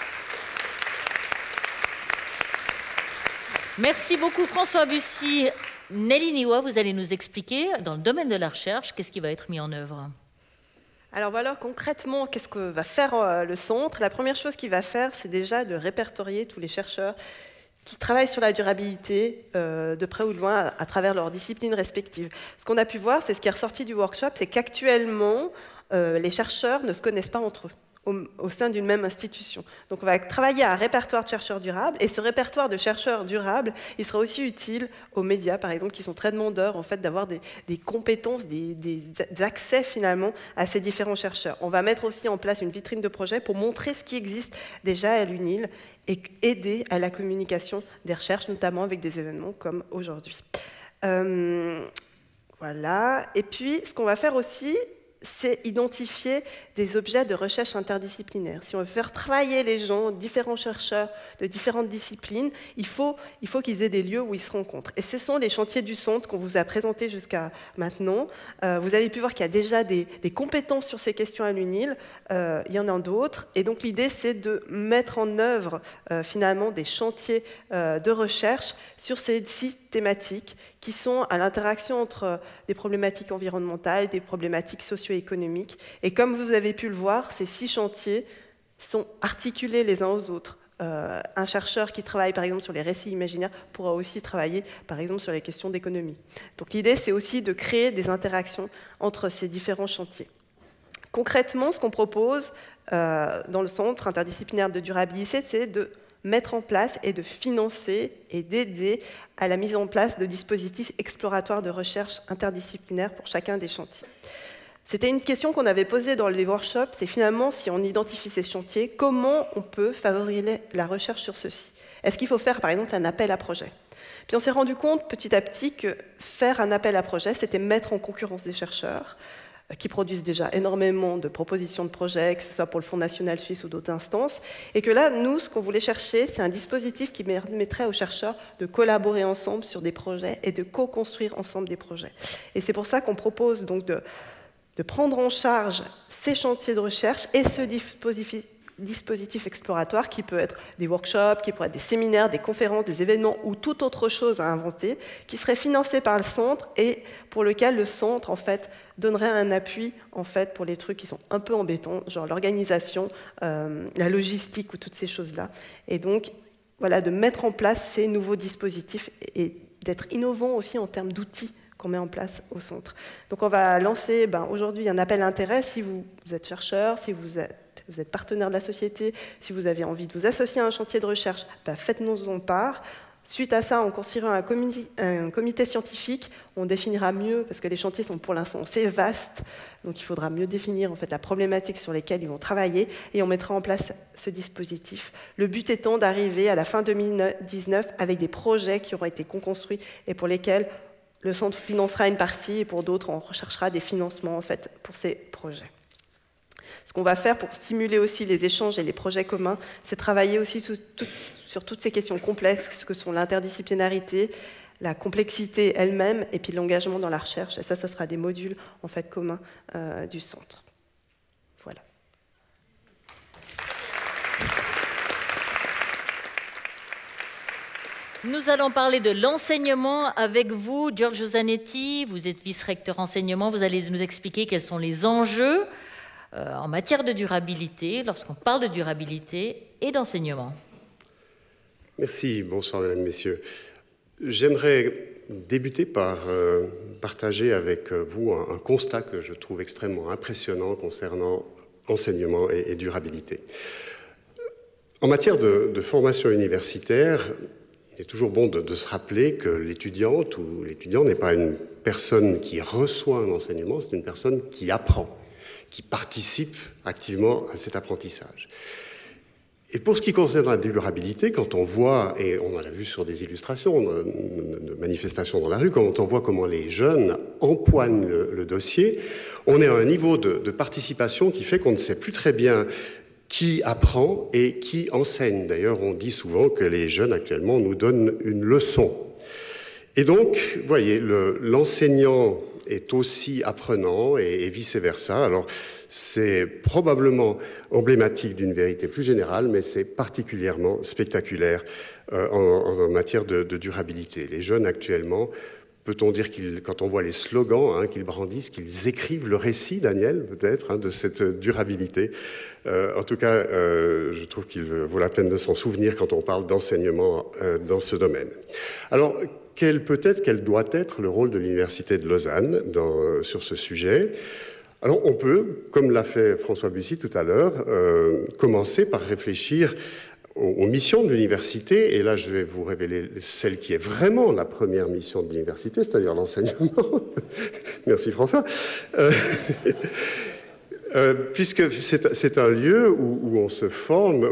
Merci beaucoup François Bussy. Nelly Niwa, vous allez nous expliquer, dans le domaine de la recherche, qu'est-ce qui va être mis en œuvre? Alors voilà, concrètement, qu'est-ce que va faire le centre? La première chose qu'il va faire, c'est déjà de répertorier tous les chercheurs qui travaillent sur la durabilité de près ou de loin à travers leurs disciplines respectives. Ce qu'on a pu voir, c'est ce qui est ressorti du workshop, c'est qu'actuellement, les chercheurs ne se connaissent pas entre eux au sein d'une même institution. Donc on va travailler à un répertoire de chercheurs durables, et ce répertoire de chercheurs durables, il sera aussi utile aux médias, par exemple, qui sont très demandeurs en fait, d'avoir des compétences, des accès finalement à ces différents chercheurs. On va mettre aussi en place une vitrine de projet pour montrer ce qui existe déjà à l'UNIL et aider à la communication des recherches, notamment avec des événements comme aujourd'hui. Voilà. Et puis, ce qu'on va faire aussi, c'est identifier des objets de recherche interdisciplinaire. Si on veut faire travailler les gens, différents chercheurs de différentes disciplines, il faut qu'ils aient des lieux où ils se rencontrent. Et ce sont les chantiers du centre qu'on vous a présentés jusqu'à maintenant. Vous avez pu voir qu'il y a déjà des compétences sur ces questions à l'UNIL. Il y en a d'autres. Et donc l'idée, c'est de mettre en œuvre finalement des chantiers de recherche sur ces 6 thématiques qui sont à l'interaction entre des problématiques environnementales, des problématiques socio-économiques. Et comme vous avez pu le voir, ces 6 chantiers sont articulés les uns aux autres. Un chercheur qui travaille par exemple sur les récits imaginaires pourra aussi travailler par exemple sur les questions d'économie. Donc l'idée, c'est aussi de créer des interactions entre ces différents chantiers. Concrètement, ce qu'on propose dans le Centre interdisciplinaire de durabilité, c'est de mettre en place et de financer et d'aider à la mise en place de dispositifs exploratoires de recherche interdisciplinaire pour chacun des chantiers. C'était une question qu'on avait posée dans les workshops, c'est finalement, si on identifie ces chantiers, comment on peut favoriser la recherche sur ceux-ci? Est-ce qu'il faut faire, par exemple, un appel à projet? Puis on s'est rendu compte petit à petit que faire un appel à projet, c'était mettre en concurrence des chercheurs qui produisent déjà énormément de propositions de projets, que ce soit pour le Fonds national suisse ou d'autres instances, et que là, nous, ce qu'on voulait chercher, c'est un dispositif qui permettrait aux chercheurs de collaborer ensemble sur des projets et de co-construire ensemble des projets. Et c'est pour ça qu'on propose donc de prendre en charge ces chantiers de recherche et ce dispositif exploratoire qui peut être des workshops, qui pourrait être des séminaires, des conférences, des événements ou toute autre chose à inventer, qui serait financé par le centre et pour lequel le centre en fait donnerait un appui en fait pour les trucs qui sont un peu embêtants, genre l'organisation, la logistique ou toutes ces choses-là. Et donc voilà, de mettre en place ces nouveaux dispositifs et d'être innovant aussi en termes d'outils qu'on met en place au centre. Donc on va lancer aujourd'hui un appel à intérêt si vous êtes chercheur, si vous vous êtes partenaire de la société, si vous avez envie de vous associer à un chantier de recherche, faites-nous en part. Suite à ça, on constituera un comité scientifique, on définira mieux, parce que les chantiers sont pour l'instant assez vastes, donc il faudra mieux définir en fait, la problématique sur laquelle ils vont travailler, et on mettra en place ce dispositif. Le but étant d'arriver à la fin 2019 avec des projets qui auront été construits et pour lesquels le centre financera une partie, et pour d'autres, on recherchera des financements en fait, pour ces projets. Ce qu'on va faire pour stimuler aussi les échanges et les projets communs, c'est travailler aussi sur toutes ces questions complexes que sont l'interdisciplinarité, la complexité elle-même et puis l'engagement dans la recherche. Et ça sera des modules en fait, communs du centre. Voilà. Nous allons parler de l'enseignement avec vous, Giorgio Zanetti. Vous êtes vice-recteur enseignement. Vous allez nous expliquer quels sont les enjeux en matière de durabilité, lorsqu'on parle de durabilité et d'enseignement. Merci, bonsoir mesdames, messieurs. J'aimerais débuter par partager avec vous un constat que je trouve extrêmement impressionnant concernant enseignement et durabilité. En matière de formation universitaire, il est toujours bon de se rappeler que l'étudiante ou l'étudiant n'est pas une personne qui reçoit un enseignement, c'est une personne qui apprend, qui participent activement à cet apprentissage. Et pour ce qui concerne la durabilité, quand on voit, et on l'a vu sur des illustrations de manifestations dans la rue, quand on voit comment les jeunes empoignent le dossier, on est à un niveau de participation qui fait qu'on ne sait plus très bien qui apprend et qui enseigne. D'ailleurs, on dit souvent que les jeunes actuellement nous donnent une leçon. Et donc, vous voyez, l'enseignant est aussi apprenant et vice-versa. Alors, c'est probablement emblématique d'une vérité plus générale, mais c'est particulièrement spectaculaire en matière de durabilité. Les jeunes actuellement, peut-on dire quand on voit les slogans qu'ils brandissent, qu'ils écrivent le récit, Daniel, peut-être, de cette durabilité. En tout cas, je trouve qu'il vaut la peine de s'en souvenir quand on parle d'enseignement dans ce domaine. Alors, quel doit être le rôle de l'Université de Lausanne sur ce sujet? Alors, on peut, comme l'a fait François Bussy tout à l'heure, commencer par réfléchir aux missions de l'université, et là je vais vous révéler celle qui est vraiment la première mission de l'université, c'est-à-dire l'enseignement. Merci François. Puisque c'est un lieu où on se forme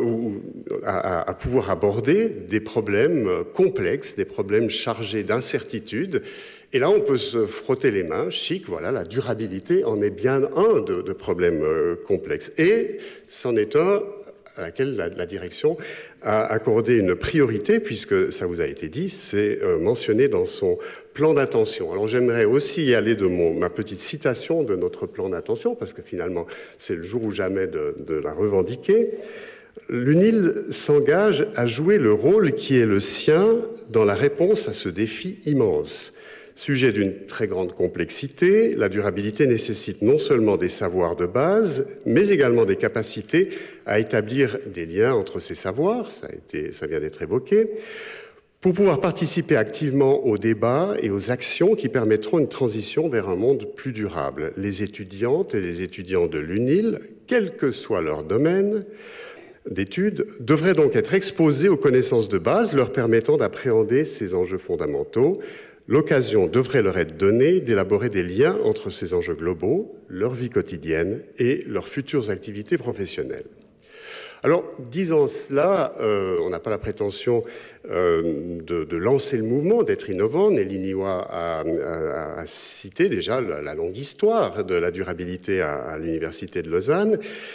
à pouvoir aborder des problèmes complexes, des problèmes chargés d'incertitudes. Et là, on peut se frotter les mains, chic, voilà, la durabilité en est bien un de problèmes complexes. Et c'en est un à laquelle la direction a accordé une priorité, puisque ça vous a été dit, c'est mentionné dans son plan d'intention. Alors j'aimerais aussi y aller de ma petite citation de notre plan d'intention, parce que finalement c'est le jour ou jamais de la revendiquer. L'UNIL s'engage à jouer le rôle qui est le sien dans la réponse à ce défi immense. Sujet d'une très grande complexité, la durabilité nécessite non seulement des savoirs de base, mais également des capacités à établir des liens entre ces savoirs, ça vient d'être évoqué, pour pouvoir participer activement aux débats et aux actions qui permettront une transition vers un monde plus durable. Les étudiantes et les étudiants de l'UNIL, quel que soit leur domaine d'études, devraient donc être exposés aux connaissances de base leur permettant d'appréhender ces enjeux fondamentaux. L'occasion devrait leur être donnée d'élaborer des liens entre ces enjeux globaux, leur vie quotidienne et leurs futures activités professionnelles. Alors, disant cela, on n'a pas la prétention de lancer le mouvement, d'être innovant. Nelly Niwa a cité déjà la longue histoire de la durabilité à l'Université de Lausanne.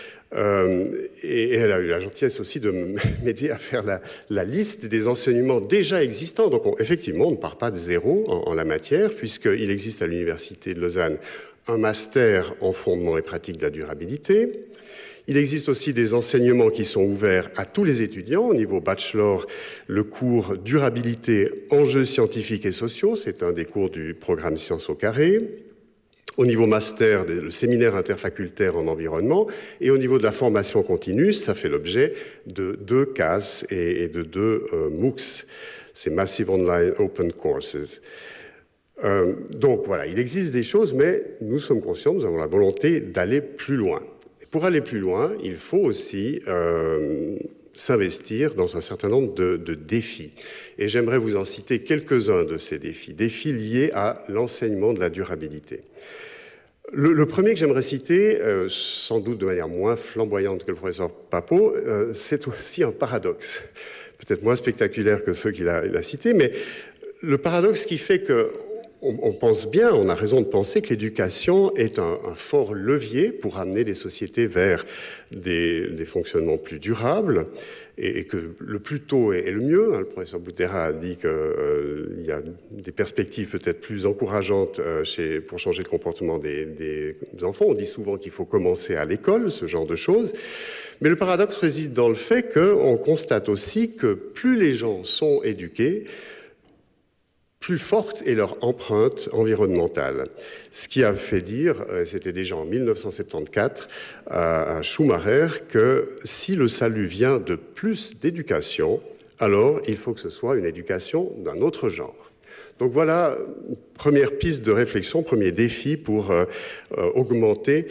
Et elle a eu la gentillesse aussi de m'aider à faire la liste des enseignements déjà existants. Donc effectivement, on ne part pas de zéro en la matière, puisqu'il existe à l'Université de Lausanne un master en fondement et pratique de la durabilité. Il existe aussi des enseignements qui sont ouverts à tous les étudiants. Au niveau bachelor, le cours durabilité, enjeux scientifiques et sociaux, c'est un des cours du programme Sciences au carré. Au niveau master, le séminaire interfacultaire en environnement, et au niveau de la formation continue, ça fait l'objet de 2 CAS et de 2 MOOCs. C'est Massive Online Open Courses. Donc voilà, il existe des choses, mais nous sommes conscients, nous avons la volonté d'aller plus loin. pour aller plus loin, il faut aussi s'investir dans un certain nombre de défis. Et j'aimerais vous en citer quelques-uns de ces défis, défis liés à l'enseignement de la durabilité. Le premier que j'aimerais citer, sans doute de manière moins flamboyante que le professeur Papot, c'est aussi un paradoxe, peut-être moins spectaculaire que ceux qu'il a cités, mais le paradoxe qui fait que on pense bien, on a raison de penser que l'éducation est un fort levier pour amener les sociétés vers des fonctionnements plus durables et que le plus tôt est le mieux. Le professeur Boutera a dit qu'il y a des perspectives peut-être plus encourageantes pour changer le comportement des enfants. On dit souvent qu'il faut commencer à l'école, ce genre de choses. Mais le paradoxe réside dans le fait qu'on constate aussi que plus les gens sont éduqués, plus forte est leur empreinte environnementale. Ce qui a fait dire, c'était déjà en 1974, à Schumacher, que si le salut vient de plus d'éducation, alors il faut que ce soit une éducation d'un autre genre. Donc voilà, première piste de réflexion, premier défi pour augmenter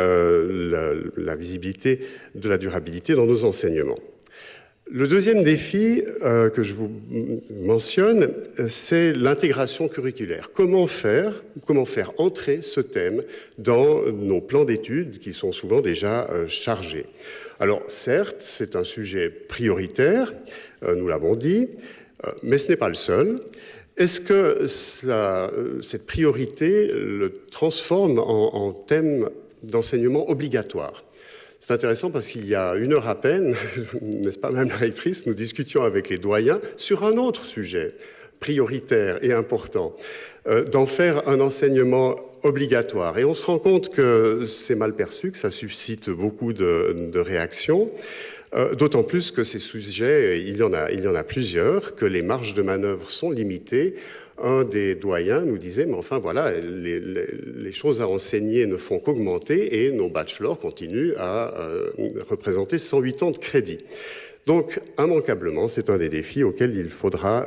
la visibilité de la durabilité dans nos enseignements. Le deuxième défi que je vous mentionne, c'est l'intégration curriculaire. Comment faire entrer ce thème dans nos plans d'études qui sont souvent déjà chargés? Alors certes, c'est un sujet prioritaire, nous l'avons dit, mais ce n'est pas le seul. Est-ce que cette priorité le transforme en thème d'enseignement obligatoire? C'est intéressant parce qu'il y a 1 heure à peine, n'est-ce pas, Madame la rectrice, nous discutions avec les doyens sur un autre sujet prioritaire et important, d'en faire un enseignement obligatoire. Et on se rend compte que c'est mal perçu, que ça suscite beaucoup de réactions, d'autant plus que ces sujets, il y en a plusieurs, que les marges de manœuvre sont limitées. Un des doyens nous disait, mais enfin voilà, les choses à enseigner ne font qu'augmenter et nos bachelors continuent à représenter 108 ans de crédit. Donc, immanquablement, c'est un des défis auxquels il faudra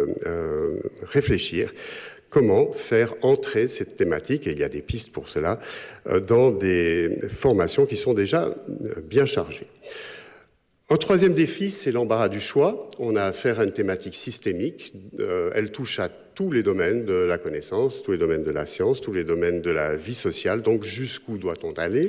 réfléchir. Comment faire entrer cette thématique, et il y a des pistes pour cela, dans des formations qui sont déjà bien chargées. Un troisième défi, c'est l'embarras du choix. On a affaire à une thématique systémique. Elle touche à tous les domaines de la connaissance, tous les domaines de la science, tous les domaines de la vie sociale. Donc, jusqu'où doit-on aller,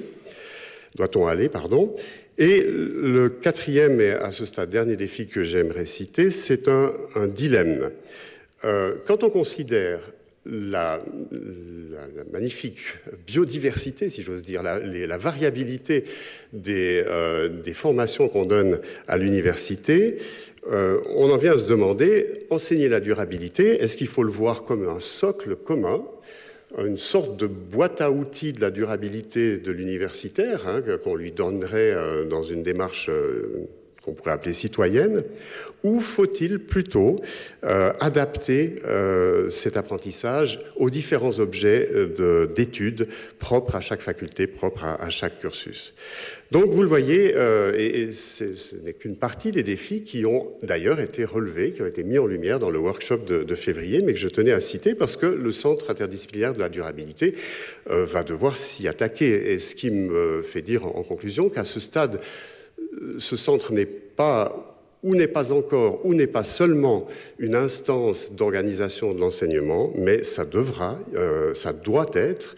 Et le quatrième, et à ce stade dernier défi que j'aimerais citer, c'est un dilemme. Quand on considère la magnifique biodiversité, si j'ose dire, la variabilité des formations qu'on donne à l'université, on en vient à se demander, enseigner la durabilité, est-ce qu'il faut le voir comme un socle commun, une sorte de boîte à outils de la durabilité de l'universitaire, qu'on lui donnerait dans une démarche qu'on pourrait appeler citoyenne, ou faut-il plutôt adapter cet apprentissage aux différents objets d'études propres à chaque faculté, propres à chaque cursus? Donc vous le voyez, et ce n'est qu'une partie des défis qui ont d'ailleurs été relevés, qui ont été mis en lumière dans le workshop de février, mais que je tenais à citer parce que le Centre interdisciplinaire de la durabilité va devoir s'y attaquer. Et ce qui me fait dire en conclusion qu'à ce stade, ce centre n'est pas encore, ou n'est pas seulement une instance d'organisation de l'enseignement, mais ça doit être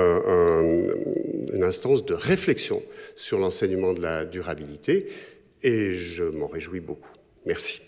une instance de réflexion sur l'enseignement de la durabilité, et je m'en réjouis beaucoup. Merci.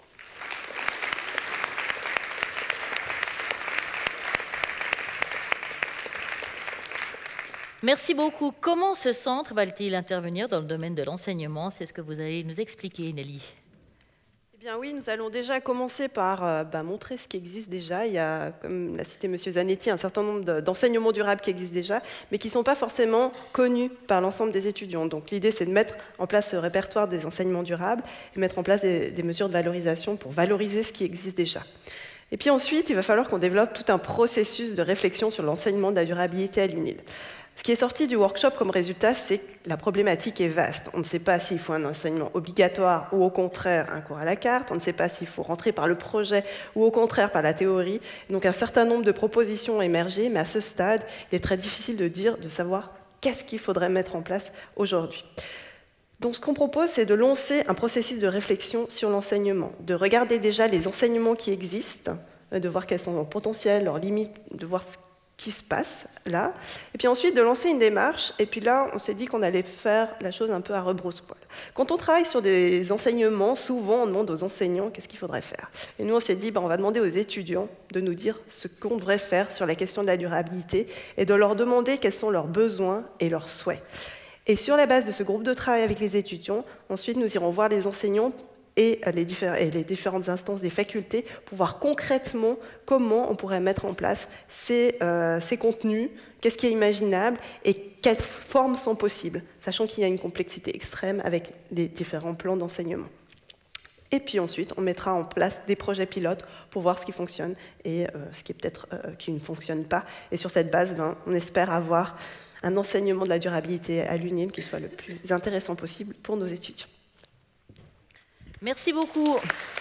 Merci beaucoup. Comment ce centre va-t-il intervenir dans le domaine de l'enseignement? C'est ce que vous allez nous expliquer, Nelly. Eh bien oui, nous allons déjà commencer par montrer ce qui existe déjà. Il y a, comme l'a cité M. Zanetti, un certain nombre d'enseignements durables qui existent déjà, mais qui ne sont pas forcément connus par l'ensemble des étudiants. Donc l'idée, c'est de mettre en place ce répertoire des enseignements durables et mettre en place des mesures de valorisation pour valoriser ce qui existe déjà. Et puis ensuite, il va falloir qu'on développe tout un processus de réflexion sur l'enseignement de la durabilité à l'UNIL. Ce qui est sorti du workshop comme résultat, c'est que la problématique est vaste. On ne sait pas s'il faut un enseignement obligatoire ou au contraire un cours à la carte. On ne sait pas s'il faut rentrer par le projet ou au contraire par la théorie. Donc un certain nombre de propositions ont émergé, mais à ce stade, il est très difficile de savoir qu'est-ce qu'il faudrait mettre en place aujourd'hui. Donc ce qu'on propose, c'est de lancer un processus de réflexion sur l'enseignement, de regarder déjà les enseignements qui existent, de voir quels sont leurs potentiels, leurs limites, de voir ce qui se passe là, et puis ensuite de lancer une démarche, et puis là on s'est dit qu'on allait faire la chose un peu à rebrousse-poil. Quand on travaille sur des enseignements, souvent on demande aux enseignants qu'est-ce qu'il faudrait faire. Et nous on s'est dit, on va demander aux étudiants de nous dire ce qu'on devrait faire sur la question de la durabilité, et de leur demander quels sont leurs besoins et leurs souhaits. Et sur la base de ce groupe de travail avec les étudiants, ensuite nous irons voir les enseignants et les différentes instances des facultés pour voir concrètement comment on pourrait mettre en place ces contenus, qu'est-ce qui est imaginable et quelles formes sont possibles, sachant qu'il y a une complexité extrême avec les différents plans d'enseignement. Et puis ensuite, on mettra en place des projets pilotes pour voir ce qui fonctionne et ce qui est peut-être qui ne fonctionne pas. Et sur cette base, on espère avoir un enseignement de la durabilité à l'UNIL qui soit le plus intéressant possible pour nos étudiants. Merci beaucoup.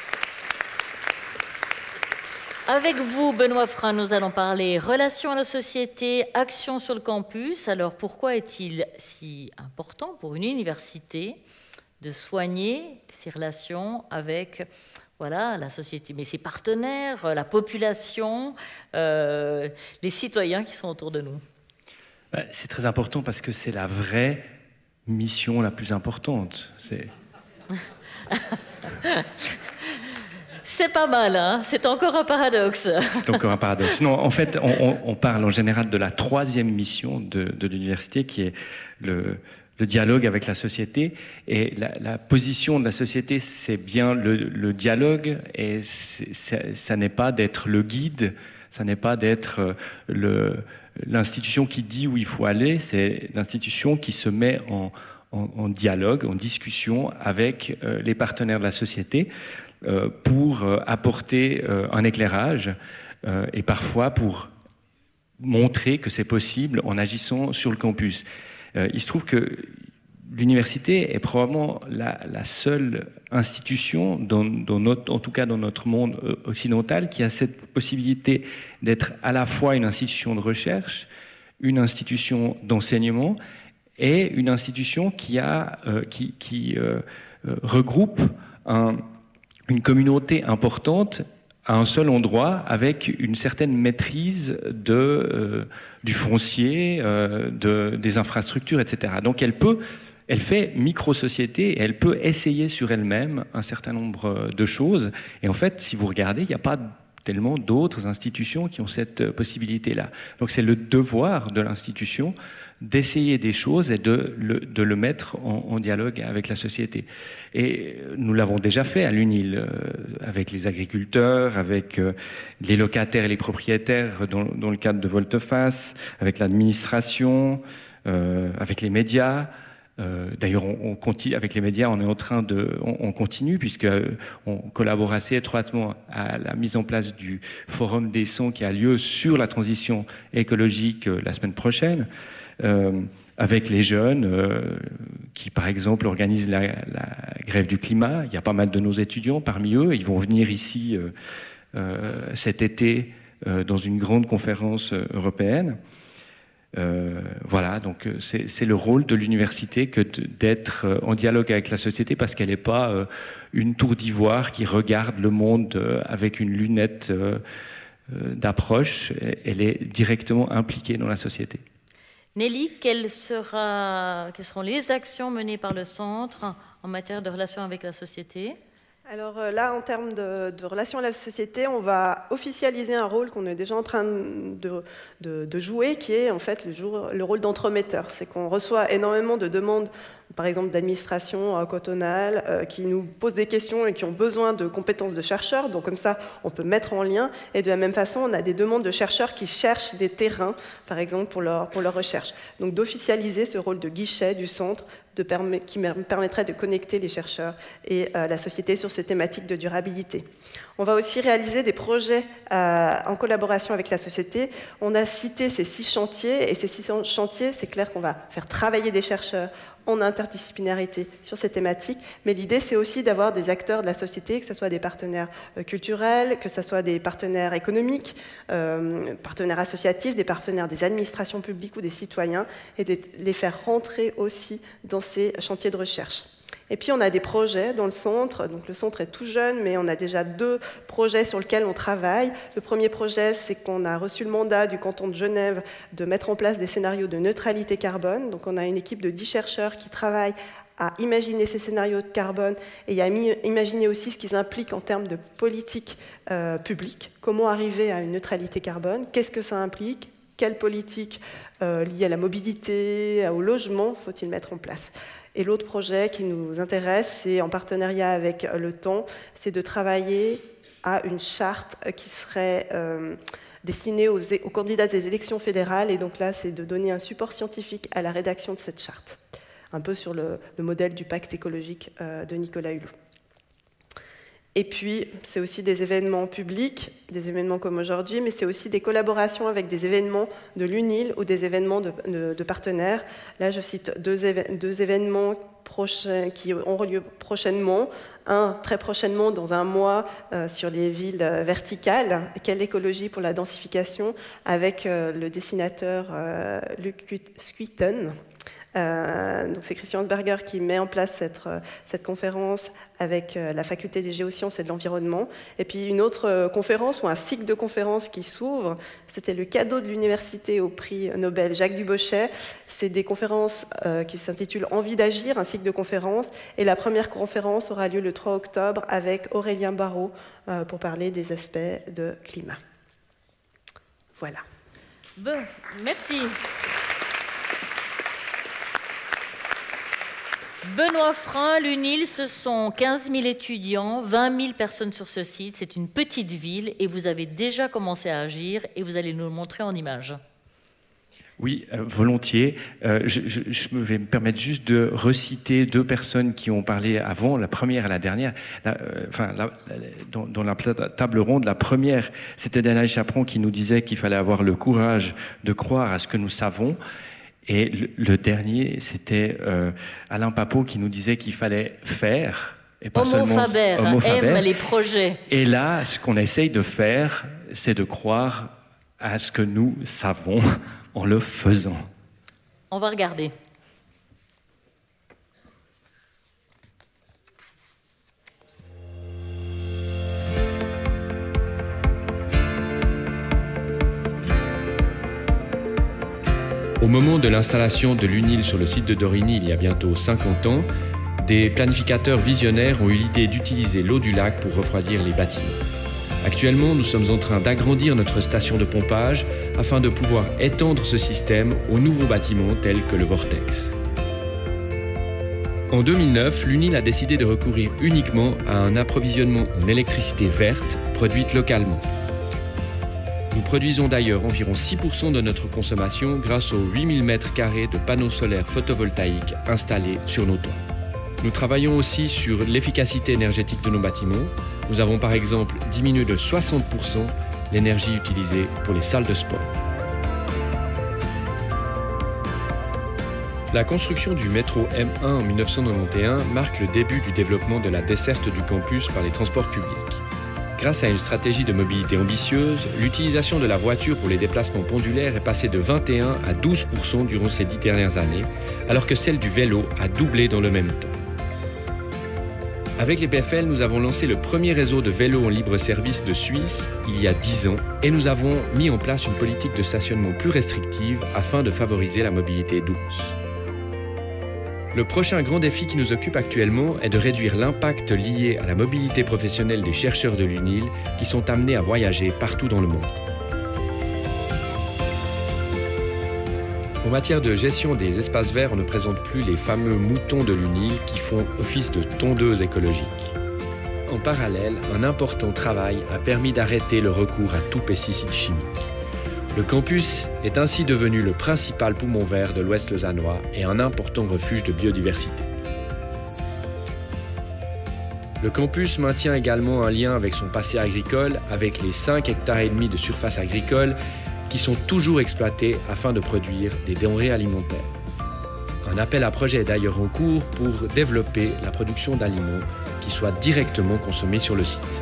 Avec vous, Benoît Frein, nous allons parler relations à la société, action sur le campus. Alors, pourquoi est-il si important pour une université de soigner ces relations avec la société, mais ses partenaires, la population, les citoyens qui sont autour de nous? C'est très important parce que c'est la vraie mission la plus importante. C'est pas mal, hein? C'est encore un paradoxe. C'est encore un paradoxe. Non, en fait, on parle en général de la troisième mission de l'université, qui est le dialogue avec la société. Et la position de la société, c'est bien le dialogue, et ça n'est pas d'être le guide, ça n'est pas d'être l'institution qui dit où il faut aller, c'est l'institution qui se met en dialogue, en discussion avec les partenaires de la société pour apporter un éclairage et parfois pour montrer que c'est possible en agissant sur le campus. Il se trouve que l'université est probablement la seule institution, en tout cas dans notre monde occidental, qui a cette possibilité d'être à la fois une institution de recherche, une institution d'enseignement et une institution qui regroupe une communauté importante à un seul endroit, avec une certaine maîtrise du foncier, des infrastructures, etc. Donc elle fait micro-société et elle peut essayer sur elle-même un certain nombre de choses. Et en fait, si vous regardez, il n'y a pas tellement d'autres institutions qui ont cette possibilité-là. Donc c'est le devoir de l'institution d'essayer des choses et de le mettre en dialogue avec la société. Et nous l'avons déjà fait à l'UNIL, avec les agriculteurs, avec les locataires et les propriétaires dans le cadre de Volte-Face, avec l'administration, avec les médias. D'ailleurs, on continue avec les médias, on continue puisque on collabore assez étroitement à la mise en place du forum des sons qui a lieu sur la transition écologique la semaine prochaine, avec les jeunes qui, par exemple, organisent la grève du climat. Il y a pas mal de nos étudiants parmi eux. Ils vont venir ici cet été dans une grande conférence européenne. Voilà, donc c'est le rôle de l'université que d'être en dialogue avec la société, parce qu'elle n'est pas une tour d'ivoire qui regarde le monde avec une lunette d'approche. Elle est directement impliquée dans la société. Nelly, quelles seront les actions menées par le Centre en matière de relations avec la société ? Alors là, en termes de relations à la société, on va officialiser un rôle qu'on est déjà en train de jouer, qui est en fait le rôle d'entremetteur. C'est qu'on reçoit énormément de demandes, par exemple d'administration cotonale, qui nous posent des questions et qui ont besoin de compétences de chercheurs. Donc comme ça, on peut mettre en lien. Et de la même façon, on a des demandes de chercheurs qui cherchent des terrains, par exemple, pour leur recherche. Donc d'officialiser ce rôle de guichet du centre, qui permettrait de connecter les chercheurs et la société sur ces thématiques de durabilité. On va aussi réaliser des projets en collaboration avec la société. On a cité ces 6 chantiers, et ces 6 chantiers, c'est clair qu'on va faire travailler des chercheurs en l'interdisciplinarité sur ces thématiques, mais l'idée c'est aussi d'avoir des acteurs de la société, que ce soit des partenaires culturels, que ce soit des partenaires économiques, partenaires associatifs, des partenaires des administrations publiques ou des citoyens, et de les faire rentrer aussi dans ces chantiers de recherche. Et puis on a des projets dans le centre, donc le centre est tout jeune, mais on a déjà 2 projets sur lesquels on travaille. Le premier projet, c'est qu'on a reçu le mandat du canton de Genève de mettre en place des scénarios de neutralité carbone. Donc on a une équipe de 10 chercheurs qui travaillent à imaginer ces scénarios de carbone et à imaginer aussi ce qu'ils impliquent en termes de politique publique. Comment arriver à une neutralité carbone? Qu'est-ce que ça implique? Quelle politique liée à la mobilité, au logement faut-il mettre en place? Et l'autre projet qui nous intéresse, c'est en partenariat avec le temps, c'est de travailler à une charte qui serait destinée aux candidats des élections fédérales. Et donc là, c'est de donner un support scientifique à la rédaction de cette charte, un peu sur le modèle du pacte écologique de Nicolas Hulot. Et puis, c'est aussi des événements publics, des événements comme aujourd'hui, mais c'est aussi des collaborations avec des événements de l'UNIL ou des événements de partenaires. Là, je cite deux événements prochains qui auront lieu prochainement. Un, très prochainement, dans un mois, sur les villes verticales. Quelle écologie pour la densification, avec le dessinateur Luc Squeaton. Donc c'est Christian Berger qui met en place cette conférence avec la faculté des géosciences et de l'environnement. Et puis une autre conférence ou un cycle de conférences qui s'ouvre, c'était le cadeau de l'université au prix Nobel Jacques Dubochet. C'est des conférences qui s'intitulent Envie d'agir, un cycle de conférences. Et la première conférence aura lieu le 3 octobre avec Aurélien Barraud pour parler des aspects de climat. Voilà. Bon, merci. Benoît Frein, l'UNIL, ce sont 15 000 étudiants, 20 000 personnes sur ce site. C'est une petite ville et vous avez déjà commencé à agir et vous allez nous le montrer en images. Oui, volontiers. Je vais me permettre juste de reciter 2 personnes qui ont parlé avant, la première et la dernière. Dans la table ronde, la première, c'était Danaï Chaperon qui nous disait qu'il fallait avoir le courage de croire à ce que nous savons. Et le dernier, c'était Alain Papot qui nous disait qu'il fallait faire. Et pas Homo seulement Faber, Homo Faber. aime les projets. Et là, ce qu'on essaye de faire, c'est de croire à ce que nous savons en le faisant. On va regarder. Au moment de l'installation de l'UNIL sur le site de Dorigny il y a bientôt 50 ans, des planificateurs visionnaires ont eu l'idée d'utiliser l'eau du lac pour refroidir les bâtiments. Actuellement, nous sommes en train d'agrandir notre station de pompage afin de pouvoir étendre ce système aux nouveaux bâtiments tels que le Vortex. En 2009, l'UNIL a décidé de recourir uniquement à un approvisionnement en électricité verte produite localement. Nous produisons d'ailleurs environ 6% de notre consommation grâce aux 8000 m² de panneaux solaires photovoltaïques installés sur nos toits. Nous travaillons aussi sur l'efficacité énergétique de nos bâtiments. Nous avons par exemple diminué de 60% l'énergie utilisée pour les salles de sport. La construction du métro M1 en 1991 marque le début du développement de la desserte du campus par les transports publics. Grâce à une stratégie de mobilité ambitieuse, l'utilisation de la voiture pour les déplacements pendulaires est passée de 21 à 12% durant ces 10 dernières années, alors que celle du vélo a doublé dans le même temps. Avec les PFL, nous avons lancé le premier réseau de vélos en libre-service de Suisse il y a 10 ans et nous avons mis en place une politique de stationnement plus restrictive afin de favoriser la mobilité douce. Le prochain grand défi qui nous occupe actuellement est de réduire l'impact lié à la mobilité professionnelle des chercheurs de l'UNIL qui sont amenés à voyager partout dans le monde. En matière de gestion des espaces verts, on ne présente plus les fameux moutons de l'UNIL qui font office de tondeuses écologiques. En parallèle, un important travail a permis d'arrêter le recours à tout pesticide chimique. Le campus est ainsi devenu le principal poumon vert de l'Ouest lausannois et un important refuge de biodiversité. Le campus maintient également un lien avec son passé agricole, avec les 5,5 hectares de surface agricole qui sont toujours exploités afin de produire des denrées alimentaires. Un appel à projet est d'ailleurs en cours pour développer la production d'aliments qui soient directement consommés sur le site.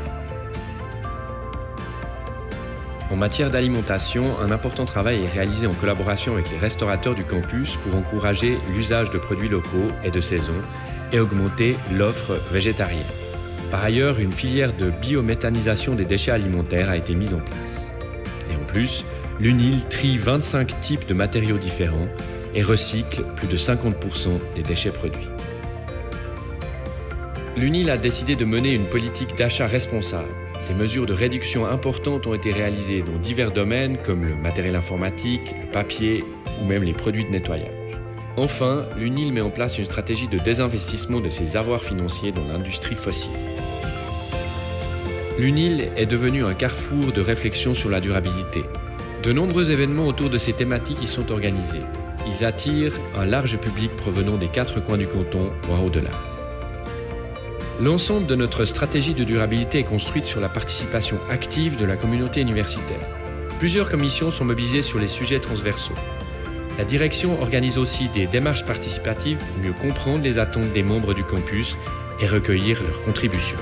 En matière d'alimentation, un important travail est réalisé en collaboration avec les restaurateurs du campus pour encourager l'usage de produits locaux et de saison et augmenter l'offre végétarienne. Par ailleurs, une filière de biométhanisation des déchets alimentaires a été mise en place. Et en plus, l'UNIL trie 25 types de matériaux différents et recycle plus de 50% des déchets produits. L'UNIL a décidé de mener une politique d'achat responsable. Des mesures de réduction importantes ont été réalisées dans divers domaines comme le matériel informatique, le papier ou même les produits de nettoyage. Enfin, l'UNIL met en place une stratégie de désinvestissement de ses avoirs financiers dans l'industrie fossile. L'UNIL est devenu un carrefour de réflexion sur la durabilité. De nombreux événements autour de ces thématiques y sont organisés. Ils attirent un large public provenant des 4 coins du canton, voire au-delà. L'ensemble de notre stratégie de durabilité est construite sur la participation active de la communauté universitaire. Plusieurs commissions sont mobilisées sur les sujets transversaux. La direction organise aussi des démarches participatives pour mieux comprendre les attentes des membres du campus et recueillir leurs contributions.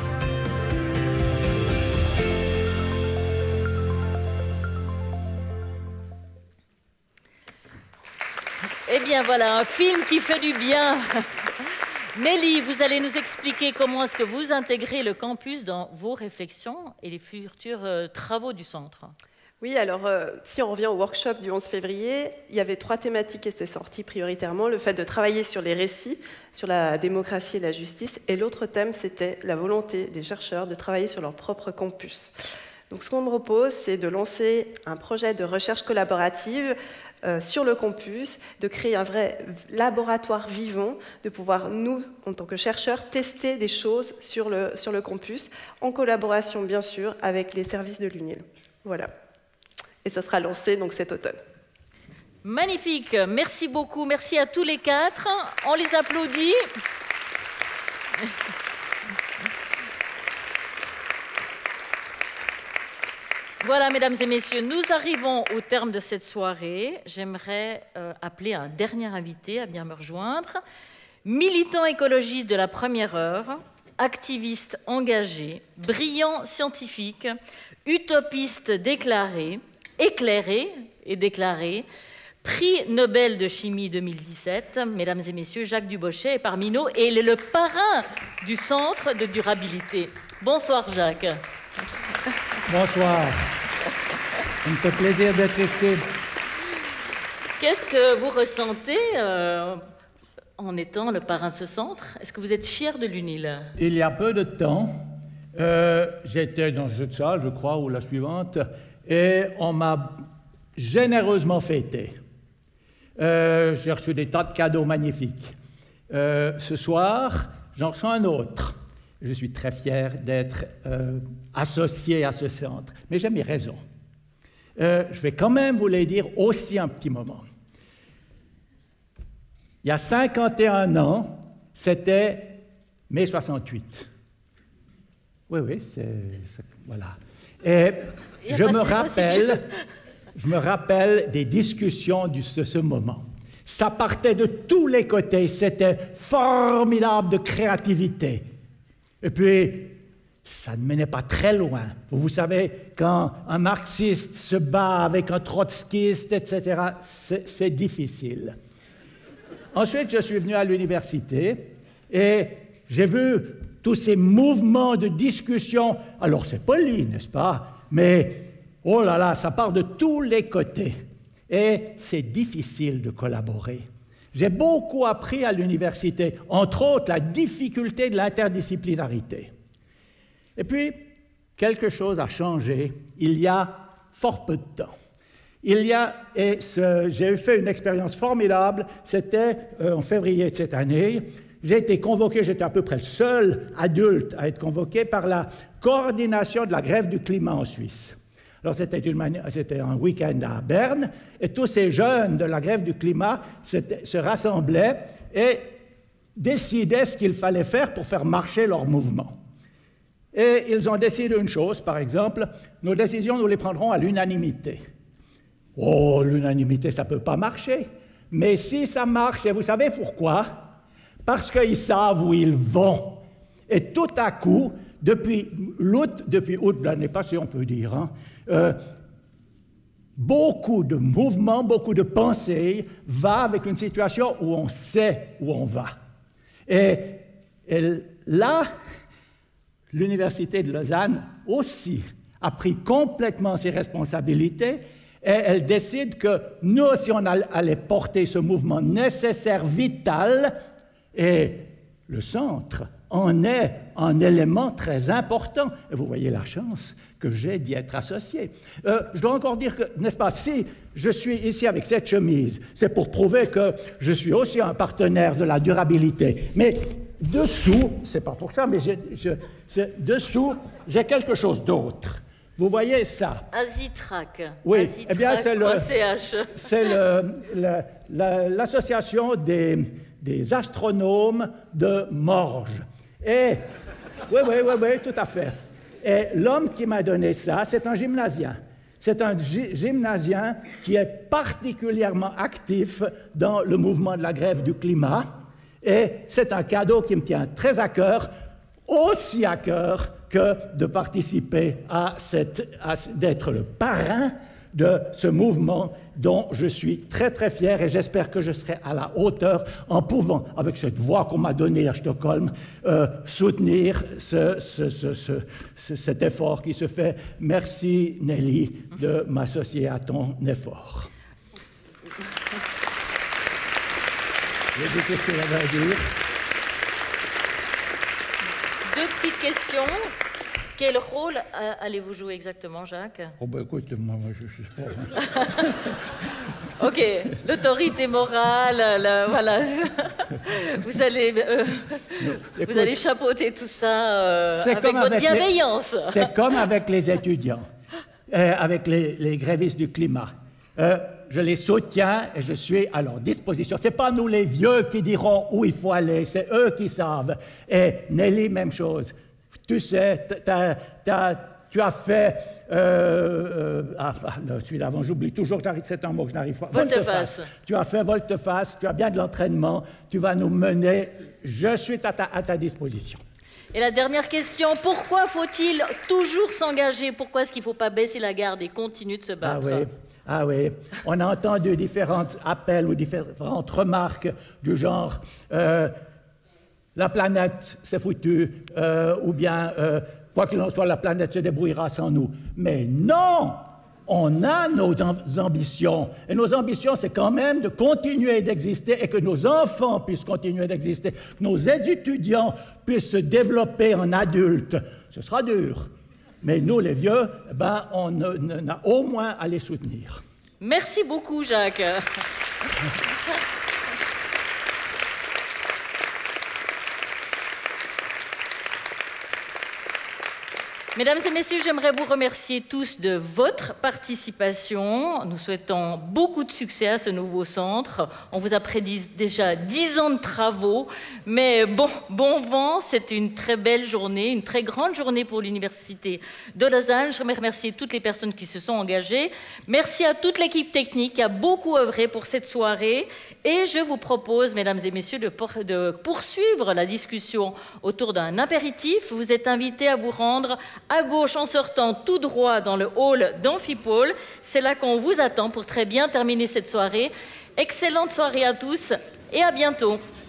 Eh bien voilà, un film qui fait du bien. Nelly, vous allez nous expliquer comment est-ce que vous intégrez le campus dans vos réflexions et les futurs travaux du centre. Oui, alors si on revient au workshop du 11 février, il y avait 3 thématiques qui étaient sorties prioritairement. Le fait de travailler sur les récits, sur la démocratie et la justice. Et l'autre thème, c'était la volonté des chercheurs de travailler sur leur propre campus. Donc ce qu'on me propose, c'est de lancer un projet de recherche collaborative sur le campus, de créer un vrai laboratoire vivant, de pouvoir, nous, en tant que chercheurs, tester des choses sur le campus, en collaboration, bien sûr, avec les services de l'UNIL. Voilà. Et ça sera lancé donc cet automne. Magnifique, merci beaucoup, merci à tous les 4. On les applaudit. Voilà, mesdames et messieurs, nous arrivons au terme de cette soirée. J'aimerais appeler un dernier invité à bien me rejoindre. Militant écologiste de la première heure, activiste engagé, brillant scientifique, utopiste déclaré, éclairé et déclaré, prix Nobel de chimie 2017, mesdames et messieurs, Jacques Dubochet est parmi nous et il est le parrain du Centre de durabilité. Bonsoir Jacques. Bonsoir. Ça me fait plaisir d'être ici. Qu'est-ce que vous ressentez en étant le parrain de ce centre? Est-ce que vous êtes fier de l'UNIL? Il y a peu de temps, j'étais dans cette salle, je crois, ou la suivante, et on m'a généreusement fêté. J'ai reçu des tas de cadeaux magnifiques. Ce soir, j'en reçois un autre. Je suis très fier d'être associé à ce centre, mais j'ai mes raisons. Je vais quand même vous les dire aussi un petit moment. Il y a 51 ans, c'était mai 68. Oui, voilà. Et je me rappelle des discussions de ce moment. Ça partait de tous les côtés, c'était formidable de créativité. Et puis, ça ne menait pas très loin. Vous savez, quand un marxiste se bat avec un trotskiste, etc., c'est difficile. Ensuite, je suis venu à l'université et j'ai vu tous ces mouvements de discussion. Alors, c'est poli, n'est-ce pas? Mais, oh là là, ça part de tous les côtés. Et c'est difficile de collaborer. J'ai beaucoup appris à l'université, entre autres la difficulté de l'interdisciplinarité. Et puis, quelque chose a changé il y a fort peu de temps. J'ai fait une expérience formidable, c'était en février de cette année. J'ai été convoqué, j'étais à peu près le seul adulte à être convoqué par la coordination de la grève du climat en Suisse. Alors, c'était un week-end à Berne, et tous ces jeunes de la grève du climat se rassemblaient et décidaient ce qu'il fallait faire pour faire marcher leur mouvement. Et ils ont décidé une chose, par exemple, nos décisions, nous les prendrons à l'unanimité. Oh, l'unanimité, ça ne peut pas marcher, Mais si ça marche, et vous savez pourquoi? Parce qu'ils savent où ils vont. Et tout à coup, depuis août de l'année passée, on peut dire, hein, beaucoup de mouvements, beaucoup de pensées va avec une situation où on sait où on va. Et là, l'Université de Lausanne aussi a pris complètement ses responsabilités et elle décide que nous aussi, on allait porter ce mouvement nécessaire, vital, et le centre en est un élément très important. Et vous voyez la chance que j'ai d'y être associé. Je dois encore dire que, n'est-ce pas, si je suis ici avec cette chemise, c'est pour prouver que je suis aussi un partenaire de la durabilité. Mais dessous, c'est pas pour ça, mais dessous, j'ai quelque chose d'autre. Vous voyez ça? Azitrac. Oui, eh bien c'est l'association des astronomes de Morges. Et oui, tout à fait. Et l'homme qui m'a donné ça, c'est un gymnasien. C'est un gymnasien qui est particulièrement actif dans le mouvement de la grève du climat. Et c'est un cadeau qui me tient très à cœur, aussi à cœur que de participer d'être le parrain de ce mouvement dont je suis très très fier et j'espère que je serai à la hauteur en pouvant, avec cette voix qu'on m'a donnée à Stockholm, soutenir cet effort qui se fait. Merci Nelly de m'associer à ton effort. J'ai dit qu'est-ce que j'avais à dire. Deux petites questions. Quel rôle allez-vous jouer exactement, Jacques? Oh ben écoute, moi je sais pas. Ok, l'autorité morale, voilà. Vous allez chapeauter tout ça avec votre bienveillance. C'est comme avec les étudiants, avec les grévistes du climat. Je les soutiens et je suis à leur disposition. Ce n'est pas nous les vieux qui diront où il faut aller, c'est eux qui savent. Et Nelly, même chose. Tu sais, tu as fait... celui d'avant, j'oublie toujours, c'est un mot que je n'arrive pas. Volte-face. Tu as fait volte-face, tu as bien de l'entraînement, tu vas nous mener. Je suis à ta disposition. Et la dernière question, pourquoi faut-il toujours s'engager? Pourquoi est-ce qu'il ne faut pas baisser la garde et continuer de se battre? Ah oui, on a entendu différents appels ou différentes remarques du genre la planète c'est foutu ou bien quoi qu'il en soit, la planète se débrouillera sans nous. Mais non, on a nos ambitions et nos ambitions c'est quand même de continuer d'exister et que nos enfants puissent continuer d'exister, que nos étudiants puissent se développer en adultes. Ce sera dur. Mais nous, les vieux, on a au moins à les soutenir. Merci beaucoup, Jacques. Mesdames et messieurs, j'aimerais vous remercier tous de votre participation. Nous souhaitons beaucoup de succès à ce nouveau centre. On vous a prédit déjà 10 ans de travaux, mais bon vent, c'est une très belle journée, une très grande journée pour l'Université de Lausanne. J'aimerais remercier toutes les personnes qui se sont engagées. Merci à toute l'équipe technique qui a beaucoup œuvré pour cette soirée. Et je vous propose, mesdames et messieurs, de poursuivre la discussion autour d'un apéritif. Vous êtes invités à vous rendre à gauche en sortant tout droit dans le hall d'Amphipôle. C'est là qu'on vous attend pour très bien terminer cette soirée. Excellente soirée à tous et à bientôt.